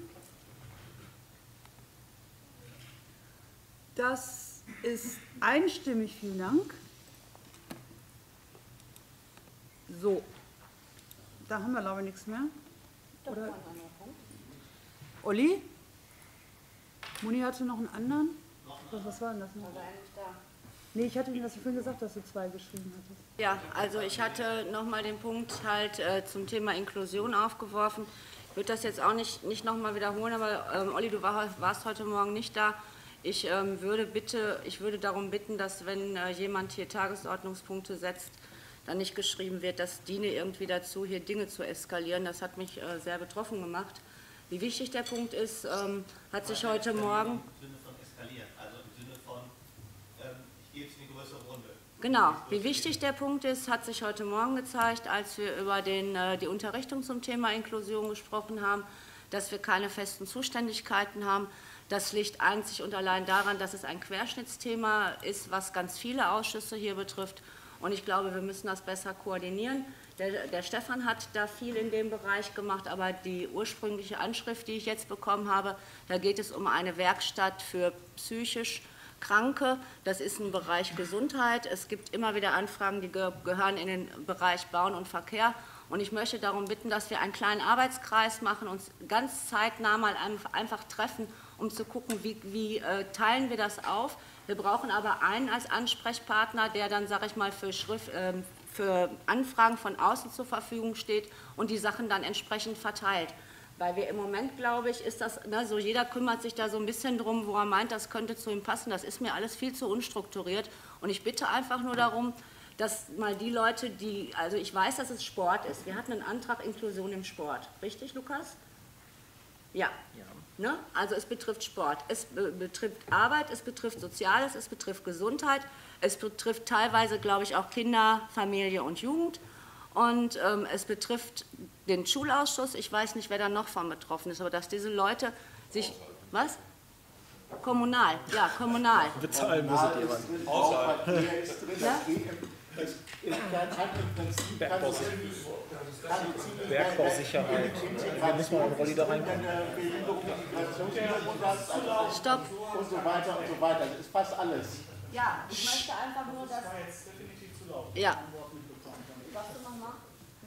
Das ist einstimmig, vielen Dank. So, da haben wir, glaube ich, nichts mehr. Oder? Olli? Moni hatte noch einen anderen? Was war denn das noch? Nee, ich hatte Ihnen das vorhin gesagt, dass du 2 geschrieben hattest. Ja, also ich hatte nochmal den Punkt halt zum Thema Inklusion aufgeworfen. Ich würde das jetzt auch nicht nochmal wiederholen, aber Olli, du warst heute Morgen nicht da. Ich würde darum bitten, dass wenn jemand hier Tagesordnungspunkte setzt, dann nicht geschrieben wird, das diene irgendwie dazu, hier Dinge zu eskalieren. Das hat mich sehr betroffen gemacht. Wie wichtig der Punkt ist, hat sich heute Morgen... Im Sinne von eskalieren, also im Sinne von, ich gehe jetzt in die größere Runde. Genau, wie wichtig der Punkt ist, hat sich heute Morgen gezeigt, als wir über die Unterrichtung zum Thema Inklusion gesprochen haben, dass wir keine festen Zuständigkeiten haben. Das liegt einzig und allein daran, dass es ein Querschnittsthema ist, was ganz viele Ausschüsse hier betrifft. Und ich glaube, wir müssen das besser koordinieren. Der Stefan hat da viel in dem Bereich gemacht, aber die ursprüngliche Anschrift, die ich jetzt bekommen habe, da geht es um eine Werkstatt für psychisch Kranke. Das ist ein Bereich Gesundheit. Es gibt immer wieder Anfragen, die gehören in den Bereich Bauen und Verkehr. Und ich möchte darum bitten, dass wir einen kleinen Arbeitskreis machen, uns ganz zeitnah mal einfach treffen, um zu gucken, wie teilen wir das auf. Wir brauchen aber einen als Ansprechpartner, der dann, sage ich mal, für Anfragen von außen zur Verfügung steht und die Sachen dann entsprechend verteilt. Weil wir im Moment, glaube ich, ist das, ne, so jeder kümmert sich da so ein bisschen drum, wo er meint, das könnte zu ihm passen. Das ist mir alles viel zu unstrukturiert. Und ich bitte einfach nur darum, dass mal die Leute, also ich weiß, dass es Sport ist. Wir hatten einen Antrag Inklusion im Sport. Richtig, Lukas? Ja. Ne? Also es betrifft Sport, es betrifft Arbeit, es betrifft Soziales, es betrifft Gesundheit, es betrifft teilweise, glaube ich, auch Kinder, Familie und Jugend und es betrifft den Schulausschuss. Ich weiß nicht, wer da noch von betroffen ist, aber dass diese Leute sich... Was? Kommunal, ja, kommunal. Bezahlen müssen die aber. Ja? Bergbausicherheit. Da muss man einen Rolli da reinkommen. Stopp. Und so weiter und so weiter. Das ist fast alles. Ja, ich möchte einfach nur, dass... Ja. Was du noch machst?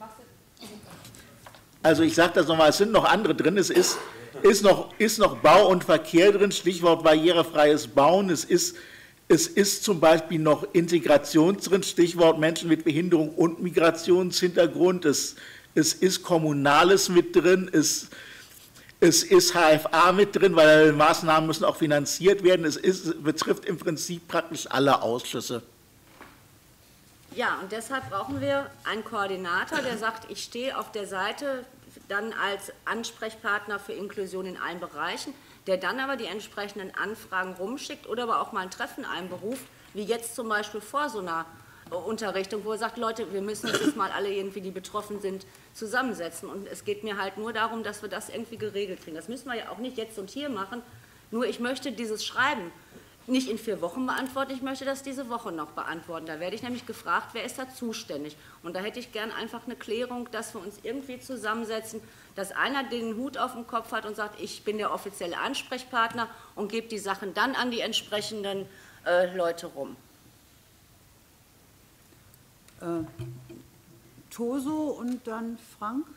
Also ich sage das nochmal, es sind noch andere drin. Es ist noch Bau und Verkehr drin, Stichwort barrierefreies Bauen. Es ist zum Beispiel noch Integration drin, Stichwort Menschen mit Behinderung und Migrationshintergrund. Es ist Kommunales mit drin, es ist HFA mit drin, weil Maßnahmen müssen auch finanziert werden. Es betrifft im Prinzip praktisch alle Ausschüsse. Ja, und deshalb brauchen wir einen Koordinator, der sagt, ich stehe auf der Seite dann als Ansprechpartner für Inklusion in allen Bereichen, der dann aber die entsprechenden Anfragen rumschickt oder aber auch mal ein Treffen einberuft, wie jetzt zum Beispiel vor so einer Unterrichtung, wo er sagt, Leute, wir müssen uns jetzt mal alle irgendwie, die betroffen sind, zusammensetzen. Und es geht mir halt nur darum, dass wir das irgendwie geregelt kriegen. Das müssen wir ja auch nicht jetzt und hier machen, nur ich möchte dieses Schreiben nicht in 4 Wochen beantworten, ich möchte das diese Woche noch beantworten. Da werde ich nämlich gefragt, wer ist da zuständig. Und da hätte ich gern einfach eine Klärung, dass wir uns irgendwie zusammensetzen, dass einer den Hut auf dem Kopf hat und sagt, ich bin der offizielle Ansprechpartner und gebe die Sachen dann an die entsprechenden Leute rum. Toso und dann Frank.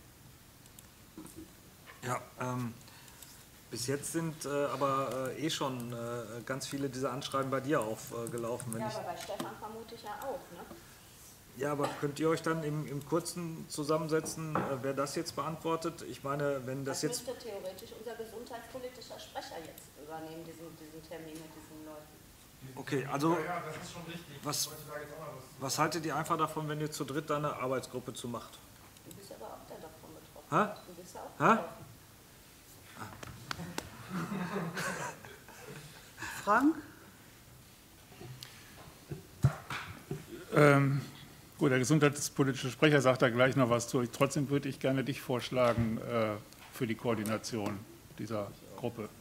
Ja, bis jetzt sind aber schon ganz viele dieser Anschreiben bei dir aufgelaufen. Ja, aber bei Stefan vermute ich ja auch, ne? Ja, aber könnt ihr euch dann im Kurzen zusammensetzen, wer das jetzt beantwortet? Ich meine, wenn das jetzt... müsste theoretisch unser gesundheitspolitischer Sprecher jetzt übernehmen, diesen Termin mit diesen Leuten. Okay, also was haltet ihr einfach davon, wenn ihr zu dritt da eine Arbeitsgruppe zu macht? Du bist aber auch davon betroffen. Hä? Du bist ja auch betroffen. Frank? Gut, der gesundheitspolitische Sprecher sagt da gleich noch was zu. Trotzdem würde ich gerne dich vorschlagen für die Koordination dieser Gruppe.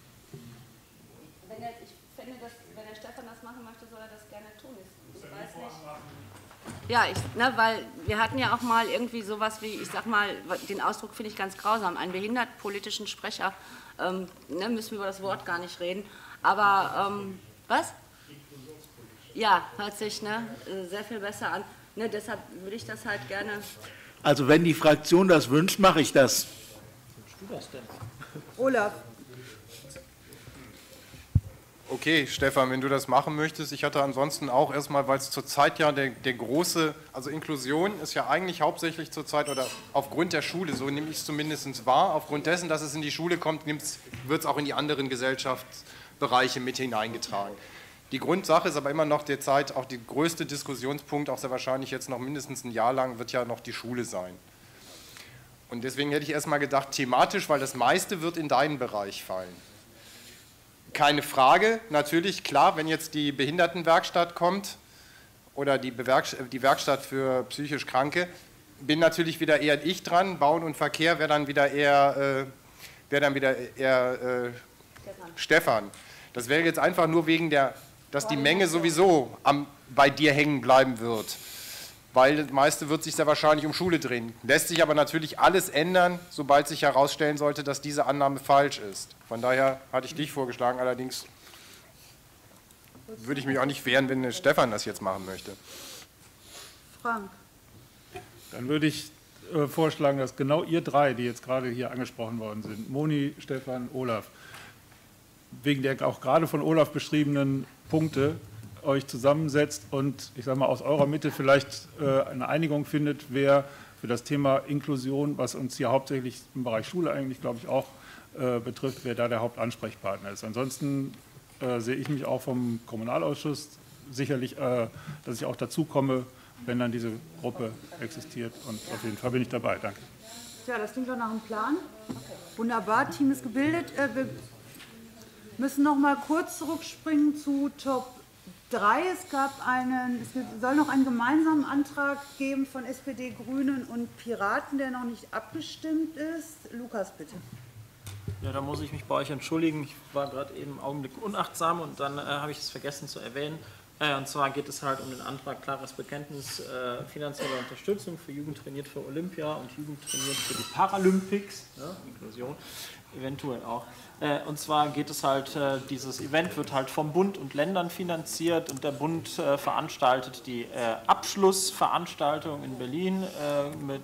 Ich finde, wenn der Stefan das machen möchte, soll er das gerne tun. Ich weiß nicht. Ja, weil wir hatten ja auch mal irgendwie sowas wie, ich sag mal, den Ausdruck finde ich ganz grausam, einen behindertenpolitischen Sprecher. Müssen wir über das Wort gar nicht reden. Aber, was? Ja, hört sich sehr viel besser an. Deshalb würde ich das halt gerne. Also wenn die Fraktion das wünscht, mache ich das. Wünschst du das denn? Olaf. Okay, Stefan, wenn du das machen möchtest. Ich hatte ansonsten auch erstmal, weil es zurzeit ja der große, also Inklusion ist ja eigentlich hauptsächlich zurzeit oder aufgrund der Schule, so nehme ich es zumindest wahr, aufgrund dessen, dass es in die Schule kommt, wird es auch in die anderen Gesellschaftsbereiche mit hineingetragen. Die Grundsache ist aber immer noch derzeit auch der größte Diskussionspunkt, auch sehr wahrscheinlich jetzt noch mindestens ein Jahr lang, wird ja noch die Schule sein. Und deswegen hätte ich erstmal gedacht, thematisch, weil das meiste wird in deinen Bereich fallen. Keine Frage, natürlich, klar, wenn jetzt die Behindertenwerkstatt kommt oder die Werkstatt für psychisch Kranke, bin natürlich wieder eher ich dran, Bauen und Verkehr wäre dann wieder eher Stefan. Das wäre jetzt einfach nur wegen dass die Menge sowieso bei dir hängen bleiben wird. Weil das meiste wird sich sehr wahrscheinlich um Schule drehen. Lässt sich aber natürlich alles ändern, sobald sich herausstellen sollte, dass diese Annahme falsch ist. Von daher hatte ich dich vorgeschlagen, allerdings würde ich mich auch nicht wehren, wenn Stefan das jetzt machen möchte. Frank. Dann würde ich vorschlagen, dass genau ihr drei, die jetzt gerade hier angesprochen worden sind, Moni, Stefan, Olaf, wegen der auch gerade von Olaf beschriebenen Punkte, euch zusammensetzt und, ich sage mal, aus eurer Mitte vielleicht eine Einigung findet, wer für das Thema Inklusion, was uns hier hauptsächlich im Bereich Schule eigentlich, glaube ich, auch betrifft, wer da der Hauptansprechpartner ist. Ansonsten sehe ich mich auch vom Kommunalausschuss sicherlich, dass ich auch dazu komme, wenn dann diese Gruppe existiert. Und auf jeden Fall bin ich dabei. Danke. Ja, das klingt doch nach einem Plan. Wunderbar, Team ist gebildet. Wir müssen noch mal kurz zurückspringen zu Top 3. Es soll noch einen gemeinsamen Antrag geben von SPD, Grünen und Piraten, der noch nicht abgestimmt ist. Lukas, bitte. Ja, da muss ich mich bei euch entschuldigen. Ich war gerade eben im Augenblick unachtsam und dann habe ich es vergessen zu erwähnen. Und zwar geht es halt um den Antrag klares Bekenntnis finanzieller Unterstützung für Jugend trainiert für Olympia und Jugend trainiert für die Paralympics, Inklusion eventuell auch. Und zwar geht es halt, dieses Event wird halt vom Bund und Ländern finanziert und der Bund veranstaltet die Abschlussveranstaltung in Berlin mit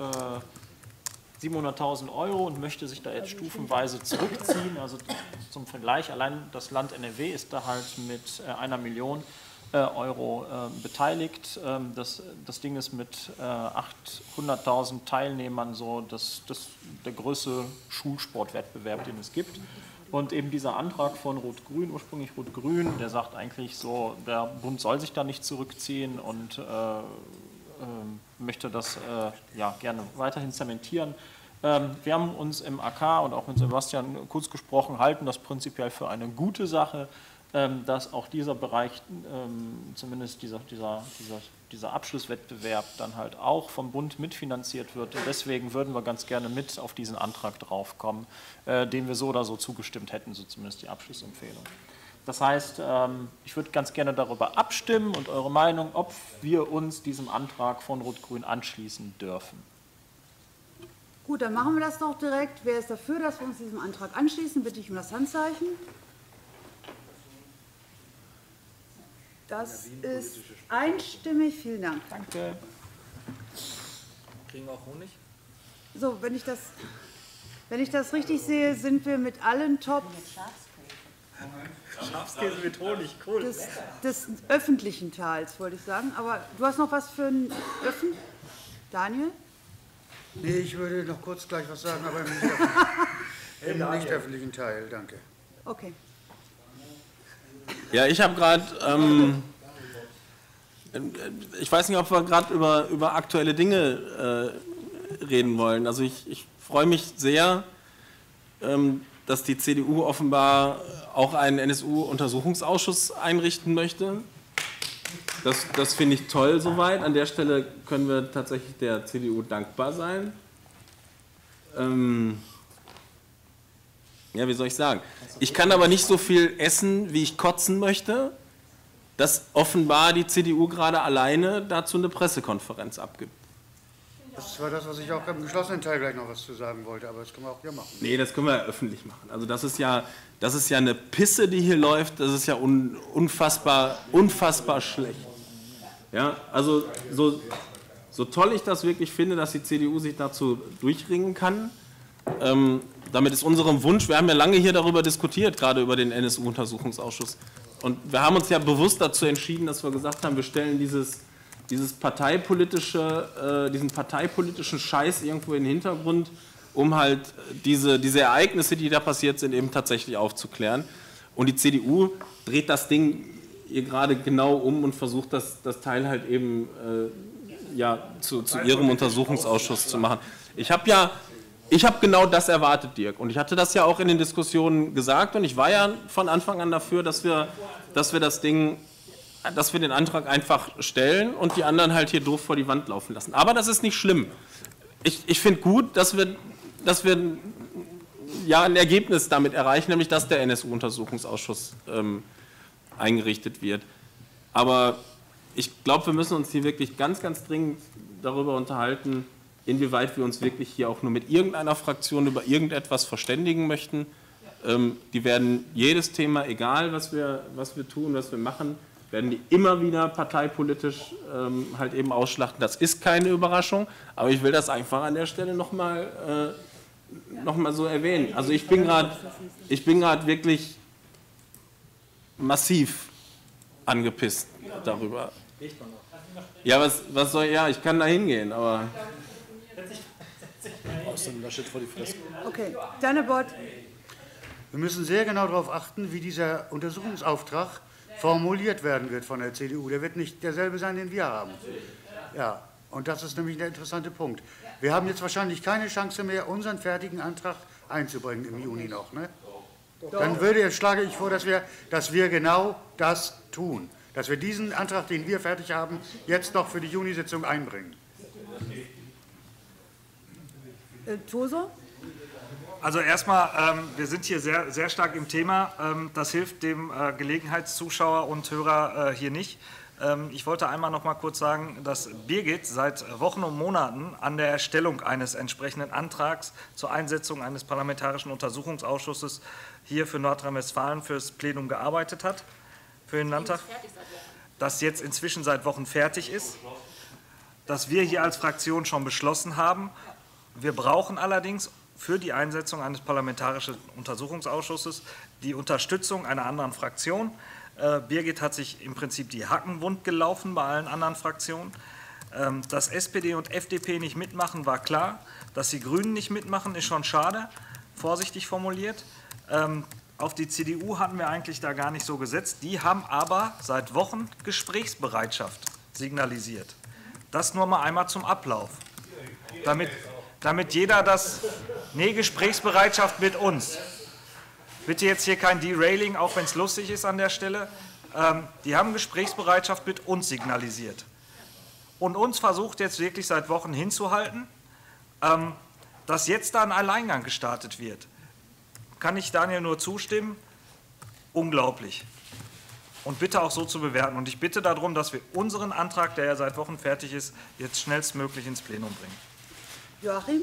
700.000 € und möchte sich da jetzt stufenweise zurückziehen. Also zum Vergleich, allein das Land NRW ist da halt mit 1 Million Euro beteiligt. Das Ding ist mit 800.000 Teilnehmern so der größte Schulsportwettbewerb, den es gibt. Und eben dieser Antrag von Rot-Grün, ursprünglich Rot-Grün, der sagt eigentlich so, der Bund soll sich da nicht zurückziehen und möchte das gerne weiterhin zementieren. Wir haben uns im AK und auch mit Sebastian kurz gesprochen, halten das prinzipiell für eine gute Sache, dass auch dieser Bereich, zumindest dieser Abschlusswettbewerb, dann halt auch vom Bund mitfinanziert wird. Und deswegen würden wir ganz gerne mit auf diesen Antrag draufkommen, dem wir so oder so zugestimmt hätten, so zumindest die Abschlussempfehlung. Das heißt, ich würde ganz gerne darüber abstimmen und eure Meinung, ob wir uns diesem Antrag von Rot-Grün anschließen dürfen. Gut, dann machen wir das doch direkt. Wer ist dafür, dass wir uns diesem Antrag anschließen? Bitte ich um das Handzeichen. Das ist einstimmig. Vielen Dank. Danke. Kriegen wir auch Honig? So, wenn ich das richtig sehe, sind wir mit allen Tops Schafskäse mit Honig, cool. des öffentlichen Teils, wollte ich sagen. Aber du hast noch was für ein Daniel? Nee, ich würde noch kurz gleich was sagen, aber im nicht öffentlichen Teil. Danke. Okay. Ja, ich habe gerade, ich weiß nicht, ob wir gerade über aktuelle Dinge reden wollen. Also ich freue mich sehr, dass die CDU offenbar auch einen NSU-Untersuchungsausschuss einrichten möchte. Das finde ich toll soweit. An der Stelle können wir tatsächlich der CDU dankbar sein. ja, wie soll ich sagen, ich kann aber nicht so viel essen, wie ich kotzen möchte, dass offenbar die CDU gerade alleine dazu eine Pressekonferenz abgibt. Das war das, was ich auch im geschlossenen Teil gleich noch was zu sagen wollte, aber das können wir auch hier machen. Nee, das können wir ja öffentlich machen. Also das ist ja eine Pisse, die hier läuft, das ist ja unfassbar schlecht. Ja, also so toll ich das wirklich finde, dass die CDU sich dazu durchringen kann, damit ist unserem Wunsch, wir haben ja lange hier darüber diskutiert, gerade über den NSU-Untersuchungsausschuss. Und wir haben uns ja bewusst dazu entschieden, dass wir gesagt haben, wir stellen diesen parteipolitischen Scheiß irgendwo in den Hintergrund, um halt diese Ereignisse, die da passiert sind, eben tatsächlich aufzuklären. Und die CDU dreht das Ding ihr gerade genau um und versucht, das Teil halt eben zu ihrem Untersuchungsausschuss zu machen. Ich habe genau das erwartet, Dirk. Und ich hatte das ja auch in den Diskussionen gesagt. Und ich war ja von Anfang an dafür, dass wir den Antrag einfach stellen und die anderen halt hier doof vor die Wand laufen lassen. Aber das ist nicht schlimm. Ich finde gut, dass wir ein Ergebnis damit erreichen, nämlich dass der NSU-Untersuchungsausschuss eingerichtet wird. Aber ich glaube, wir müssen uns hier wirklich ganz, ganz dringend darüber unterhalten, inwieweit wir uns wirklich hier auch nur mit irgendeiner Fraktion über irgendetwas verständigen möchten. Die werden jedes Thema, egal was wir tun, was wir machen, werden die immer wieder parteipolitisch halt eben ausschlachten. Das ist keine Überraschung, aber ich will das einfach an der Stelle noch mal so erwähnen. Also ich bin gerade wirklich massiv angepisst darüber. Ja, was soll, ja, ich kann da hingehen, aber... Okay, Dannebord. Wir müssen sehr genau darauf achten, wie dieser Untersuchungsauftrag formuliert werden wird von der CDU. Der wird nicht derselbe sein, den wir haben. Ja, und das ist nämlich der interessante Punkt. Wir haben jetzt wahrscheinlich keine Chance mehr, unseren fertigen Antrag einzubringen im Juni noch. Ne? Dann schlage ich vor, dass wir genau das tun. Dass wir diesen Antrag, den wir fertig haben, jetzt noch für die Junisitzung einbringen. Toso? Also erstmal, wir sind hier sehr, sehr stark im Thema. Das hilft dem Gelegenheitszuschauer und Hörer hier nicht. Ich wollte einmal noch mal kurz sagen, dass Birgit seit Wochen und Monaten an der Erstellung eines entsprechenden Antrags zur Einsetzung eines parlamentarischen Untersuchungsausschusses hier für Nordrhein-Westfalen fürs Plenum gearbeitet hat, für den Landtag, das jetzt inzwischen seit Wochen fertig ist, dass wir hier als Fraktion schon beschlossen haben. Wir brauchen allerdings für die Einsetzung eines parlamentarischen Untersuchungsausschusses die Unterstützung einer anderen Fraktion. Birgit hat sich im Prinzip die Hacken wund gelaufen bei allen anderen Fraktionen. Dass SPD und FDP nicht mitmachen, war klar. Dass die Grünen nicht mitmachen, ist schon schade, vorsichtig formuliert. Auf die CDU hatten wir eigentlich da gar nicht so gesetzt. Die haben aber seit Wochen Gesprächsbereitschaft signalisiert. Das nur mal einmal zum Ablauf. Damit jeder Gesprächsbereitschaft mit uns. Bitte jetzt hier kein Derailing, auch wenn es lustig ist an der Stelle. Die haben Gesprächsbereitschaft mit uns signalisiert. Und uns versucht jetzt wirklich seit Wochen hinzuhalten, dass jetzt da ein Alleingang gestartet wird. Kann ich Daniel nur zustimmen? Unglaublich. Und bitte auch so zu bewerten. Und ich bitte darum, dass wir unseren Antrag, der ja seit Wochen fertig ist, jetzt schnellstmöglich ins Plenum bringen. Joachim?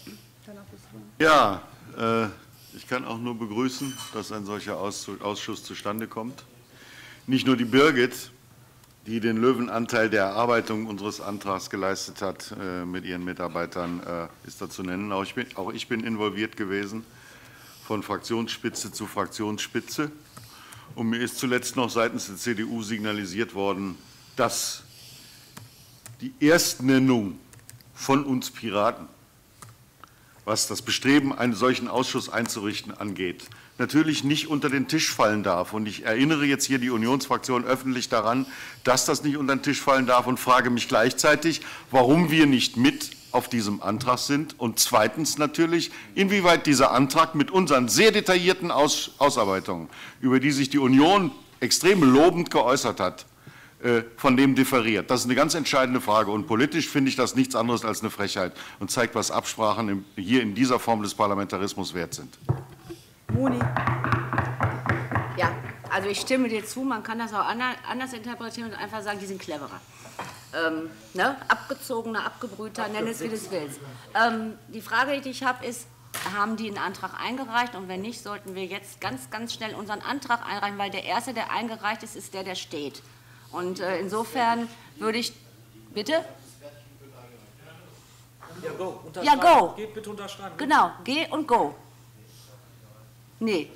Ja, ich kann auch nur begrüßen, dass ein solcher Ausschuss zustande kommt. Nicht nur die Birgit, die den Löwenanteil der Erarbeitung unseres Antrags geleistet hat mit ihren Mitarbeitern, ist da zu nennen. Auch ich bin involviert gewesen, von Fraktionsspitze zu Fraktionsspitze. Und mir ist zuletzt noch seitens der CDU signalisiert worden, dass die Erstnennung von uns Piraten, was das Bestreben, einen solchen Ausschuss einzurichten, angeht, natürlich nicht unter den Tisch fallen darf. Und ich erinnere jetzt hier die Unionsfraktion öffentlich daran, dass das nicht unter den Tisch fallen darf und frage mich gleichzeitig, warum wir nicht mit auf diesem Antrag sind und zweitens natürlich, inwieweit dieser Antrag mit unseren sehr detaillierten Ausarbeitungen, über die sich die Union extrem lobend geäußert hat, von dem differiert. Das ist eine ganz entscheidende Frage. Und politisch finde ich das nichts anderes als eine Frechheit und zeigt, was Absprachen hier in dieser Form des Parlamentarismus wert sind. Moni. Ja, also ich stimme dir zu, man kann das auch anders interpretieren und einfach sagen, die sind cleverer. Ne? Abgezogener, abgebrühter, nenn es wie du es willst. Die Frage, die ich habe, ist, haben die einen Antrag eingereicht? Und wenn nicht, sollten wir jetzt ganz, ganz schnell unseren Antrag einreichen, weil der erste, der eingereicht ist, ist der, der steht. Und insofern würde ich, bitte? Ja, go. Ja, go. Geht bitte unterschreiben. Genau, geh und go. Nee.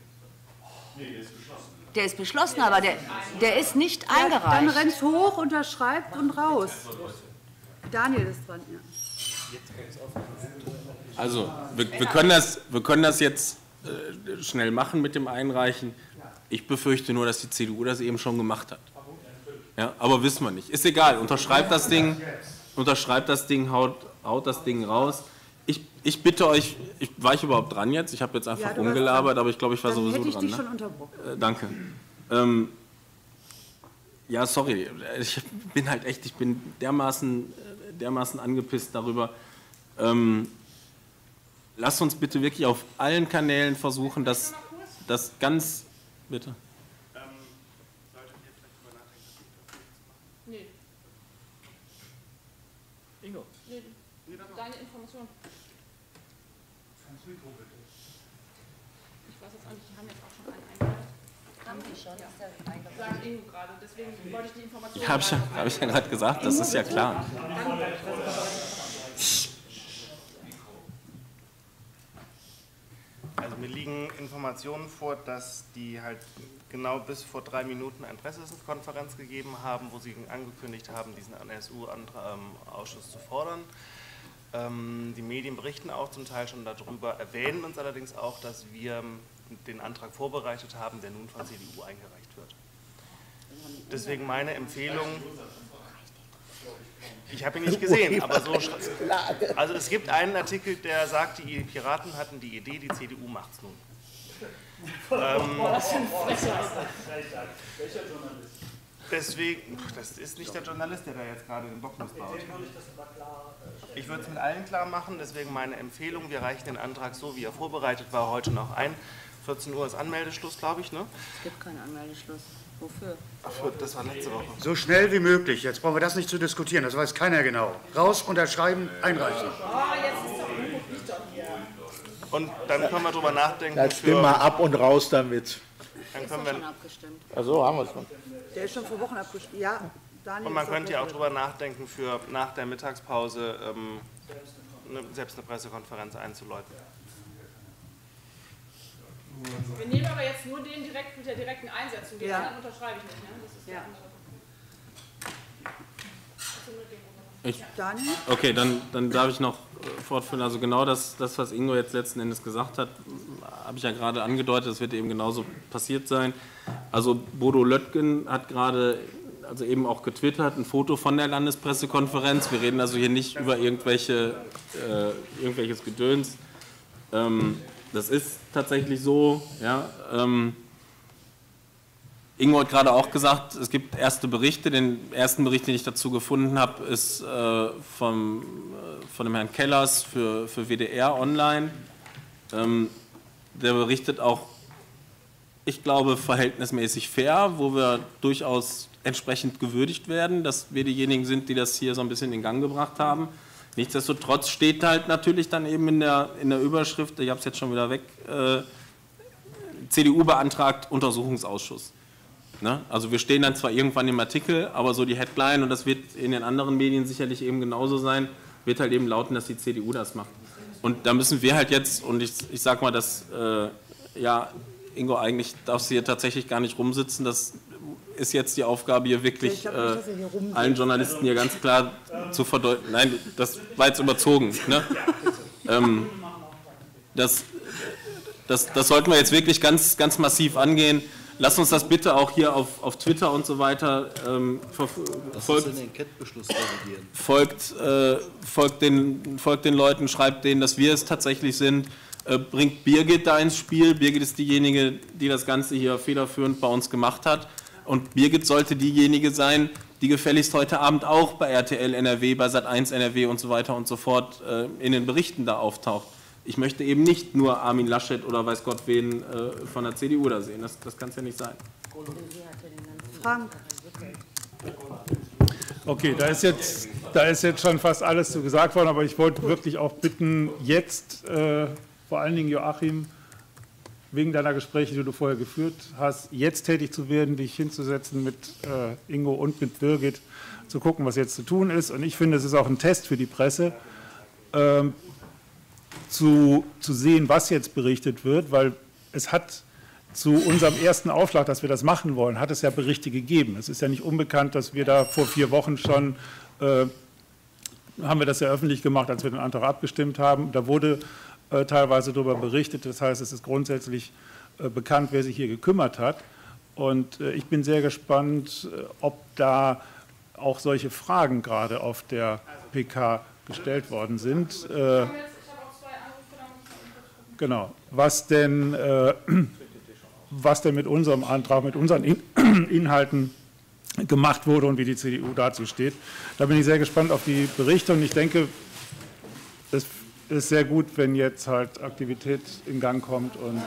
Der ist beschlossen, aber der ist nicht eingereicht. Dann rennt hoch, unterschreibt und raus. Daniel ist dran, ja. Also, wir können das jetzt schnell machen mit dem Einreichen. Ich befürchte nur, dass die CDU das eben schon gemacht hat. Ja, aber wissen wir nicht. Ist egal, unterschreibt das Ding, haut das Ding raus. Ich bitte euch, war ich überhaupt dran jetzt? Ich habe jetzt einfach rumgelabert, aber ich glaube, ich war sowieso dran. Hätte ich dich schon unterbrochen. Danke. Ja, sorry, ich bin dermaßen angepisst darüber. Lasst uns bitte wirklich auf allen Kanälen versuchen, das ganz... Bitte. Nee. Ingo. Nee, deine Information. Ich weiß jetzt auch nicht, die haben jetzt auch schon einen eingereicht. Haben die schon? Ja. Sagt Ingo gerade, deswegen wollte ich die Information... Ja, hab ich ja gerade gesagt, das ist ja klar. Also mir liegen Informationen vor, dass die halt genau bis vor 3 Minuten eine Pressekonferenz gegeben haben, wo sie angekündigt haben, diesen NSU-Ausschuss zu fordern. Die Medien berichten auch zum Teil schon darüber, erwähnen uns allerdings auch, dass wir den Antrag vorbereitet haben, der nun von CDU eingereicht wird. Deswegen meine Empfehlung, ich habe ihn nicht gesehen, aber so, also es gibt einen Artikel, der sagt, die Piraten hatten die Idee, die CDU macht's nun. Was für ein Frechheit. Welcher Journalist? Deswegen, das ist nicht der Journalist, der da jetzt gerade den Bock missbaut. Ich würde es mit allen klar machen, deswegen meine Empfehlung, wir reichen den Antrag so, wie er vorbereitet war, heute noch ein. 14 Uhr ist Anmeldeschluss, glaube ich, ne? Es gibt keinen Anmeldeschluss. Wofür? Ach, das war letzte Woche. So schnell wie möglich. Jetzt brauchen wir das nicht zu diskutieren. Das weiß keiner genau. Raus, unterschreiben, einreichen. Und dann können wir darüber nachdenken. Dann stimmen wir ab und raus damit. Dann können wir, schon abgestimmt. Also haben wir es schon. Der ist schon vor Wochen abgestimmt. Ja, Daniel. und man könnte ja auch darüber nachdenken, für nach der Mittagspause selbst eine Pressekonferenz einzuläuten. Wir nehmen aber jetzt nur den direkt mit der direkten Einsetzung. Den Ja. anderen unterschreibe ich nicht. Ne? Das ist Ja. Daniel? Okay, dann darf ich noch fortführen. Also genau das, was Ingo jetzt letzten Endes gesagt hat, habe ich ja gerade angedeutet, das wird eben genauso passiert sein. Also Bodo Löttgen hat gerade also eben auch getwittert, ein Foto von der Landespressekonferenz. Wir reden also hier nicht über irgendwelches Gedöns. Das ist tatsächlich so. Ja, Ingo hat gerade auch gesagt, es gibt erste Berichte. Den ersten Bericht, den ich dazu gefunden habe, ist von dem Herrn Kellers für WDR Online. Der berichtet auch, ich glaube, verhältnismäßig fair, wo wir durchaus entsprechend gewürdigt werden, dass wir diejenigen sind, die das hier so ein bisschen in Gang gebracht haben. Nichtsdestotrotz steht halt natürlich dann eben in der Überschrift, ich habe es jetzt schon wieder weg, CDU beantragt Untersuchungsausschuss. Ne? Also wir stehen dann zwar irgendwann im Artikel, aber so die Headline, und das wird in den anderen Medien sicherlich eben genauso sein, wird halt eben lauten, dass die CDU das macht. Und da müssen wir halt jetzt, und ich sage mal, dass, ja, Ingo, eigentlich darfst du hier tatsächlich gar nicht rumsitzen, das ist jetzt die Aufgabe, hier wirklich allen Journalisten hier ganz klar zu verdeutlichen. Nein, das war jetzt überzogen. Ne? Das sollten wir jetzt wirklich ganz, ganz massiv angehen. Lasst uns das bitte auch hier auf Twitter und so weiter folgt den Leuten, schreibt denen, dass wir es tatsächlich sind. Bringt Birgit da ins Spiel. Birgit ist diejenige, die das Ganze hier federführend bei uns gemacht hat. Und Birgit sollte diejenige sein, die gefälligst heute Abend auch bei RTL NRW, bei Sat1 NRW und so weiter und so fort in den Berichten da auftaucht. Ich möchte eben nicht nur Armin Laschet oder weiß Gott wen von der CDU da sehen. Das kann es ja nicht sein. Frank. Okay, da ist jetzt schon fast alles zu gesagt worden, aber ich wollte wirklich auch bitten, jetzt vor allen Dingen Joachim, wegen deiner Gespräche, die du vorher geführt hast, jetzt tätig zu werden, dich hinzusetzen mit Ingo und mit Birgit, zu gucken, was jetzt zu tun ist. Und ich finde, es ist auch ein Test für die Presse, zu sehen, was jetzt berichtet wird, weil es hat zu unserem ersten Aufschlag, dass wir das machen wollen, hat es ja Berichte gegeben. Es ist ja nicht unbekannt, dass wir da vor 4 Wochen schon, haben wir das ja öffentlich gemacht, als wir den Antrag abgestimmt haben. Da wurde teilweise darüber berichtet. Das heißt, es ist grundsätzlich bekannt, wer sich hier gekümmert hat. Und ich bin sehr gespannt, ob da auch solche Fragen gerade auf der PK gestellt worden sind. Genau. Was denn mit unserem Antrag, mit unseren Inhalten gemacht wurde und wie die CDU dazu steht. Da bin ich sehr gespannt auf die Berichte und ich denke, es ist sehr gut, wenn jetzt halt Aktivität in Gang kommt und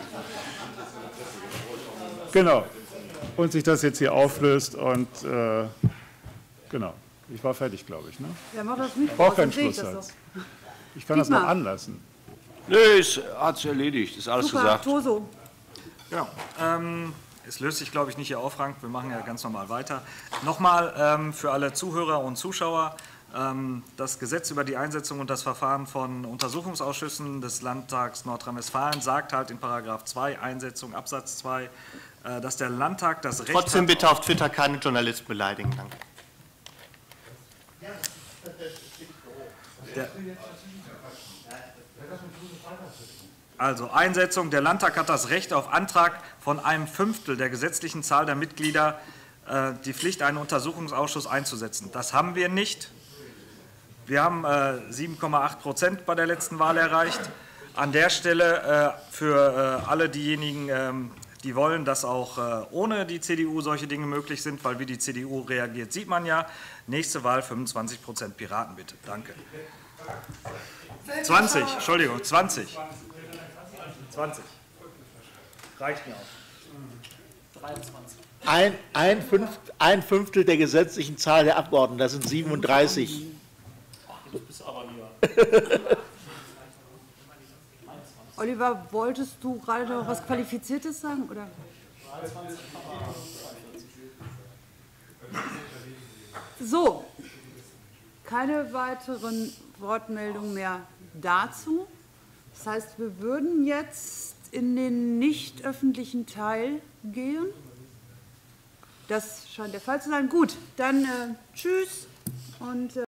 genau und sich das jetzt hier auflöst und genau. Ich war fertig, glaube ich. Ne? Ja, mach das nicht. Ich brauche keinen Schlusssatz. Ich kann das noch anlassen. Nö, es hat sich erledigt, ist alles Super, gesagt. Toso. Ja, es löst sich, glaube ich, nicht hier auf, Frank. Wir machen ja ganz normal weiter. Nochmal für alle Zuhörer und Zuschauer. Das Gesetz über die Einsetzung und das Verfahren von Untersuchungsausschüssen des Landtags Nordrhein-Westfalen sagt halt in § 2 Einsetzung Absatz 2, dass der Landtag das Recht Trotzdem hat, bitte auf Twitter keine Journalisten beleidigen. Danke. Also Einsetzung, der Landtag hat das Recht auf Antrag von 1/5 der gesetzlichen Zahl der Mitglieder die Pflicht, einen Untersuchungsausschuss einzusetzen. Das haben wir nicht. Wir haben 7,8% bei der letzten Wahl erreicht. An der Stelle für alle diejenigen, die wollen, dass auch ohne die CDU solche Dinge möglich sind, weil wie die CDU reagiert, sieht man ja. Nächste Wahl 25% Piraten, bitte. Danke. 20, Entschuldigung, 20. 20. Reicht mir auch. 23. Ein Fünftel der gesetzlichen Zahl der Abgeordneten, das sind 37. Du bist aber lieber. Oliver, wolltest du gerade noch was Qualifiziertes sagen? Oder? So, keine weiteren Wortmeldungen mehr dazu. Das heißt, wir würden jetzt in den nicht öffentlichen Teil gehen. Das scheint der Fall zu sein. Gut, dann tschüss und